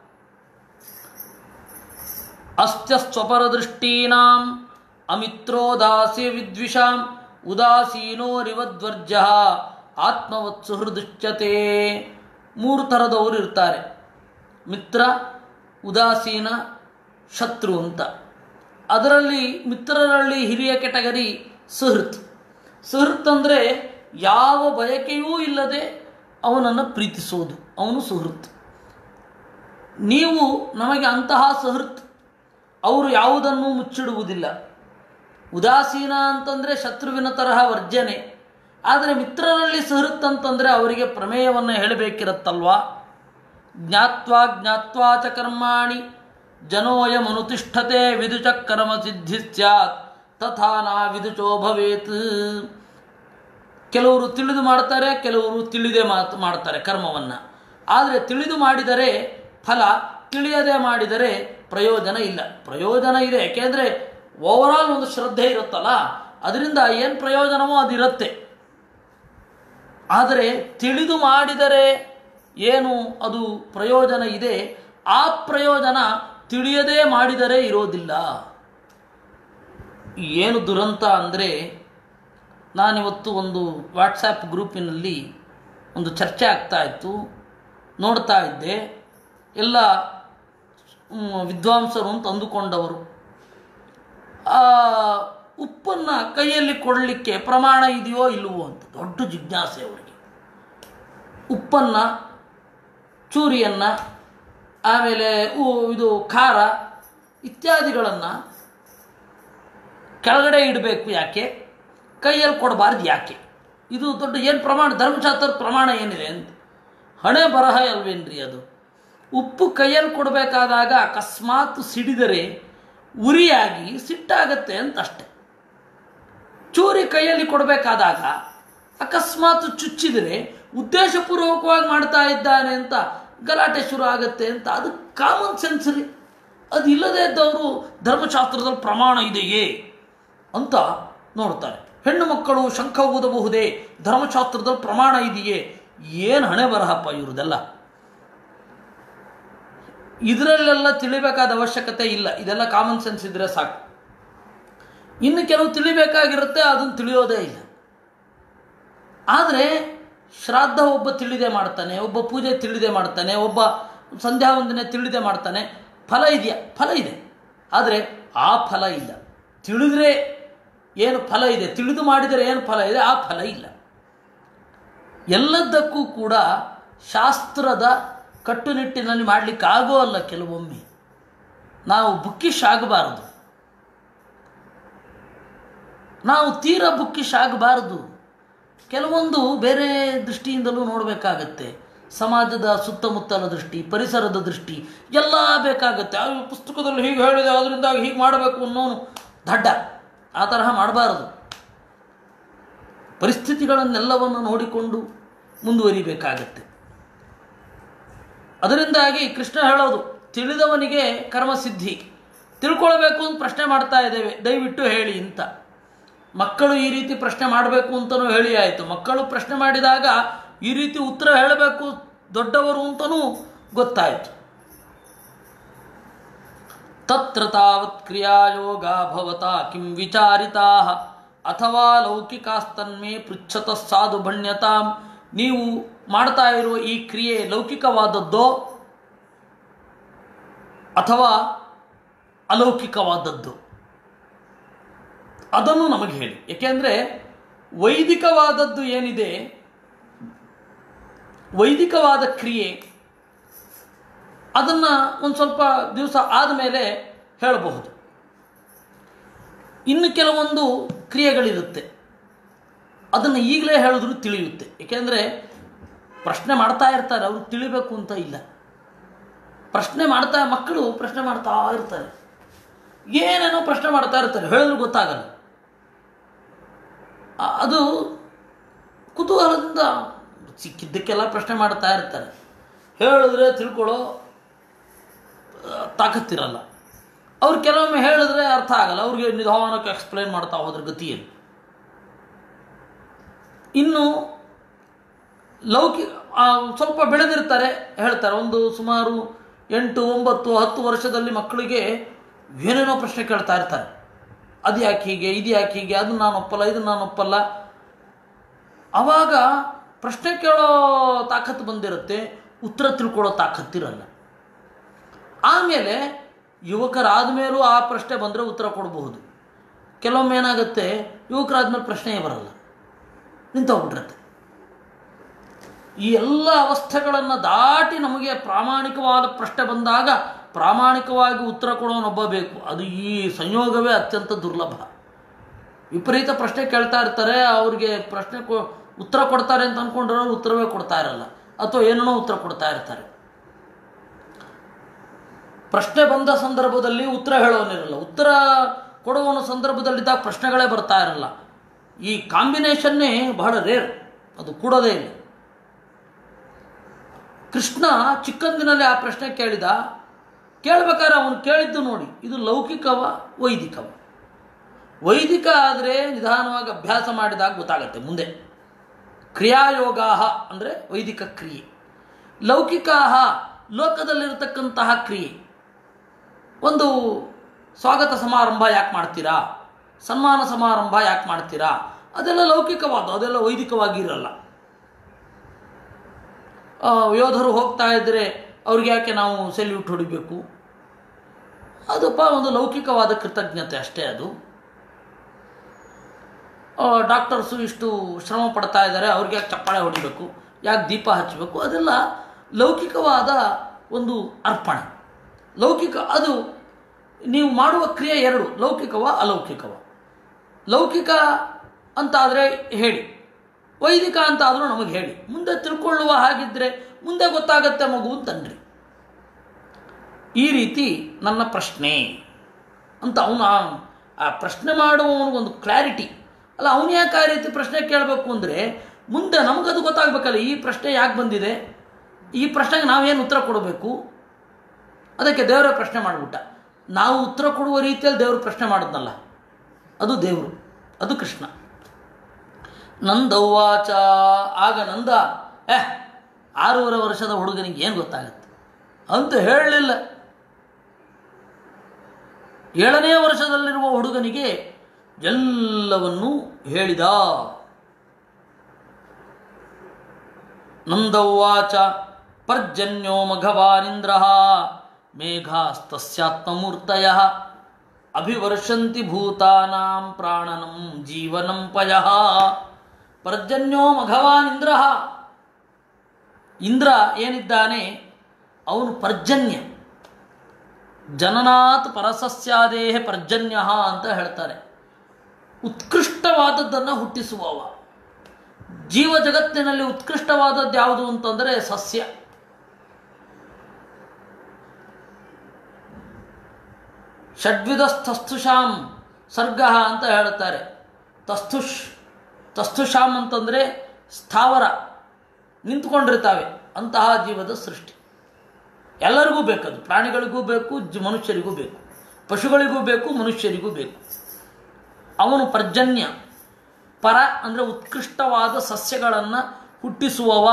ಅಸ್ತ್ಯಸ್ವಪರದೃಷ್ಟೀನಾಂ ಅಮಿತ್ರೋದಾಸ್ಯ ವಿದ್ವಿಷಾಂ ಉದಾಸೀನೋರಿವದ್ವರ್ಜ ಆತ್ಮವತ್ ಸುಹೃದುಚ್ಯತೆ. ಮೂರು ಥರದವರು ಇರ್ತಾರೆ: ಮಿತ್ರ, ಉದಾಸೀನ, ಶತ್ರು ಅಂತ. ಅದರಲ್ಲಿ ಮಿತ್ರರಲ್ಲಿ ಹಿರಿಯ ಕೆಟಗರಿ ಸುಹೃತ್. ಸುಹೃತ್ ಅಂದರೆ ಯಾವ ಬಯಕೆಯೂ ಇಲ್ಲದೆ ಅವನನ್ನು ಪ್ರೀತಿಸೋದು, ಅವನು ಸುಹೃತ್. ನೀವು ನಮಗೆ ಅಂತಹ ಸುಹೃತ್. ಅವರು ಯಾವುದನ್ನೂ ಮುಚ್ಚಿಡುವುದಿಲ್ಲ. ಉದಾಸೀನ ಅಂತಂದರೆ ಶತ್ರುವಿನ ತರಹ ವರ್ಜನೆ. ಆದರೆ ಮಿತ್ರರಲ್ಲಿ ಸುಹೃತ್ ಅಂತಂದರೆ ಅವರಿಗೆ ಪ್ರಮೇಯವನ್ನು ಹೇಳಬೇಕಿರುತ್ತಲ್ವಾ? ಜ್ಞಾತ್ವಾ ಜ್ಞಾತ್ವಾ ಚ ಕರ್ಮಾಣಿ ಜನೋಯಮನುತಿಷ್ಠತೆ ವಿದುಚ ಕರ್ಮ ಸಿದ್ಧಿ ಸ್ಯಾತ್ ತಥಾ ನಾ ವಿದುಚೋ ಭವೇತ್. ಕೆಲವರು ತಿಳಿದು ಮಾಡ್ತಾರೆ, ಕೆಲವರು ತಿಳಿದೇ ಮಾತು ಮಾಡ್ತಾರೆ ಕರ್ಮವನ್ನು. ಆದರೆ ತಿಳಿದು ಮಾಡಿದರೆ ಫಲ, ತಿಳಿಯದೆ ಮಾಡಿದರೆ ಪ್ರಯೋಜನ ಇಲ್ಲ. ಪ್ರಯೋಜನ ಇದೆ, ಯಾಕೆಂದರೆ ಓವರಾಲ್ ಒಂದು ಶ್ರದ್ಧೆ ಇರುತ್ತಲ್ಲ, ಅದರಿಂದ ಏನು ಪ್ರಯೋಜನವೋ ಅದಿರುತ್ತೆ. ಆದರೆ ತಿಳಿದು ಮಾಡಿದರೆ ಏನು ಅದು ಪ್ರಯೋಜನ ಇದೆ, ಆ ಪ್ರಯೋಜನ ತಿಳಿಯದೇ ಮಾಡಿದರೆ ಇರೋದಿಲ್ಲ. ಏನು ದುರಂತ ಅಂದರೆ, ನಾನಿವತ್ತು ಒಂದು ವಾಟ್ಸಾಪ್ ಗ್ರೂಪಿನಲ್ಲಿ ಒಂದು ಚರ್ಚೆ ಆಗ್ತಾ ಇತ್ತು, ನೋಡ್ತಾ ಇದ್ದೆ. ಎಲ್ಲ ವಿದ್ವಾಂಸರು ಅಂತ ಅಂದುಕೊಂಡವರು ಉಪ್ಪನ್ನು ಕೈಯಲ್ಲಿ ಕೊಡಲಿಕ್ಕೆ ಪ್ರಮಾಣ ಇದೆಯೋ ಇಲ್ಲವೋ ಅಂತ ದೊಡ್ಡ ಜಿಜ್ಞಾಸೆ ಅವರಿಗೆ. ಉಪ್ಪನ್ನು, ಚೂರಿಯನ್ನು, ಆಮೇಲೆ ಇದು ಖಾರ ಇತ್ಯಾದಿಗಳನ್ನು ಕೆಳಗಡೆ ಇಡಬೇಕು ಯಾಕೆ, ಕೈಯಲ್ಲಿ ಕೊಡಬಾರ್ದು ಯಾಕೆ? ಇದು ದೊಡ್ಡ ಏನು ಪ್ರಮಾಣ, ಧರ್ಮಶಾಸ್ತ್ರದ ಪ್ರಮಾಣ ಏನಿದೆ ಅಂತ. ಹಣೆ ಬರಹ ಅಲ್ವೇನ್ರಿ ಅದು. ಉಪ್ಪು ಕೈಯಲ್ಲಿ ಕೊಡಬೇಕಾದಾಗ ಅಕಸ್ಮಾತ್ ಸಿಡಿದರೆ ಉರಿಯಾಗಿ ಸಿಟ್ಟಾಗತ್ತೆ ಅಂತ ಅಷ್ಟೆ. ಚೂರಿ ಕೈಯಲ್ಲಿ ಕೊಡಬೇಕಾದಾಗ ಅಕಸ್ಮಾತ್ ಚುಚ್ಚಿದರೆ ಉದ್ದೇಶಪೂರ್ವಕವಾಗಿ ಮಾಡ್ತಾ ಇದ್ದಾನೆ ಅಂತ ಗಲಾಟೆ ಶುರು ಆಗುತ್ತೆ ಅಂತ. ಅದು ಕಾಮನ್ ಸೆನ್ಸ್ ರೀ. ಅದು ಇಲ್ಲದೇ ಇದ್ದವರು ಧರ್ಮಶಾಸ್ತ್ರದಲ್ಲಿ ಪ್ರಮಾಣ ಇದೆಯೇ ಅಂತ ನೋಡ್ತಾರೆ. ಹೆಣ್ಣು ಮಕ್ಕಳು ಶಂಖ ಊದಬಹುದೇ, ಧರ್ಮಶಾಸ್ತ್ರದಲ್ಲಿ ಪ್ರಮಾಣ ಇದೆಯೇ? ಏನು ಹಣೆ ಬರಹಪ್ಪ ಇವ್ರದೆಲ್ಲ. ಇದರಲ್ಲೆಲ್ಲ ತಿಳಿಬೇಕಾದ ಅವಶ್ಯಕತೆ ಇಲ್ಲ. ಇದೆಲ್ಲ ಕಾಮನ್ ಸೆನ್ಸ್ ಇದ್ರೆ ಸಾಕು. ಇನ್ನು ಕೆಲವು ತಿಳಿಬೇಕಾಗಿರುತ್ತೆ, ಅದನ್ನು ತಿಳಿಯೋದೇ ಇಲ್ಲ. ಆದರೆ ಶ್ರಾದ್ದ ಒಬ್ಬ ತಿಳಿದೇ ಮಾಡ್ತಾನೆ, ಒಬ್ಬ ಪೂಜೆ ತಿಳಿದೇ ಮಾಡ್ತಾನೆ, ಒಬ್ಬ ಸಂಧ್ಯಾ ವಂದನೆ ತಿಳಿದೇ ಮಾಡ್ತಾನೆ. ಫಲ ಇದೆಯಾ? ಫಲ ಇದೆ. ಆದರೆ ಆ ಫಲ ಇಲ್ಲ. ತಿಳಿದ್ರೆ ಏನು ಫಲ ಇದೆ, ತಿಳಿದು ಮಾಡಿದರೆ ಏನು ಫಲ ಇದೆ, ಆ ಫಲ ಇಲ್ಲ. ಎಲ್ಲದಕ್ಕೂ ಕೂಡ ಶಾಸ್ತ್ರದ ಕಟ್ಟುನಿಟ್ಟಿನಲ್ಲಿ ಮಾಡಲಿಕ್ಕಾಗೋ ಅಲ್ಲ. ಕೆಲವೊಮ್ಮೆ ನಾವು ಬುಕ್ಕಿಶ್ ಆಗಬಾರದು, ನಾವು ತೀರಾ ಬುಕ್ಕಿಶ್ ಆಗಬಾರದು. ಕೆಲವೊಂದು ಬೇರೆ ದೃಷ್ಟಿಯಿಂದಲೂ ನೋಡಬೇಕಾಗತ್ತೆ. ಸಮಾಜದ ಸುತ್ತಮುತ್ತಲ ದೃಷ್ಟಿ, ಪರಿಸರದ ದೃಷ್ಟಿ ಎಲ್ಲ ಬೇಕಾಗತ್ತೆ. ಆ ಪುಸ್ತಕದಲ್ಲಿ ಹೀಗೆ ಹೇಳಿದೆ ಅದರಿಂದ ಹೀಗೆ ಮಾಡಬೇಕು ಅನ್ನೋನು ದಡ್ಡ. ಆ ತರಹ ಮಾಡಬಾರದು. ಪರಿಸ್ಥಿತಿಗಳನ್ನೆಲ್ಲವನ್ನು ನೋಡಿಕೊಂಡು ಮುಂದುವರಿಬೇಕಾಗತ್ತೆ. ಅದರಿಂದಾಗಿ ಕೃಷ್ಣ ಹೇಳೋದು, ತಿಳಿದವನಿಗೆ ಕರ್ಮಸಿದ್ಧಿ. ತಿಳ್ಕೊಳ್ಬೇಕು ಅಂತ ಪ್ರಶ್ನೆ ಮಾಡ್ತಾ ಇದ್ದೇವೆ, ದಯವಿಟ್ಟು ಹೇಳಿ ಅಂತ. ಮಕ್ಕಳು ಈ ರೀತಿ ಪ್ರಶ್ನೆ ಮಾಡಬೇಕು ಅಂತಲೂ ಹೇಳಿ ಆಯಿತು. ಮಕ್ಕಳು ಪ್ರಶ್ನೆ ಮಾಡಿದಾಗ ಈ ರೀತಿ ಉತ್ತರ ಹೇಳಬೇಕು ದೊಡ್ಡವರು ಅಂತಲೂ ಗೊತ್ತಾಯಿತು. ತತ್ರ ತಾವತ್ ಕ್ರಿಯಾಯೋಗ ಭವತಾ ಕಿಂ ವಿಚಾರಿತಾ ಅಥವಾ ಲೌಕಿಕಾಸ್ತನ್ಮೇ ಪೃಚ್ಛತ ಸಾಧು ಭಣ್ಯತಾಂ. ನೀವು ಮಾಡ್ತಾ ಇರುವ ಈ ಕ್ರಿಯೆ ಲೌಕಿಕವಾದದ್ದೋ ಅಥವಾ ಅಲೌಕಿಕವಾದದ್ದು ಅದನ್ನು ನಮಗೆ ಹೇಳಿ. ಏಕೆಂದರೆ ವೈದಿಕವಾದದ್ದು ಏನಿದೆ, ವೈದಿಕವಾದ ಕ್ರಿಯೆ, ಅದನ್ನು ಒಂದು ಸ್ವಲ್ಪ ದಿವಸ ಆದಮೇಲೆ ಹೇಳಬಹುದು. ಇನ್ನು ಕೆಲವೊಂದು ಕ್ರಿಯೆಗಳಿರುತ್ತೆ, ಅದನ್ನು ಈಗಲೇ ಹೇಳಿದ್ರು ತಿಳಿಯುತ್ತೆ. ಏಕೆಂದರೆ ಪ್ರಶ್ನೆ ಮಾಡ್ತಾ ಇರ್ತಾರೆ, ಅವರು ತಿಳಿಬೇಕು ಅಂತ ಇಲ್ಲ. ಪ್ರಶ್ನೆ ಮಾಡ್ತಾ ಮಕ್ಕಳು ಪ್ರಶ್ನೆ ಮಾಡ್ತಾ ಇರ್ತಾರೆ, ಏನೇನೋ ಪ್ರಶ್ನೆ ಮಾಡ್ತಾ ಇರ್ತಾರೆ, ಹೇಳಿದ್ರು ಗೊತ್ತಾಗಲ್ಲ. ಅದು ಕುತೂಹಲದಿಂದ ಸಿಕ್ಕಿದ್ದಕ್ಕೆಲ್ಲ ಪ್ರಶ್ನೆ ಮಾಡ್ತಾ ಇರ್ತಾರೆ. ಹೇಳಿದ್ರೆ ತಿಳ್ಕೊಳ್ಳೋ ತಾಕತ್ತಿರಲ್ಲ. ಅವ್ರು ಕೆಲವೊಮ್ಮೆ ಹೇಳಿದ್ರೆ ಅರ್ಥ ಆಗಲ್ಲ, ಅವ್ರಿಗೆ ನಿಧಾನಕ್ಕೆ ಎಕ್ಸ್ಪ್ಲೈನ್ ಮಾಡ್ತಾ ಹೋದ್ರ ಗತಿಯಲ್ಲಿ. ಇನ್ನು ಲೌಕಿಕ ಸ್ವಲ್ಪ ಬೆಳೆದಿರ್ತಾರೆ, ಹೇಳ್ತಾರೆ. ಒಂದು ಸುಮಾರು ಎಂಟು ಒಂಬತ್ತು ಹತ್ತು ವರ್ಷದಲ್ಲಿ ಮಕ್ಕಳಿಗೆ ಏನೇನೋ ಪ್ರಶ್ನೆ ಕೇಳ್ತಾ ಇರ್ತಾರೆ. ಅದು ಯಾಕೆ ಹೀಗೆ, ಇದು ಯಾಕೆ ಹೀಗೆ, ಅದು ನಾನು ಒಪ್ಪಲ್ಲ, ಇದು ನಾನು ಒಪ್ಪಲ್ಲ. ಆವಾಗ ಪ್ರಶ್ನೆ ಕೇಳೋ ತಾಕತ್ತು ಬಂದಿರುತ್ತೆ, ಉತ್ತರ ತಿಳ್ಕೊಳ್ಳೋ ತಾಕತ್ತಿರಲ್ಲ. ಆಮೇಲೆ ಯುವಕರಾದ ಮೇಲೂ ಆ ಪ್ರಶ್ನೆ ಬಂದರೆ ಉತ್ತರ ಕೊಡಬಹುದು. ಕೆಲವೊಮ್ಮೆ ಏನಾಗುತ್ತೆ, ಯುವಕರಾದ್ಮೇಲೆ ಪ್ರಶ್ನೆಯೇ ಬರಲ್ಲ, ನಿಂತೋಗ್ಬಿಟ್ಟಿರುತ್ತೆ. ಈ ಎಲ್ಲ ಅವಸ್ಥೆಗಳನ್ನು ದಾಟಿ ನಮಗೆ ಪ್ರಾಮಾಣಿಕವಾದ ಪ್ರಶ್ನೆ ಬಂದಾಗ ಪ್ರಾಮಾಣಿಕವಾಗಿ ಉತ್ತರ ಕೊಡೋನೊಬ್ಬ ಬೇಕು. ಅದು ಈ ಸಂಯೋಗವೇ ಅತ್ಯಂತ ದುರ್ಲಭ. ವಿಪರೀತ ಪ್ರಶ್ನೆ ಕೇಳ್ತಾ ಇರ್ತಾರೆ, ಅವ್ರಿಗೆ ಪ್ರಶ್ನೆ ಕೊ ಉತ್ತರ ಕೊಡ್ತಾರೆ ಅಂತ ಅಂದ್ಕೊಂಡ್ರೆ ಉತ್ತರವೇ ಕೊಡ್ತಾ ಇರಲ್ಲ, ಅಥವಾ ಏನೇನೋ ಉತ್ತರ ಕೊಡ್ತಾ ಇರ್ತಾರೆ. ಪ್ರಶ್ನೆ ಬಂದ ಸಂದರ್ಭದಲ್ಲಿ ಉತ್ತರ ಹೇಳೋನಿರಲ್ಲ, ಉತ್ತರ ಕೊಡುವನ ಸಂದರ್ಭದಲ್ಲಿದ್ದಾಗ ಪ್ರಶ್ನೆಗಳೇ ಬರ್ತಾ ಇರಲ್ಲ. ಈ ಕಾಂಬಿನೇಷನ್ನೇ ಬಹಳ ರೇರ್, ಅದು ಕೂಡೋದೇ ಇಲ್ಲ. ಕೃಷ್ಣ ಚಿಕ್ಕಂದಿನಲ್ಲಿ ಆ ಪ್ರಶ್ನೆ ಕೇಳಿದ. ಕೇಳ್ಬೇಕಾದ್ರೆ ಅವನು ಕೇಳಿದ್ದು ನೋಡಿ, ಇದು ಲೌಕಿಕವ ವೈದಿಕವ. ವೈದಿಕ ಆದರೆ ನಿಧಾನವಾಗಿ ಅಭ್ಯಾಸ ಮಾಡಿದಾಗ ಗೊತ್ತಾಗತ್ತೆ ಮುಂದೆ. ಕ್ರಿಯಾಯೋಗಾಹ ಅಂದರೆ ವೈದಿಕ ಕ್ರಿಯೆ, ಲೌಕಿಕಾಹ ಲೋಕದಲ್ಲಿರತಕ್ಕಂತಹ ಕ್ರಿಯೆ. ಒಂದು ಸ್ವಾಗತ ಸಮಾರಂಭ ಯಾಕೆ ಮಾಡ್ತೀರಾ, ಸನ್ಮಾನ ಸಮಾರಂಭ ಯಾಕೆ ಮಾಡ್ತೀರಾ, ಅದೆಲ್ಲ ಲೌಕಿಕವಾದ, ಅದೆಲ್ಲ ವೈದಿಕವಾಗಿರಲ್ಲ. ಯೋಧರು ಹೋಗ್ತಾ ಇದ್ದರೆ ಅವ್ರಿಗೆ ಯಾಕೆ ನಾವು ಸೆಲ್ಯೂಟ್ ಹೊಡಿಬೇಕು, ಅದಪ್ಪ ಒಂದು ಲೌಕಿಕವಾದ ಕೃತಜ್ಞತೆ ಅಷ್ಟೇ. ಅದು ಡಾಕ್ಟರ್ಸು ಇಷ್ಟು ಶ್ರಮ ಪಡ್ತಾ ಇದ್ದಾರೆ, ಅವ್ರಿಗೆ ಯಾಕೆ ಚಪ್ಪಾಳೆ ಹೊಡಿಬೇಕು, ಯಾಕೆ ದೀಪ ಹಚ್ಚಬೇಕು, ಅದೆಲ್ಲ ಲೌಕಿಕವಾದ ಒಂದು ಅರ್ಪಣೆ. ಲೌಕಿಕ ಅದು ನೀವು ಮಾಡುವ ಕ್ರಿಯೆ ಎರಡು, ಲೌಕಿಕವ ಅಲೌಕಿಕವ. ಲೌಕಿಕ ಅಂತಾದರೆ ಹೇಳಿ, ವೈದಿಕ ಅಂತಾದರೂ ನಮಗೆ ಹೇಳಿ, ಮುಂದೆ ತಿಳ್ಕೊಳ್ಳುವ ಹಾಗಿದ್ದರೆ ಮುಂದೆ ಗೊತ್ತಾಗತ್ತೆ ಮಗು ಅಂತನ್ರಿ. ಈ ರೀತಿ ನನ್ನ ಪ್ರಶ್ನೆ ಅಂತ ಅವನು ಆ ಪ್ರಶ್ನೆ ಮಾಡುವವನಿಗೊಂದು ಕ್ಲಾರಿಟಿ ಅಲ್ಲ. ಅವನು ಯಾಕೆ ಆ ರೀತಿ ಪ್ರಶ್ನೆ ಕೇಳಬೇಕು ಅಂದರೆ ಮುಂದೆ ನಮಗದು ಗೊತ್ತಾಗಬೇಕಲ್ಲ, ಈ ಪ್ರಶ್ನೆ ಯಾಕೆ ಬಂದಿದೆ, ಈ ಪ್ರಶ್ನೆಗೆ ನಾವೇನು ಉತ್ತರ ಕೊಡಬೇಕು. ಅದಕ್ಕೆ ದೇವರೇ ಪ್ರಶ್ನೆ ಮಾಡಿಬಿಟ್ಟ. ನಾವು ಉತ್ತರ ಕೊಡುವ ರೀತಿಯಲ್ಲಿ ದೇವರು ಪ್ರಶ್ನೆ ಮಾಡಿದ್ನಲ್ಲ, ಅದು ದೇವರು, ಅದು ಕೃಷ್ಣ. ನಂದವ್ವಾಚ, ಆಗ ನಂದ, ಏ ಆರೂವರೆ ವರ್ಷದ ಹುಡುಗನಿಗೆ ಏನು ಗೊತ್ತಾಗತ್ತೆ ಅಂತ ಹೇಳಲಿಲ್ಲ. ಏಳನೇ ವರ್ಷದಲ್ಲಿರುವ ಹುಡುಗನಿಗೆ ಎಲ್ಲವನ್ನೂ ಹೇಳಿದ. ನಂದವ್ವಾಚ ಪರ್ಜನ್ಯೋ ಮಘವಾನಿಂದ್ರ ಮೇಘಾಸ್ತಸ್ಯಾತ್ಮಮೂರ್ತಯಃ ಅಭಿವರ್ಷಂತಿ ಭೂತಾನಾಂ ಪ್ರಾಣನಂ ಜೀವನಂ ಪಯಃ. ಪರ್ಜನ್ಯೋ ಮಘವಾನಿಂದ್ರ, ಇಂದ್ರ ಏನಿದ್ದಾನೆ ಅವನು ಪರ್ಜನ್ಯ. ಜನನಾತ್ ಪರಸಸ್ಯಾದೇಹ ಪರ್ಜನ್ಯ ಅಂತ ಹೇಳ್ತಾರೆ. ಉತ್ಕೃಷ್ಟವಾದದ್ದನ್ನು ಹುಟ್ಟಿಸುವವ. ಜೀವ ಜಗತ್ತಿನಲ್ಲಿ ಉತ್ಕೃಷ್ಟವಾದದ್ದು ಯಾವುದು ಅಂತಂದರೆ ಸಸ್ಯ. ಷಡ್ವಿಧಸ್ಥಸ್ಥುಷಾಂ ಸರ್ಗ ಅಂತ ಹೇಳುತ್ತಾರೆ. ತಸ್ಥುಷ್ ತಸ್ಥುಷಾಂ ಅಂತಂದರೆ ಸ್ಥಾವರ, ನಿಂತುಕೊಂಡಿರ್ತಾವೆ ಅಂತಹ ಜೀವದ ಸೃಷ್ಟಿ. ಎಲ್ಲರಿಗೂ ಬೇಕದು, ಪ್ರಾಣಿಗಳಿಗೂ ಬೇಕು, ಮನುಷ್ಯರಿಗೂ ಬೇಕು, ಪಶುಗಳಿಗೂ ಬೇಕು, ಮನುಷ್ಯರಿಗೂ ಬೇಕು. ಅವನು ಪರ್ಜನ್ಯ. ಪರ ಅಂದರೆ ಉತ್ಕೃಷ್ಟವಾದ ಸಸ್ಯಗಳನ್ನು ಹುಟ್ಟಿಸುವವ.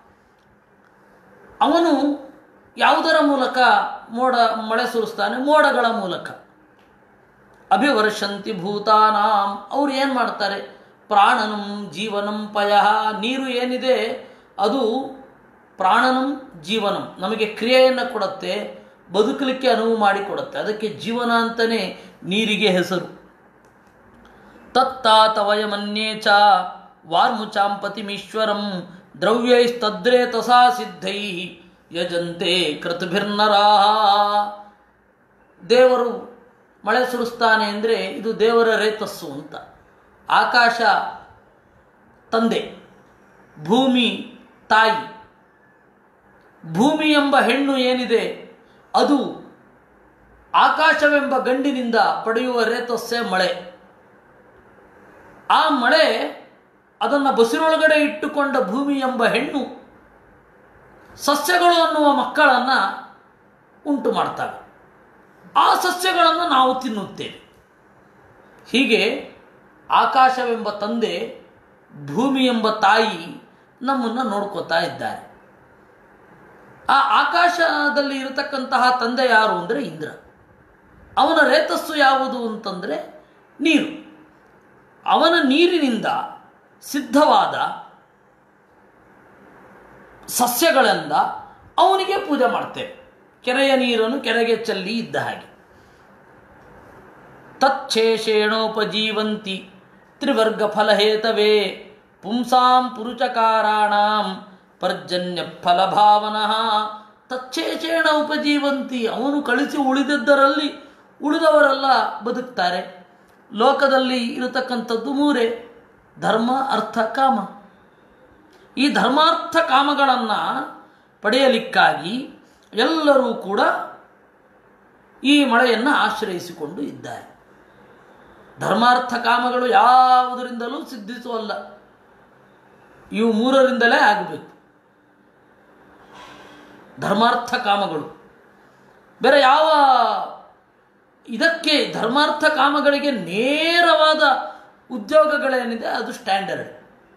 ಅವನು ಯಾವುದರ ಮೂಲಕ ಮೋಡ ಮಳೆ ಸುರಿಸ್ತಾನೆ? ಮೋಡಗಳ ಮೂಲಕ. ಅಭಿವರ್ಷಂತಿ ಭೂತಾನಾಂ, ಅವ್ರು ಏನು ಮಾಡ್ತಾರೆ? ಪ್ರಾಣನಂ ಜೀವನಂ ಪಯಃ, ನೀರು ಏನಿದೆ ಅದು ಪ್ರಾಣನಂ ಜೀವನಂ, ನಮಗೆ ಕ್ರಿಯೆಯನ್ನು ಕೊಡುತ್ತೆ, ಬದುಕಲಿಕ್ಕೆ ಅನುವು ಮಾಡಿಕೊಡುತ್ತೆ. ಅದಕ್ಕೆ ಜೀವನ ಅಂತಲೇ ನೀರಿಗೆ ಹೆಸರು. ತತ್ತಾತವಯಮನ್ಯೇ ಚ ವಾರ್ಮುಚಾಂಪತಿಮೀಶ್ವರಂ ದ್ರವ್ಯೈಸ್ತದ್ರೇತಸಾ ಸಿದ್ಧೈ ಯಜಂತೆ ಕೃತಭಿರ್ನರಾಹ. ದೇವರು ಮಳೆ ಸುರಿಸ್ತಾನೆ ಅಂದರೆ ಇದು ದೇವರ ರೇತಸ್ಸು ಅಂತ. ಆಕಾಶ ತಂದೆ, ಭೂಮಿ ತಾಯಿ. ಭೂಮಿ ಎಂಬ ಹೆಣ್ಣು ಏನಿದೆ ಅದು ಆಕಾಶವೆಂಬ ಗಂಡಿನಿಂದ ಪಡೆಯುವ ರೇತಸ್ಸೇ ಮಳೆ. ಆ ಮಳೆ ಅದನ್ನು ಬಸಿರೊಳಗಡೆ ಇಟ್ಟುಕೊಂಡ ಭೂಮಿ ಎಂಬ ಹೆಣ್ಣು ಸಸ್ಯಗಳು ಅನ್ನುವ ಮಕ್ಕಳನ್ನು ಉಂಟು ಮಾಡ್ತವೆ. ಆ ಸಸ್ಯಗಳನ್ನು ನಾವು ತಿನ್ನುತ್ತೇವೆ. ಹೀಗೆ ಆಕಾಶವೆಂಬ ತಂದೆ, ಭೂಮಿ ಎಂಬ ತಾಯಿ ನಮ್ಮನ್ನು ನೋಡ್ಕೋತಾ ಇದ್ದಾರೆ. ಆ ಆಕಾಶದಲ್ಲಿ ಇರತಕ್ಕಂತಹ ತಂದೆ ಯಾರು ಅಂದರೆ ಇಂದ್ರ. ಅವನ ರೇತಸ್ಸು ಯಾವುದು ಅಂತಂದರೆ ನೀರು. ಅವನ ನೀರಿನಿಂದ ಸಿದ್ಧವಾದ ಸಸ್ಯಗಳಿಂದ ಅವನಿಗೆ ಪೂಜೆ ಮಾಡ್ತೇವೆ. ಕೆರೆಯ ನೀರನ್ನು ಕೆರೆಗೆ ಚೆಲ್ಲಿ ಇದ್ದ ಹಾಗೆ. ತಚ್ಛೇಷೇಣೋಪಜೀವಂತಿ ತ್ರಿವರ್ಗ ಫಲಹೇತವೇ ಪುಂಸಾಂ ಪುರುಚಕಾರಾಣಾಂ ಪರ್ಜನ್ಯ ಫಲಭಾವನಃ. ತಚ್ಛೇಷೇಣ ಉಪಜೀವಂತಿ, ಅವನು ಕಳಿಸಿ ಉಳಿದದ್ದರಲ್ಲಿ ಉಳಿದವರೆಲ್ಲ ಬದುಕ್ತಾರೆ. ಲೋಕದಲ್ಲಿ ಇರತಕ್ಕಂಥದ್ದು ಮೂರೇ: ಧರ್ಮ, ಅರ್ಥ, ಕಾಮ. ಈ ಧರ್ಮಾರ್ಥ ಕಾಮಗಳನ್ನು ಪಡೆಯಲಿಕ್ಕಾಗಿ ಎಲ್ಲರೂ ಕೂಡ ಈ ಮಳೆಯನ್ನು ಆಶ್ರಯಿಸಿಕೊಂಡು ಇದ್ದಾರೆ. ಧರ್ಮಾರ್ಥ ಕಾಮಗಳು ಯಾವುದರಿಂದಲೂ ಸಿದ್ಧಿಸುವಲ್ಲ, ಇವು ಮೂರರಿಂದಲೇ ಆಗಬೇಕು. ಧರ್ಮಾರ್ಥ ಕಾಮಗಳು ಬೇರೆ ಯಾವ ಇದಕ್ಕೆ ಧರ್ಮಾರ್ಥ ಕಾಮಗಳಿಗೆ ನೇರವಾದ ಉದ್ಯೋಗಗಳೇನಿದೆ ಅದು ಸ್ಟ್ಯಾಂಡರ್ಡ್.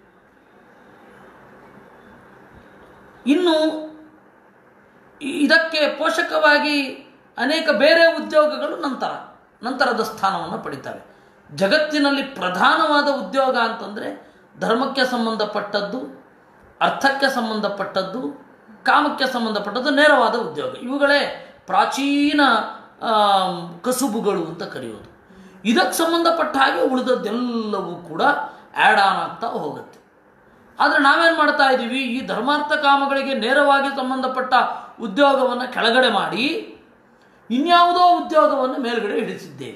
ಇನ್ನು ಇದಕ್ಕೆ ಪೋಷಕವಾಗಿ ಅನೇಕ ಬೇರೆ ಉದ್ಯೋಗಗಳು ನಂತರ ನಂತರದ ಸ್ಥಾನವನ್ನು ಪಡಿತವೆ. ಜಗತ್ತಿನಲ್ಲಿ ಪ್ರಧಾನವಾದ ಉದ್ಯೋಗ ಅಂತಂದರೆ ಧರ್ಮಕ್ಕೆ ಸಂಬಂಧಪಟ್ಟದ್ದು, ಅರ್ಥಕ್ಕೆ ಸಂಬಂಧಪಟ್ಟದ್ದು, ಕಾಮಕ್ಕೆ ಸಂಬಂಧಪಟ್ಟದ್ದು ನೇರವಾದ ಉದ್ಯೋಗ. ಇವುಗಳೇ ಪ್ರಾಚೀನ ಕಸುಬುಗಳು ಅಂತ ಕರೆಯೋದು. ಇದಕ್ಕೆ ಸಂಬಂಧಪಟ್ಟ ಹಾಗೆ ಉಳಿದದ್ದೆಲ್ಲವೂ ಕೂಡ ಆ್ಯಡ್ ಆನ್ ಆಗ್ತಾ ಹೋಗುತ್ತೆ. ಆದರೆ ನಾವೇನು ಮಾಡ್ತಾ ಇದ್ದೀವಿ? ಈ ಧರ್ಮಾರ್ಥ ಕಾಮಗಳಿಗೆ ನೇರವಾಗಿ ಸಂಬಂಧಪಟ್ಟ ಉದ್ಯೋಗವನ್ನು ಕೆಳಗಡೆ ಮಾಡಿ ಇನ್ಯಾವುದೋ ಉದ್ಯೋಗವನ್ನು ಮೇಲ್ಗಡೆ ಹಿಡಿಸಿದ್ದೇವೆ.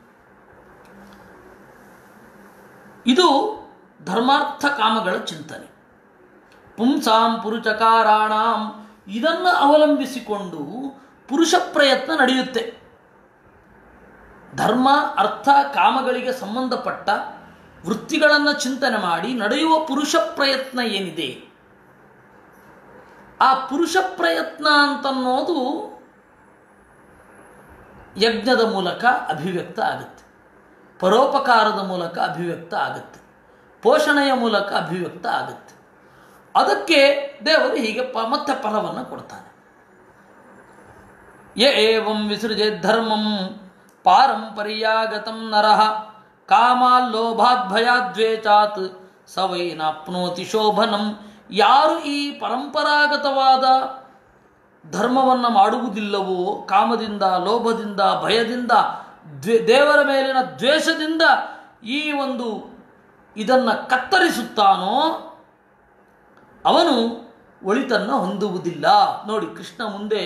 ಇದು ಧರ್ಮಾರ್ಥ ಕಾಮಗಳ ಚಿಂತನೆ. ಪುಂಸಾಂ ಪುರುಷಕಾರಾಣಾಂ ಇದನ್ನು ಅವಲಂಬಿಸಿಕೊಂಡು ಪುರುಷ ಪ್ರಯತ್ನ ನಡೆಯುತ್ತೆ. ಧರ್ಮ ಅರ್ಥ ಕಾಮಗಳಿಗೆ ಸಂಬಂಧಪಟ್ಟ ವೃತ್ತಿಗಳನ್ನು ಚಿಂತನೆ ಮಾಡಿ ನಡೆಯುವ ಪುರುಷ ಪ್ರಯತ್ನ ಏನಿದೆ, ಆ ಪುರುಷ ಪ್ರಯತ್ನ ಅಂತನ್ನೋದು ಯಜ್ಞದ ಮೂಲಕ ಅಭಿವ್ಯಕ್ತ ಆಗುತ್ತೆ, ಪರೋಪಕಾರದ ಮೂಲಕ ಅಭಿವ್ಯಕ್ತ ಆಗುತ್ತೆ, ಪೋಷಣೆಯ ಮೂಲಕ ಅಭಿವ್ಯಕ್ತ ಆಗುತ್ತೆ. ಅದಕ್ಕೆ ದೇವರು ಹೀಗೆ ಪ ಮತ್ತೆ ಫಲವನ್ನು ಕೊಡ್ತಾನೆ. ಯ ಏವಂ ವಿಸೃಜೆ ಧರ್ಮಂ ಪಾರಂಪರ್ಯಾಗತಂ ನರಃ ಕಾಮಾಲ್ಲೋಭಾದ್ ಭಯಾದ್ವೇಚಾತ್ ಸವೈ ನಾಪ್ನೋತಿ ಶೋಭನಂ. ಯಾರು ಈ ಪರಂಪರಾಗತವಾದ ಧರ್ಮವನ್ನು ಮಾಡುವುದಿಲ್ಲವೋ, ಕಾಮದಿಂದ, ಲೋಭದಿಂದ, ಭಯದಿಂದ, ದ್ವೇ ದೇವರ ಮೇಲಿನ ದ್ವೇಷದಿಂದ ಈ ಒಂದು ಇದನ್ನು ಕತ್ತರಿಸುತ್ತಾನೋ ಅವನು ಒಳಿತನ್ನು ಹೊಂದುವುದಿಲ್ಲ. ನೋಡಿ, ಕೃಷ್ಣ ಮುಂದೆ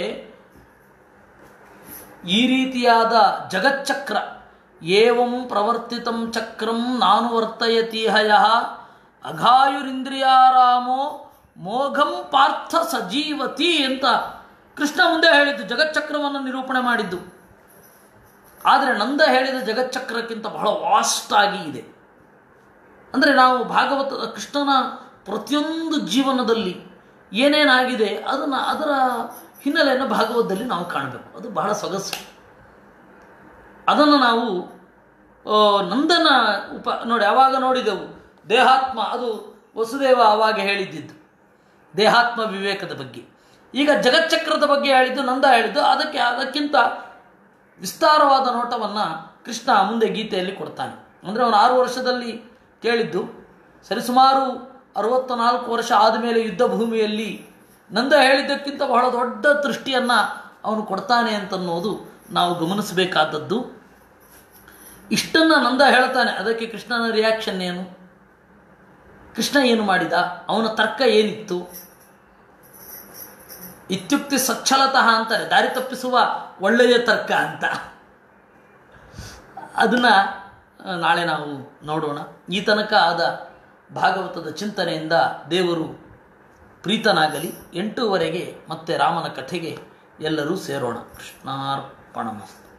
ಈ ರೀತಿಯಾದ ಜಗಚ್ಚಕ್ರ ಏವಂ ಪ್ರವರ್ತಿತಂ ಚಕ್ರಂ ನಾನು ವರ್ತಯತೀಹಯ ಅಘಾಯುರಿಂದ್ರಿಯಾರಾಮೋ ಮೋಘಂ ಪಾರ್ಥ ಸಜೀವತಿ ಅಂತ ಕೃಷ್ಣ ಮುಂದೆ ಹೇಳಿದ್ದು, ಜಗಚ್ಚಕ್ರವನ್ನು ನಿರೂಪಣೆ ಮಾಡಿದ್ದು. ಆದರೆ ನಂದ ಹೇಳಿದ ಜಗಚ್ಚಕ್ರಕ್ಕಿಂತ ಬಹಳ ವಾಸ್ಟ್ ಆಗಿ ಇದೆ. ಅಂದರೆ ನಾವು ಭಾಗವತ ಕೃಷ್ಣನ ಪ್ರತಿಯೊಂದು ಜೀವನದಲ್ಲಿ ಏನೇನಾಗಿದೆ ಅದನ್ನು ಅದರ ಹಿನ್ನೆಲೆಯನ್ನು ಭಾಗವತದಲ್ಲಿ ನಾವು ಕಾಣಬೇಕು. ಅದು ಬಹಳ ಸೊಗಸು. ಅದನ್ನು ನಾವು ನಂದನ ಉಪ ನೋಡಿ ಆವಾಗ ನೋಡಿದೆವು. ದೇಹಾತ್ಮ, ಅದು ವಸುದೇವ ಆವಾಗ ಹೇಳಿದ್ದಿದ್ದು ದೇಹಾತ್ಮ ವಿವೇಕದ ಬಗ್ಗೆ. ಈಗ ಜಗಚ್ಚಕ್ರದ ಬಗ್ಗೆ ಹೇಳಿದ್ದು ನಂದ ಹೇಳಿದ್ದು. ಅದಕ್ಕೆ ಅದಕ್ಕಿಂತ ವಿಸ್ತಾರವಾದ ನೋಟವನ್ನು ಕೃಷ್ಣ ಮುಂದೆ ಗೀತೆಯಲ್ಲಿ ಕೊಡ್ತಾನೆ. ಅಂದರೆ ಅವನು ಆರು ವರ್ಷದಲ್ಲಿ ಕೇಳಿದ್ದು ಸರಿಸುಮಾರು ಅರವತ್ತ ನಾಲ್ಕು ವರ್ಷ ಆದಮೇಲೆ ಯುದ್ಧ ಭೂಮಿಯಲ್ಲಿ ನಂದ ಹೇಳಿದ್ದಕ್ಕಿಂತ ಬಹಳ ದೊಡ್ಡ ದೃಷ್ಟಿಯನ್ನು ಅವನು ಕೊಡ್ತಾನೆ ಅಂತನ್ನೋದು ನಾವು ಗಮನಿಸಬೇಕಾದದ್ದು. ಇಷ್ಟನ್ನು ನಂದ ಹೇಳ್ತಾನೆ. ಅದಕ್ಕೆ ಕೃಷ್ಣನ ರಿಯಾಕ್ಷನ್ ಏನು? ಕೃಷ್ಣ ಏನು ಮಾಡಿದ? ಅವನ ತರ್ಕ ಏನಿತ್ತು? ಇತ್ಯುಕ್ತಿ ಸಚ್ಛಲತಃ ಅಂತಾರೆ, ದಾರಿ ತಪ್ಪಿಸುವ ಒಳ್ಳೆಯ ತರ್ಕ ಅಂತ. ಅದನ್ನು ನಾಳೆ ನಾವು ನೋಡೋಣ. ಈ ತನಕ ಆದ ಭಾಗವತದ ಚಿಂತನೆಯಿಂದ ದೇವರು ಪ್ರೀತನಾಗಲಿ. ಎಂಟೂವರೆಗೆ ಮತ್ತೆ ರಾಮನ ಕಥೆಗೆ ಎಲ್ಲರೂ ಸೇರೋಣ. ಕೃಷ್ಣಾರ್ಪಣಮಸ್ತು.